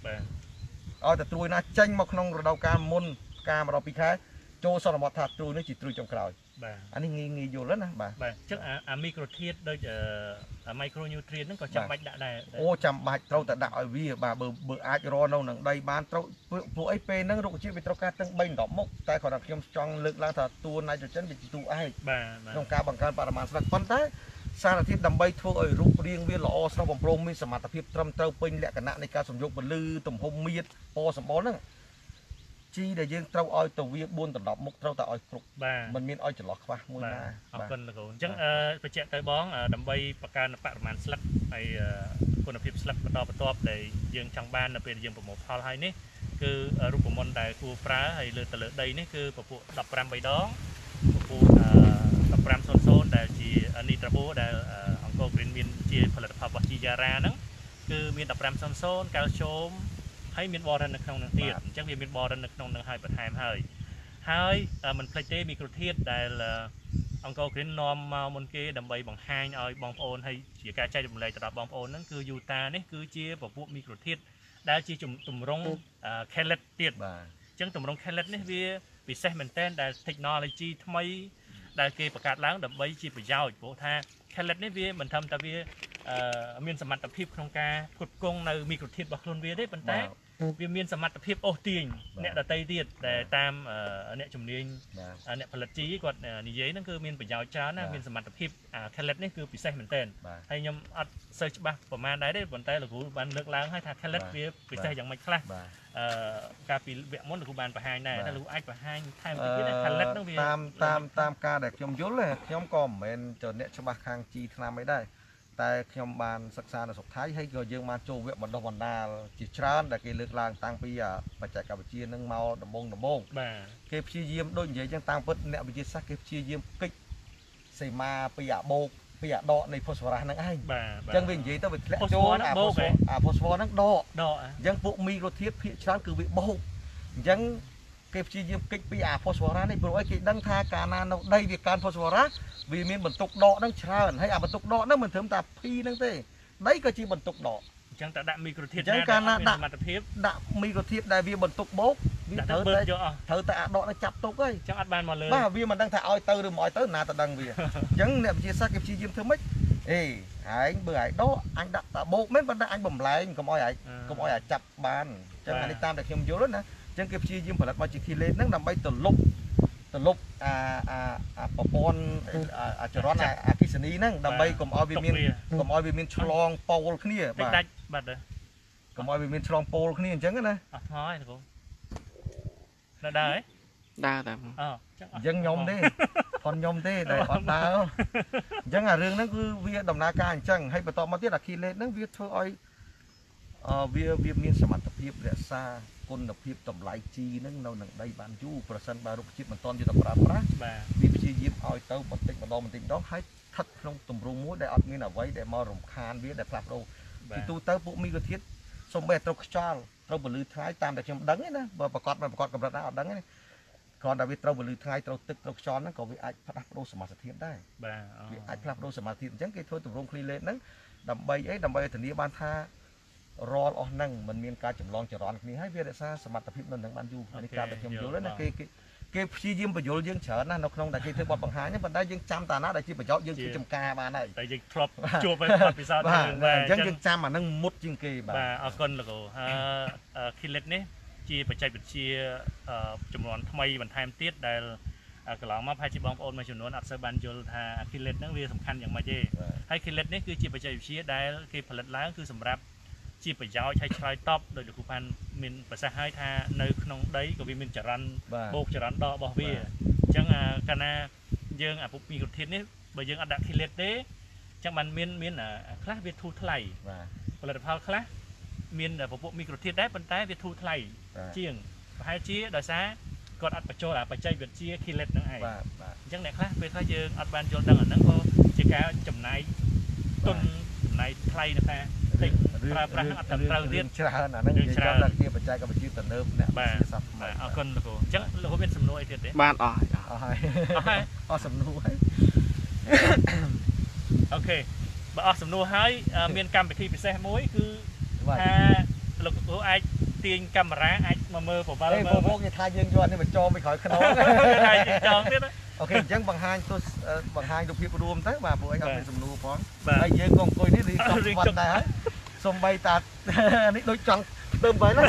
ở tại trui na tranh mà không rồi đâu ca môn ca mà đó pi khai cho sau là một thạch trui nó chỉ trui trong cõi anh ấy nghi vô lớn nè bà chắc micronutrient đôi micronutrient nó còn chăm bạch đã này ô chăm bạch trâu tại đạo vì bà bờ ai rồi đâu nằng đây ban trâu vụ ấy pe nó rụng chiếc bị trâu ca tăng bay đỏ mốc tại còn là khiêm trong lực lang thật tua này cho chân bị tu ai trong ca bằng can paraman sắc phân thế sao là thiết đầm bay thua ở rụng riêng viên lọ sau vòng prom mi sầm mặt tập hiệp trâm trâu pin lẹ cả nạn này ca sủng dục bẩn lư tùng hôm miết po sầm bón nữa chi để dương trâu oi tàu viên buôn tàu đỏ mốc trâu tại oi cục mình miên oi chở lọt qua môi na cần là cũng chắc phải chạy tới bón đầm bay bạc can paraman sắc hayคนភាពស្លឹកបន្តដែលយើងចង់បាននៅពេលយើងប្រមូលផលហើយនេះគឺរូបមន្តដែលគួរប្រើហើយលើទៅលើដីនេះគឺពពួក15 3ដងពពួក1500ដែលជានីត្រាបូដែលអង្គរ Green មានជាផលិតផលរបស់ជីយ៉ារ៉ាហ្នឹងគឺមាន1500កាល់ស្យូមហើយមានបរិននៅក្នុងនឹងទៀតអញ្ចឹងវាមានបរិននៅក្នុងនឹងហើយបន្ថែមហើយមិនភ្លេចទេមីក្រូធាតុដែលអង្គរ Green នាំមកមុនគេដើម្បីបង្ហាញឲ្យបងប្អូនហើយជាការចែករំលែកទៅដល់បងប្អូនហ្នឹងគឺយូតានេះគឺជាពពួកមីក្រូធាតុដែលជាទម្រង់ Kellet ទៀតអញ្ចឹងទម្រង់ Kellet នេះវាពិសេសមែនទែនដែល technology ថ្មីដែលគេបង្កើតឡើងដើម្បីជាប្រយោជន៍ព្រោះថា Kellet នេះវាមិនត្រឹមតែវាមានសមត្ថភាពក្នុងការផ្គត់ផ្គង់នៅមីក្រូធាតុរបស់ខ្លួនវាទេប៉ុន្តែវាមានសមត្ថភាពអូសទាញអ្នកដតីទៀតដែលតាមអ្នកជំនាញអ្នកផលិតជីគាត់និយាយហ្នឹងគឺមានប្រយោជន៍ច្រើនណាមានសមត្ថភាពKellet នេះគឺពិសេសមែនទែនហើយខ្ញុំអត់សូវច្បាស់ប្រហែលដែរទេប៉ុន្តែលោកគ្រូបានលើកឡើងហើយថាKelletវាពិសេសយ៉ាងម៉េចខ្លះកាលពីវគ្គមុនលោកគ្រូបានបង្ហាញដែរតែលោកអាចបង្ហាញថែមតិចទៀតKellet ហ្នឹងវាតាមការដែលខ្ញុំយល់ខ្ញុំក៏មិនមែនចូលអ្នកច្បាស់ខាងជីថ្នាំអីដែរតែខ្ញុំបានសិក្សានៅស្រុកថៃហើយក៏យើងបានចូលវគ្គបណ្ដុះបណ្ដាលជាច្រើនដែលគេលើកឡើងតាំងពីបច្ចេកវិទ្យានឹងមកដំបូងគេព្យាយាមដូចនិយាយចឹងតាមពិតអ្នកវិទ្យាសាស្ត្រគេព្យាយាមកិច្ចសេមាពីអាបោកពីអាដកនៃ phosphorus ហ្នឹងឯងចឹងវានិយាយទៅវាធ្លាក់ចូលអា phosphorus ហ្នឹងដកអញ្ចឹងពួកមីក្រូធាតុភាគច្រើនគឺវាបោកអញ្ចឹងគេព្យាយាមកិច្ចពីអា phosphorus នេះព្រោះឲ្យគេដឹងថាកាលណានៅដីវាកើន phosphorus វាមានបន្ទុកដកហ្នឹងច្រើនហើយអាបន្ទុកដកហ្នឹងមិនត្រឹមតែភីហ្នឹងទេដីក៏ជាបន្ទុកដកអញ្ចឹងតើដាក់មីក្រូធាតុណាដែលមានសមត្ថភាពដាក់មីក្រូធាតុដែលវាបន្ទុកបោកវាត្រូវតែអាដកហ្នឹងចាប់ទុកហើយអញ្ចឹងអត់បានមកលើបាទវាមិនដឹងថាឲ្យទៅឬមិនឲ្យទៅណាទៅដឹងវាអញ្ចឹងអ្នកវិទ្យាសាស្ត្រគេព្យាយាមធ្វើម៉េចឯងបើឯងដកអញដាក់តាបោកមែនប៉ុន្តែអញបំលែងកុំឲ្យអាចចាប់បានអញ្ចឹងអានេះតាមដែលខ្ញុំយល់ណាអញ្ចឹងគេព្យាយាមផលិតមកជាគីលេតហ្នឹងដើម្បីទៅលុបប្រព័ន្ធចរន្តអគ្គិសនីហ្នឹងដើម្បីកុំឲ្យវាមានឆ្លងប៉ូលគ្នាបាទកុំឲ្យវាមានឆ្លងប៉ូលគ្នាអញ្ចឹងណាអត់ហើយគ្រូនៅដើរហ៎ដើរតាមអញ្ចឹងខ្ញុំទេផនខ្ញុំទេដែលអត់ដើរអញ្ចឹងអារឿងហ្នឹងគឺវាដំណើរការអញ្ចឹងហើយបន្តមកទៀតអាគីលេតហ្នឹងវាធ្វើឲ្យវាមានសមត្ថភាពរក្សាគុណភាពតម្លៃជីហ្នឹងនៅនឹងដីបានយូរប្រសិនបើរុក្ខជាតិមិនទាន់យកទៅប្រើប្រាស់វាព្យាយាមឲ្យទៅបន្តិចម្ដងហើយស្ថិតក្នុងទម្រង់មួយដែលអត់មានអ្វីដែលមករំខានវាដែលផ្លាស់ប្ដូរពីទូទៅពួកមីក្រូធាតុសូម្បីត្រូវខ្យល់ត្រូវពលឺថ្ងៃតាមដែលខ្ញុំដឹងណាបើប្រកបកម្រិតណាអត់ដឹងទេគ្រាន់តែវាត្រូវពលឺថ្ងៃត្រូវទឹកត្រូវខ្យល់ហ្នឹងក៏វាអាចផ្លាស់ប្ដូរសមាសធាតុដែរវាអាចផ្លាស់ប្ដូរសមាសធាតុអញ្ចឹងគេធ្វើទម្រង់ clean late ហ្នឹងដើម្បីធានាបានថារាល់អស់ហ្នឹងมันមានការចម្លងចរន្តគ្នាហើយវារក្សាសមត្ថភាពនៅនឹងបានយូរនេះតាមដែលខ្ញុំយល់ណាគេព្យាយាមបញ្យល់យើងច្រើនណាស់នៅក្នុងដែលគេធ្វើបទបង្ហាញប៉ុន្តែយើងចាំតាណាដែលជាប្រយោជន៍យើងជួយចំការបានហើយតែយើងធ្លាប់ជួបបទពិសោធន៍បាទអញ្ចឹងយើងចាំអាហ្នឹងមុតជាងគេបាទអរគុណលោកគ្រូKellet នេះជាបច្ចេកវិទ្យាចំនួនថ្មីបន្ថែមទៀតដែលកន្លងមកប្រហែលជាបងប្អូនមួយចំនួនអត់សូវបានយល់ថា Kellet ហ្នឹងវាសំខាន់យ៉ាងម៉េចទេហើយ Kellet នេះគឺជាបច្ចេកវិទ្យាដែលគេផលិតឡើងគឺសម្រាប់ជាប្រយោជន៍ឲ្យឆ្លើយតបដោយលោកគ្រូបានមានប្រសាសន៍ឲ្យថានៅក្នុងដីក៏វាមានចរន្តបូកចរន្តដករបស់វាអញ្ចឹងកាលណាយើងពុកមីក្រូធាតុនេះបើយើងអត់ដាក់ Kellet ទេអញ្ចឹងបានមានខ្លះវាធូរថ្លៃផលិតផលខ្លះមានពពួកមីក្រូធាតុដែរប៉ុន្តែវាធូរថ្លៃជាងប្រហែលជាដោយសារគាត់អត់បញ្ចូលបច្ចេកវិទ្យា Kellet ហ្នឹងឯងអញ្ចឹងអ្នកខ្លះពេលខ្លះយើងអត់បានយល់ដឹងអាហ្នឹងក៏ជាការចំណាយទុនចំណាយថ្លៃនៅថាទិញប្រើប្រាស់អត់ត្រឹមត្រូវទៀតច្រើនអាហ្នឹងនិយាយចំថាជាបច្ចេកវិទ្យាទំនើបអ្នកបាទអរគុណលោកគ្រូអញ្ចឹងលោកគ្រូមានសំណួរអីទៀតទេបានអស់អស់ហើយអស់សំណួរហើយអូខេបើអស់សំណួរហើយមានកម្មវិធីពិសេសមួយគឺថាលោកគ្រូអាចទាញកាមេរ៉ាអាចមកមើលប្រវត្តិមើលមកគេថាយើងយកនេះមកចងពីក្រោយខ្នងថាចងទៀតអូខេអញ្ចឹងបង្ហាញរូបភាពរួមទៅបាទពួកឯងអត់មានសំណួរផងបាទហើយយើងក៏អង្គុយនេះរៀងចង់វត្តដែរហើយសំបីតានេះដូចចង់ដើមបែរណា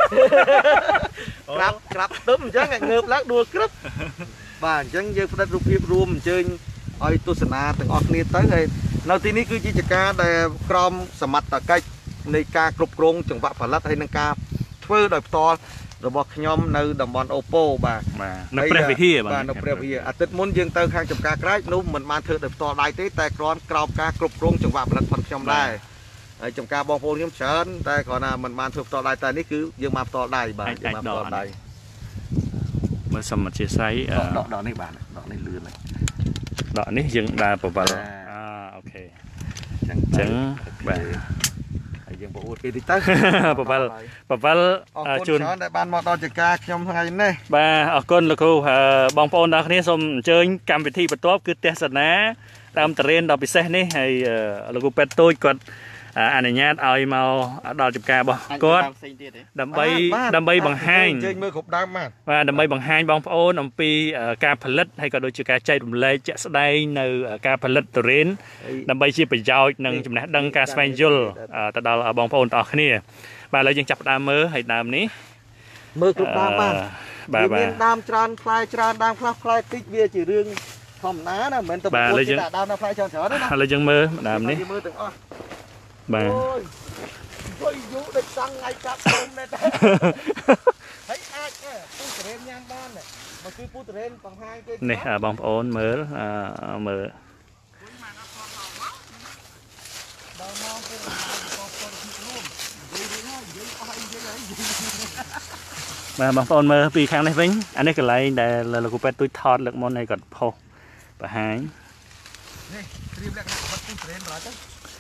ក្រាប់ដើមអញ្ចឹងងើបឡើងដួលក្រឹបបាទអញ្ចឹងយើងផ្តិតរូបភាពរួមអញ្ជើញឲ្យទស្សនាទាំងអស់គ្នាទៅហើយនៅទីនេះគឺជាចការដែលក្រមសមត្ថកិច្ចនៃការគ្រប់គ្រងចង្វាក់ផលិតហើយនឹងការធ្វើដោយផ្ទាល់របស់ខ្ញុំនៅតំបន់អូប៉ូបាទនៅព្រះវិហារបាទនៅព្រះវិហារអាទិត្យមុនយើងទៅខាងចំការក្រាចនោះមិនបានធ្វើដោយផ្ទាល់ដៃទេតែគ្រាន់ក្រោមការគ្រប់គ្រងចង្វាក់ផលិតរបស់ខ្ញុំដែរហើយចំការបងប្អូនខ្ញុំច្រើនតែគ្រាន់តែមិនបានធ្វើផ្ទាល់ដៃតែនេះគឺយើងបានផ្ទាល់ដៃបាទយើងបានផ្ទាល់ដៃមើលសូមអធិស្ឋានដកនេះបាទដកនេះលឿនហើយដកនេះយើងដើរប្រវល់អូខេអញ្ចឹងបាទហើយយើងបង្អួតគេតិចទៅប្រវល់ជូនច្រើនដែលបានមកដល់ចការខ្ញុំថ្ងៃនេះបាទអរគុណលោកគ្រូបងប្អូនទាំងគ្នាសូមអញ្ជើញកម្មវិធីបន្ទាប់គឺទេសនាតាមតរេនដ៏ពិសេសនេះហើយលោកគ្រូពេទ្យទូចគាត់អនុញ្ញាតឲ្យមកដល់ចំការរបស់គាត់ដើម្បីបង្ហាញជើញមើលគ្រប់ដើមបាទបាទដើម្បីបង្ហាញបងប្អូនអំពីការផលិតហើយក៏ដូចជាការចែករំលែកជាក់ស្ដែងនៅការផលិតទុរេនដើម្បីជាប្រយោជន៍និងចំណេះដឹងការស្វែងយល់ទៅដល់បងប្អូនទាំងអស់គ្នាបាទឥឡូវយើងចាប់ផ្ដើមមើលហើយដើមនេះមើលគ្រប់ដើមបាទមានដើមច្រើនផ្លែច្រើនដើមខ្លះផ្លែតិចវាជារឿងធម្មតាណាមិនមែនតែដើមណាផ្លែច្រើនច្រើនទេណាឥឡូវយើងមើលដើមនេះមើលទាំងអស់បាទអូយយូរដូចសង់ថ្ងៃកាប់ព្រមនេះតែហើយអាចពូតរេនញ៉ាំបានមកគឺពូតរេនបង្ហាញគេនេះបងប្អូនមើលមើលដល់មកគឺបងប្អូនរួមនិយាយអស់ហើយនិយាយហើយបាទបងប្អូនមើលពីខាងនេះវិញអានេះកន្លែងដែលលោកគ្រូពេទ្យទូចថតលើកមុនឲ្យគាត់ផុសបង្ហាញនេះត្រៀមលក្ខណៈបាត់ពូតរេនដល់ទៅ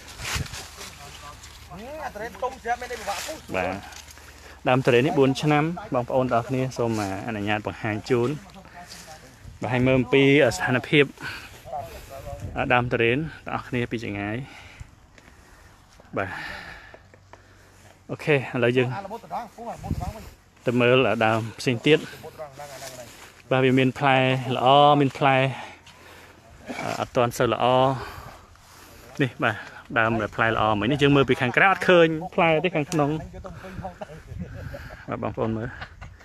អាតរេនទុំស្រាប់មានតែពិបាកពូបាទដើមទុរេននេះ4ឆ្នាំបងប្អូនទាំងអស់គ្នាសូមអនុញ្ញាតបង្ហាញជូនបង្ហាញមើលអំពីស្ថានភាពដើមទុរេនទាំងអស់គ្នាពីចម្ងាយបាទអូខេឥឡូវយើងទៅមើលដើមផ្សេងទៀតបាទវាមានផ្លែល្អមានផ្លែអត់ទាន់សូវល្អនេះបាទដើមផ្លែល្អមិញនេះយើងមើលពីខាងក្រៅអត់ឃើញផ្លែទេខាងក្នុងបាទបងប្អូនមើល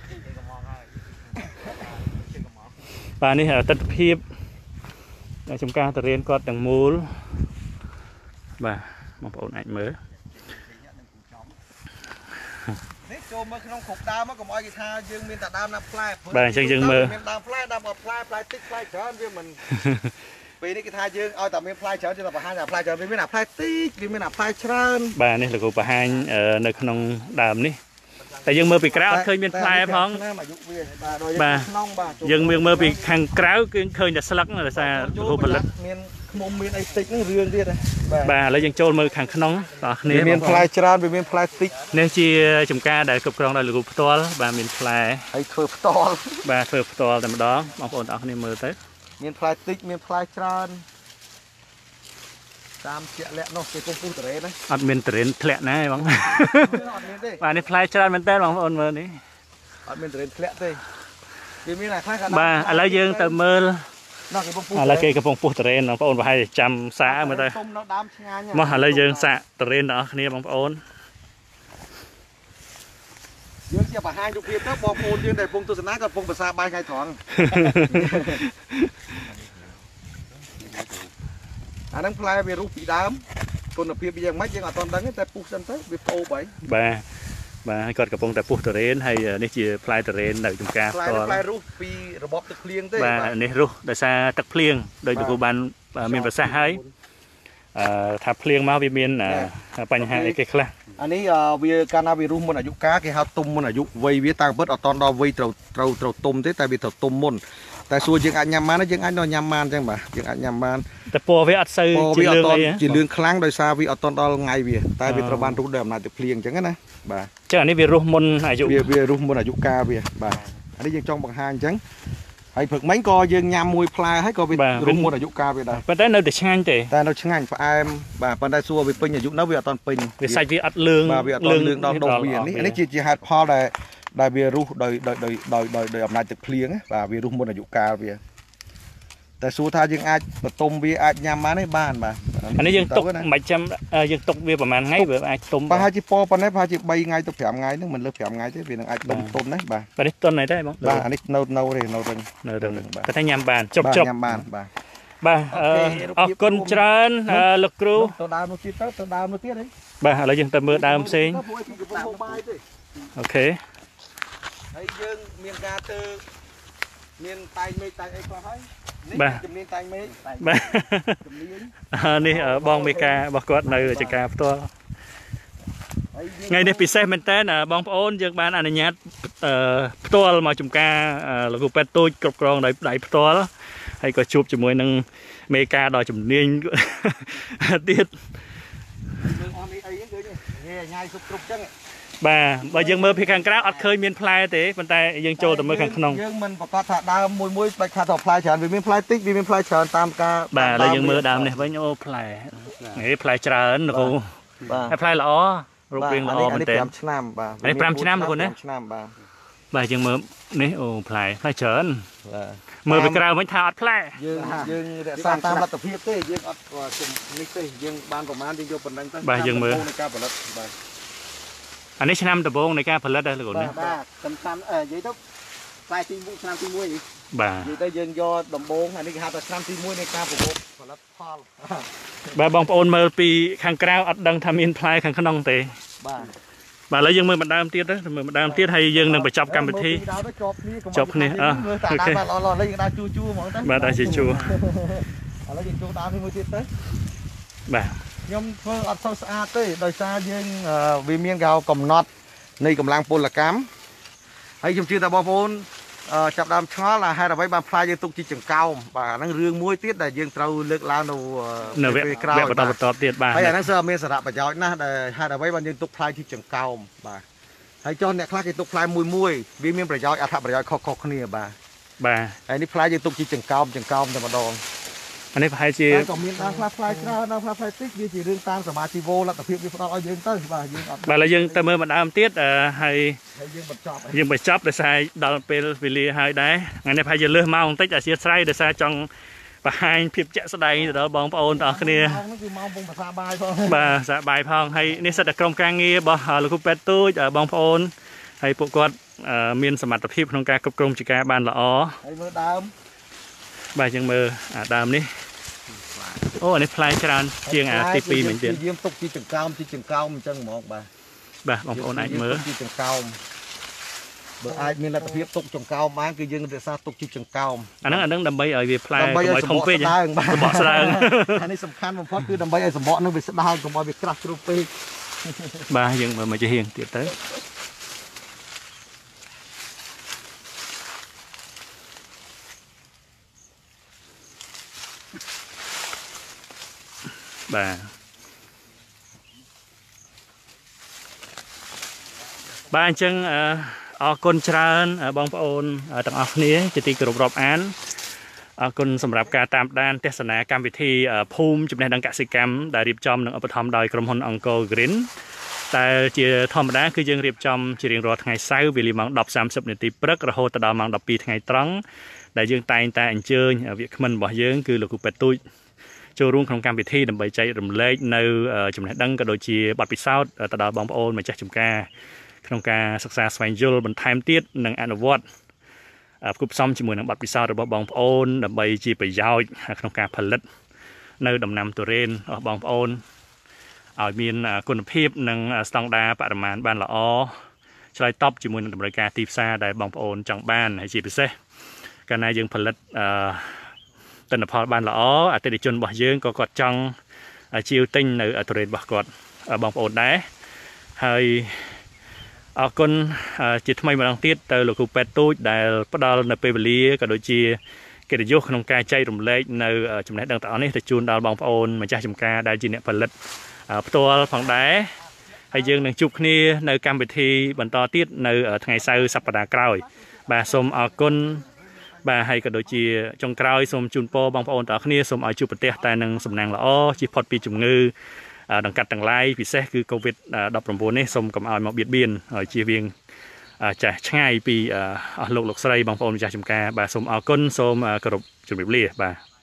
បាទនេះទិដ្ឋភាពចំការទុរេនគាត់ទាំងមូលបាទបងប្អូនអាចមើល នេះចូលមើលក្នុងគ្រប់ដើមមកកុំឲ្យគេថាយើងមានតែដើមណាផ្លែបាទអញ្ចឹងយើងមើលមានដើមផ្លែដើមអត់ផ្លែផ្លែតិចផ្លែច្រើនវាមិន ពេលនេះគេថាយើងឲ្យតែមានផ្លែច្រើនជាតែបង្ហាញតែផ្លែច្រើនវាមានតែផ្លែតិចវាមានតែផ្លែច្រើនបាទនេះលោកគ្រូបង្ហាញនៅក្នុងដើមនេះតែយើងមើលពីក្រៅអត់ឃើញមានផ្លែផងបាទយើងមើលពីខាងក្រៅគឺឃើញតែស្លឹកដោយសារលោកគ្រូផលិតមានខ្មុំមានអីតិចនេះរឿងទៀតបាទឥឡូវយើងចូលមើលខាងក្នុងបងប្អូនគ្នាមានផ្លែច្រើនវាមានផ្លែតិចនេះជាចំការដែលគ្រប់គ្រងដោយលោកគ្រូផ្ទាល់បាទមានផ្លែហើយធ្វើផ្ទាល់បាទធ្វើផ្ទាល់តែម្ដងបងប្អូនទាំងអស់គ្នាមើលទៅ មានផ្លែតិចមានផ្លែច្រើនតាមជាក់លាក់នោះគេកំពុះតរេនណាអត់មានតរេនធ្លាក់ណាទេបង បាទនេះផ្លែច្រើនមែនតើបងប្អូនមើលនេះអត់មានតរេនធ្លាក់ទេវាមានតែខ្លះក៏បាទឥឡូវយើងទៅមើលឥឡូវគេកំពុងពុះតរេនបងប្អូនប្រហែលចាំសាមើលទៅមកឥឡូវយើងសាកតរេនដល់គ្នាបងប្អូន យើងជាបង្ហាញរូបភាពទៅបងប្អូនយើងដែលកំពុងទស្សនាក៏កំពុងភាសាបាយថ្ងៃត្រង់អាហ្នឹងផ្លែវារុះពីដើមគុណភាពវាយ៉ាងម៉េចយើងអត់ទាន់ដឹងទេតែពុះសិនទៅវាប្អូបហើយបាទបាទគាត់កំពុងតែពុះតរេនហើយនេះជាផ្លែតរេននៅចំការផ្ទាល់ផ្លែរុះពីរបបទឹកភ្លៀងទេបាទនេះរុះដោយសារទឹកភ្លៀងដោយលោកគ្រូបានមានប្រសាសន៍ហើយថាភ្លៀងមកវាមានបញ្ហាអីគេខ្លះ អានេះវាកាលណាវារុះមុនអាយុកាគេហៅទុំមុនអាយុវ័យវាតាមពិតអត់តដល់វ័យត្រូវទុំទេតែវាត្រូវទុំមុន tại xua dương anh nhầm man nó dương anh nó nhầm man chẳng bà dương anh nhầm man แต่ปัวវាអត់សូវ vì ជាលឿង ở អី ton chỉ lương kháng đôi xa vì ở ton đó ngày vì tại vì tao ban rút đờm là được liền chẳng á bà ចឹងអានេះវារស់មុនអាយុ vì rút muốn là dụng ca vì bà anh ấy dương trong bằng hai chẳng hay phật mấy co dương nhầm mùi pla hay co vì rút muốn là dụng ca vì đây ប៉ុន្តែនៅតែឆ្ងាញ់ទេแต่nó chẳng ảnh phải em bà phần đây xua vì pin là dụng nó vì ở ton pin វាសាច់វាអត់លឿង bà vì ở ton lương đó đầu vì anh ấy chỉ hạt pha đây đại vì rút đời ẩm này được liền á bà vì rút muốn là dụng ca vìแต่สู้ท่ายังอาจประตมวีอาจยามมาในบ้านบ่าอันนี้ยังตกไม่จำยังตกเวียประมาณไงแบบอาจตุ่มปลาจิปอปลาไหนปลาจิใบไงตกแผลไงนึกมันเลือกแผลไงที่เป็นอาจต้นต้นนะบ่าอันนี้ต้นไหนได้บ้างบ่าอันนี้เนาเลยเนาเริงก็ถ้ายามบานจบยามบ้านบ่าบ่าออกคนจานลูกครูตัวดาวนู้นตัวดาวนู้นที่ไหนบ่าเรายังแต่มือดามเซ็งโอเคไอ้ยังเมียนกาเตอเมียนไตเมย์ไตไอ้ปลาให้บ่าเมียนไตเมย์บ่านี่บองเมกาบอกกอดในจักรตัวไงเนี่ยพิเศษเป็นแต่บองโอนยังบ้านอนุญาตตัวมาจุ่มกาเราก็เป็นตัวกรอบกรองได้ตัวให้ก็ชุบจมูกนึงเมกาดอยจุ่มเนียนติดบ่ายังมือเพียงกล้าอัดเคยมีนพลายเต๋ปันแต่ยังโจแต่มือขังขนมยังมันประกอบถาดาวมวยไปขาถอดพลายเฉินมีพลายติ๊กมีพลายเฉินตามกาบ่าเรายังมือดำเนี่ยไว้โอ้พลายนี่พลายเฉินนะครูไอ้พลายละอ้อรูปเรียงละอ้อมันเต็มอันนี้ปรามชนะคนนี้บ่ายังมือนี่โอ้พลายเฉินมือไปกล้าไม่ทาอัดพลายยังสร้างตามรัฐพิเศษยังอัดกว่าจุดนี่เต้ยังบานประมาณยังโยปันดังตั้งบ่ายังมืออันนี้ชนะตะโบงในการผลิตได้หรือเปล่าเนี่ยบ่าตำตันยี่ต้องปลายตีมุ้งชนะตีมุ้ยบ่ายี่ต้องยังยอดตะโบงอันนี้คือหาแต่ชนะตีมุ้ยในการผลิตพอลบ่าบองโอนมาปีข้างกลางอัดดังทำอินพลายข้างขนมเตะบ่าแล้วยังมือมันดามเตี้ยนะมือมันดามเตี้ยให้ยังนั่งไปจับกันไปทีจับนี่โอเคบ่าได้ชิชูแล้วยังจูตามที่มือเตี้ยเต้บ่ายมเพื่ออัดโซสอาเต้โดยซายังวิเมียนเกากำนัดในกำลังพลกรรมให้ชมชื่อตาบอลพลจับดำช้อlà hai là mấy bàn phaiยังตุกจีจังเก่าบ่านั่งเรื่องมวยติดแต่ยังเราเลือกแล้วเวะตอบเตี้ยบ่าให้นั่งเสือเมียสระประยชน์นะแต่ให้เราmấy bànยังตุกพลายที่จังเก่าบ่าให้จอนเนี่ยคลาสตุกพลายมวยวิเมียนประยชน์อัฐประยชน์คอกเนี่ยบ่าไอ้นี่พลายยังตุกจีจังเก่าแต่มาดองอันนี้พายจีก็มีนางพลายนางพลายติ๊กมีจีเรื่องตามสมาธิโวแล้วแต่เพียงมีพลังเอายังเต้บ่าแล้วยังแต่เมื่อมันดามเตี้ยให้ยังไปจับแต่ใส่ดาวเป็นวิลีให้ได้งั้นในพายจะเลือกมาของติ๊กอาเซียใส่แต่ใส่จังไปให้พิบเจาะสไลด์เดี๋ยวบองปอนต่อគ្នាบ่าสบายพองให้นี่สัตว์กรมการเงียบบ่ลูกเป็ดตู้บองปอนให้พวกกอดมีสมรรถภาพក្នុងការគ្រប់គ្រងជាការបានល្អហើយមើលដើមបាទយើងមើលដើមនេះអូអានេះផ្លែច្រើនជាងទី2មែនទេយើងទុកជីចង្កោមអញ្ចឹងហ្មងបាទបងប្អូនអាចមើលជីចង្កោមបើអាចមានលទ្ធភាពទុកចង្កោមបានគឺយើងរក្សាទុកជីចង្កោមអាហ្នឹងដើម្បីឲ្យវាផ្លែកុំឲ្យធំពេកសម្បកស្ដើងអានេះសំខាន់បំផុតគឺដើម្បីឲ្យសម្បកនឹងវាស្ដើងកុំឲ្យវាក្រាស់ជ្រុះពេកបាទយើងមើលមកជាហៀងទៀតទៅបាទបាទអញ្ចឹងអរគុណច្រើនបងប្អូនទាំងអស់គ្នាជាទីគោរពរាប់អានអរគុណសម្រាប់ការតាមដានទស្សនាកម្មវិធីភូមិចំណេះដឹងកសិកម្មដែលរៀបចំនិងឧបត្ថម្ភដោយក្រុមហ៊ុនអង្គរ Green តែជាធម្មតាគឺយើងរៀបចំជារៀងរាល់ថ្ងៃសៅរ៍វេលាម៉ោង 10:30 នាទីព្រឹករហូតដល់ម៉ោង 12 ថ្ងៃត្រង់ដែលយើងតែងតែអញ្ជើញវាគ្មិនរបស់យើងគឺលោកគ្រូពេទ្យទូចចូលរួមក្នុងកម្មវិធីដើម្បីចែករំលែកនៅចំណេះដឹងក៏ដូចជាបទពិសោធន៍ទៅដល់បងប្អូនម្ចាស់ចម្ការក្នុងការសិក្សាស្វែងយល់បន្ថែមទៀតនិងអនុវត្តផ្គូផ្សំជាមួយនឹងបទពិសោធន៍របស់បងប្អូនដើម្បីជាប្រយោជន៍ក្នុងការផលិតនៅដំណាំទុរេនរបស់បងប្អូនឲ្យមានគុណភាពនិងស្តង់ដារបរិមាណបានល្អឆ្លើយតបជាមួយនឹងតម្រូវការទីផ្សារដែលបងប្អូនចង់បានហើយជាពិសេសកាលណាយើងផលិតទិន្នផលបានល្អអតិថិជនរបស់យើងក៏គាត់ចង់ជាវទិញនៅទុរេនរបស់គាត់បងប្អូនដែរហើយ ở con chỉ thay mà đang tiết từ lục cục pet tôi đại bắt đầu là pe bali cả đôi chia cái điều không ca chay rụng lệ nơi trong này đang tạo này thì chun đào bong ôn mà cha trong ca đại diện phần lậtตัวphòng đá hay dương đang chụp kia nơi cam bị thi bận to tiết nơi ở ngày sau sắp đà cày bà xôm ở con bà hay cả đôi chia trong cày xôm chun po bong ôn tạo kia xôm ở chụp bật tai năng xôm nàng là chỉ phật pi chủng ngư đằng cắt đằng lai vì xeคือ covid 19នេះសូមកុំឲ្យមកបៀតបៀនហើយជៀសវាងចាស់ឆ្ងាយពីលោកស្រីបងប្អូនម្ចាស់ចំការបាទសូមអរគុណសូមគោរពជម្រាបលាបាទ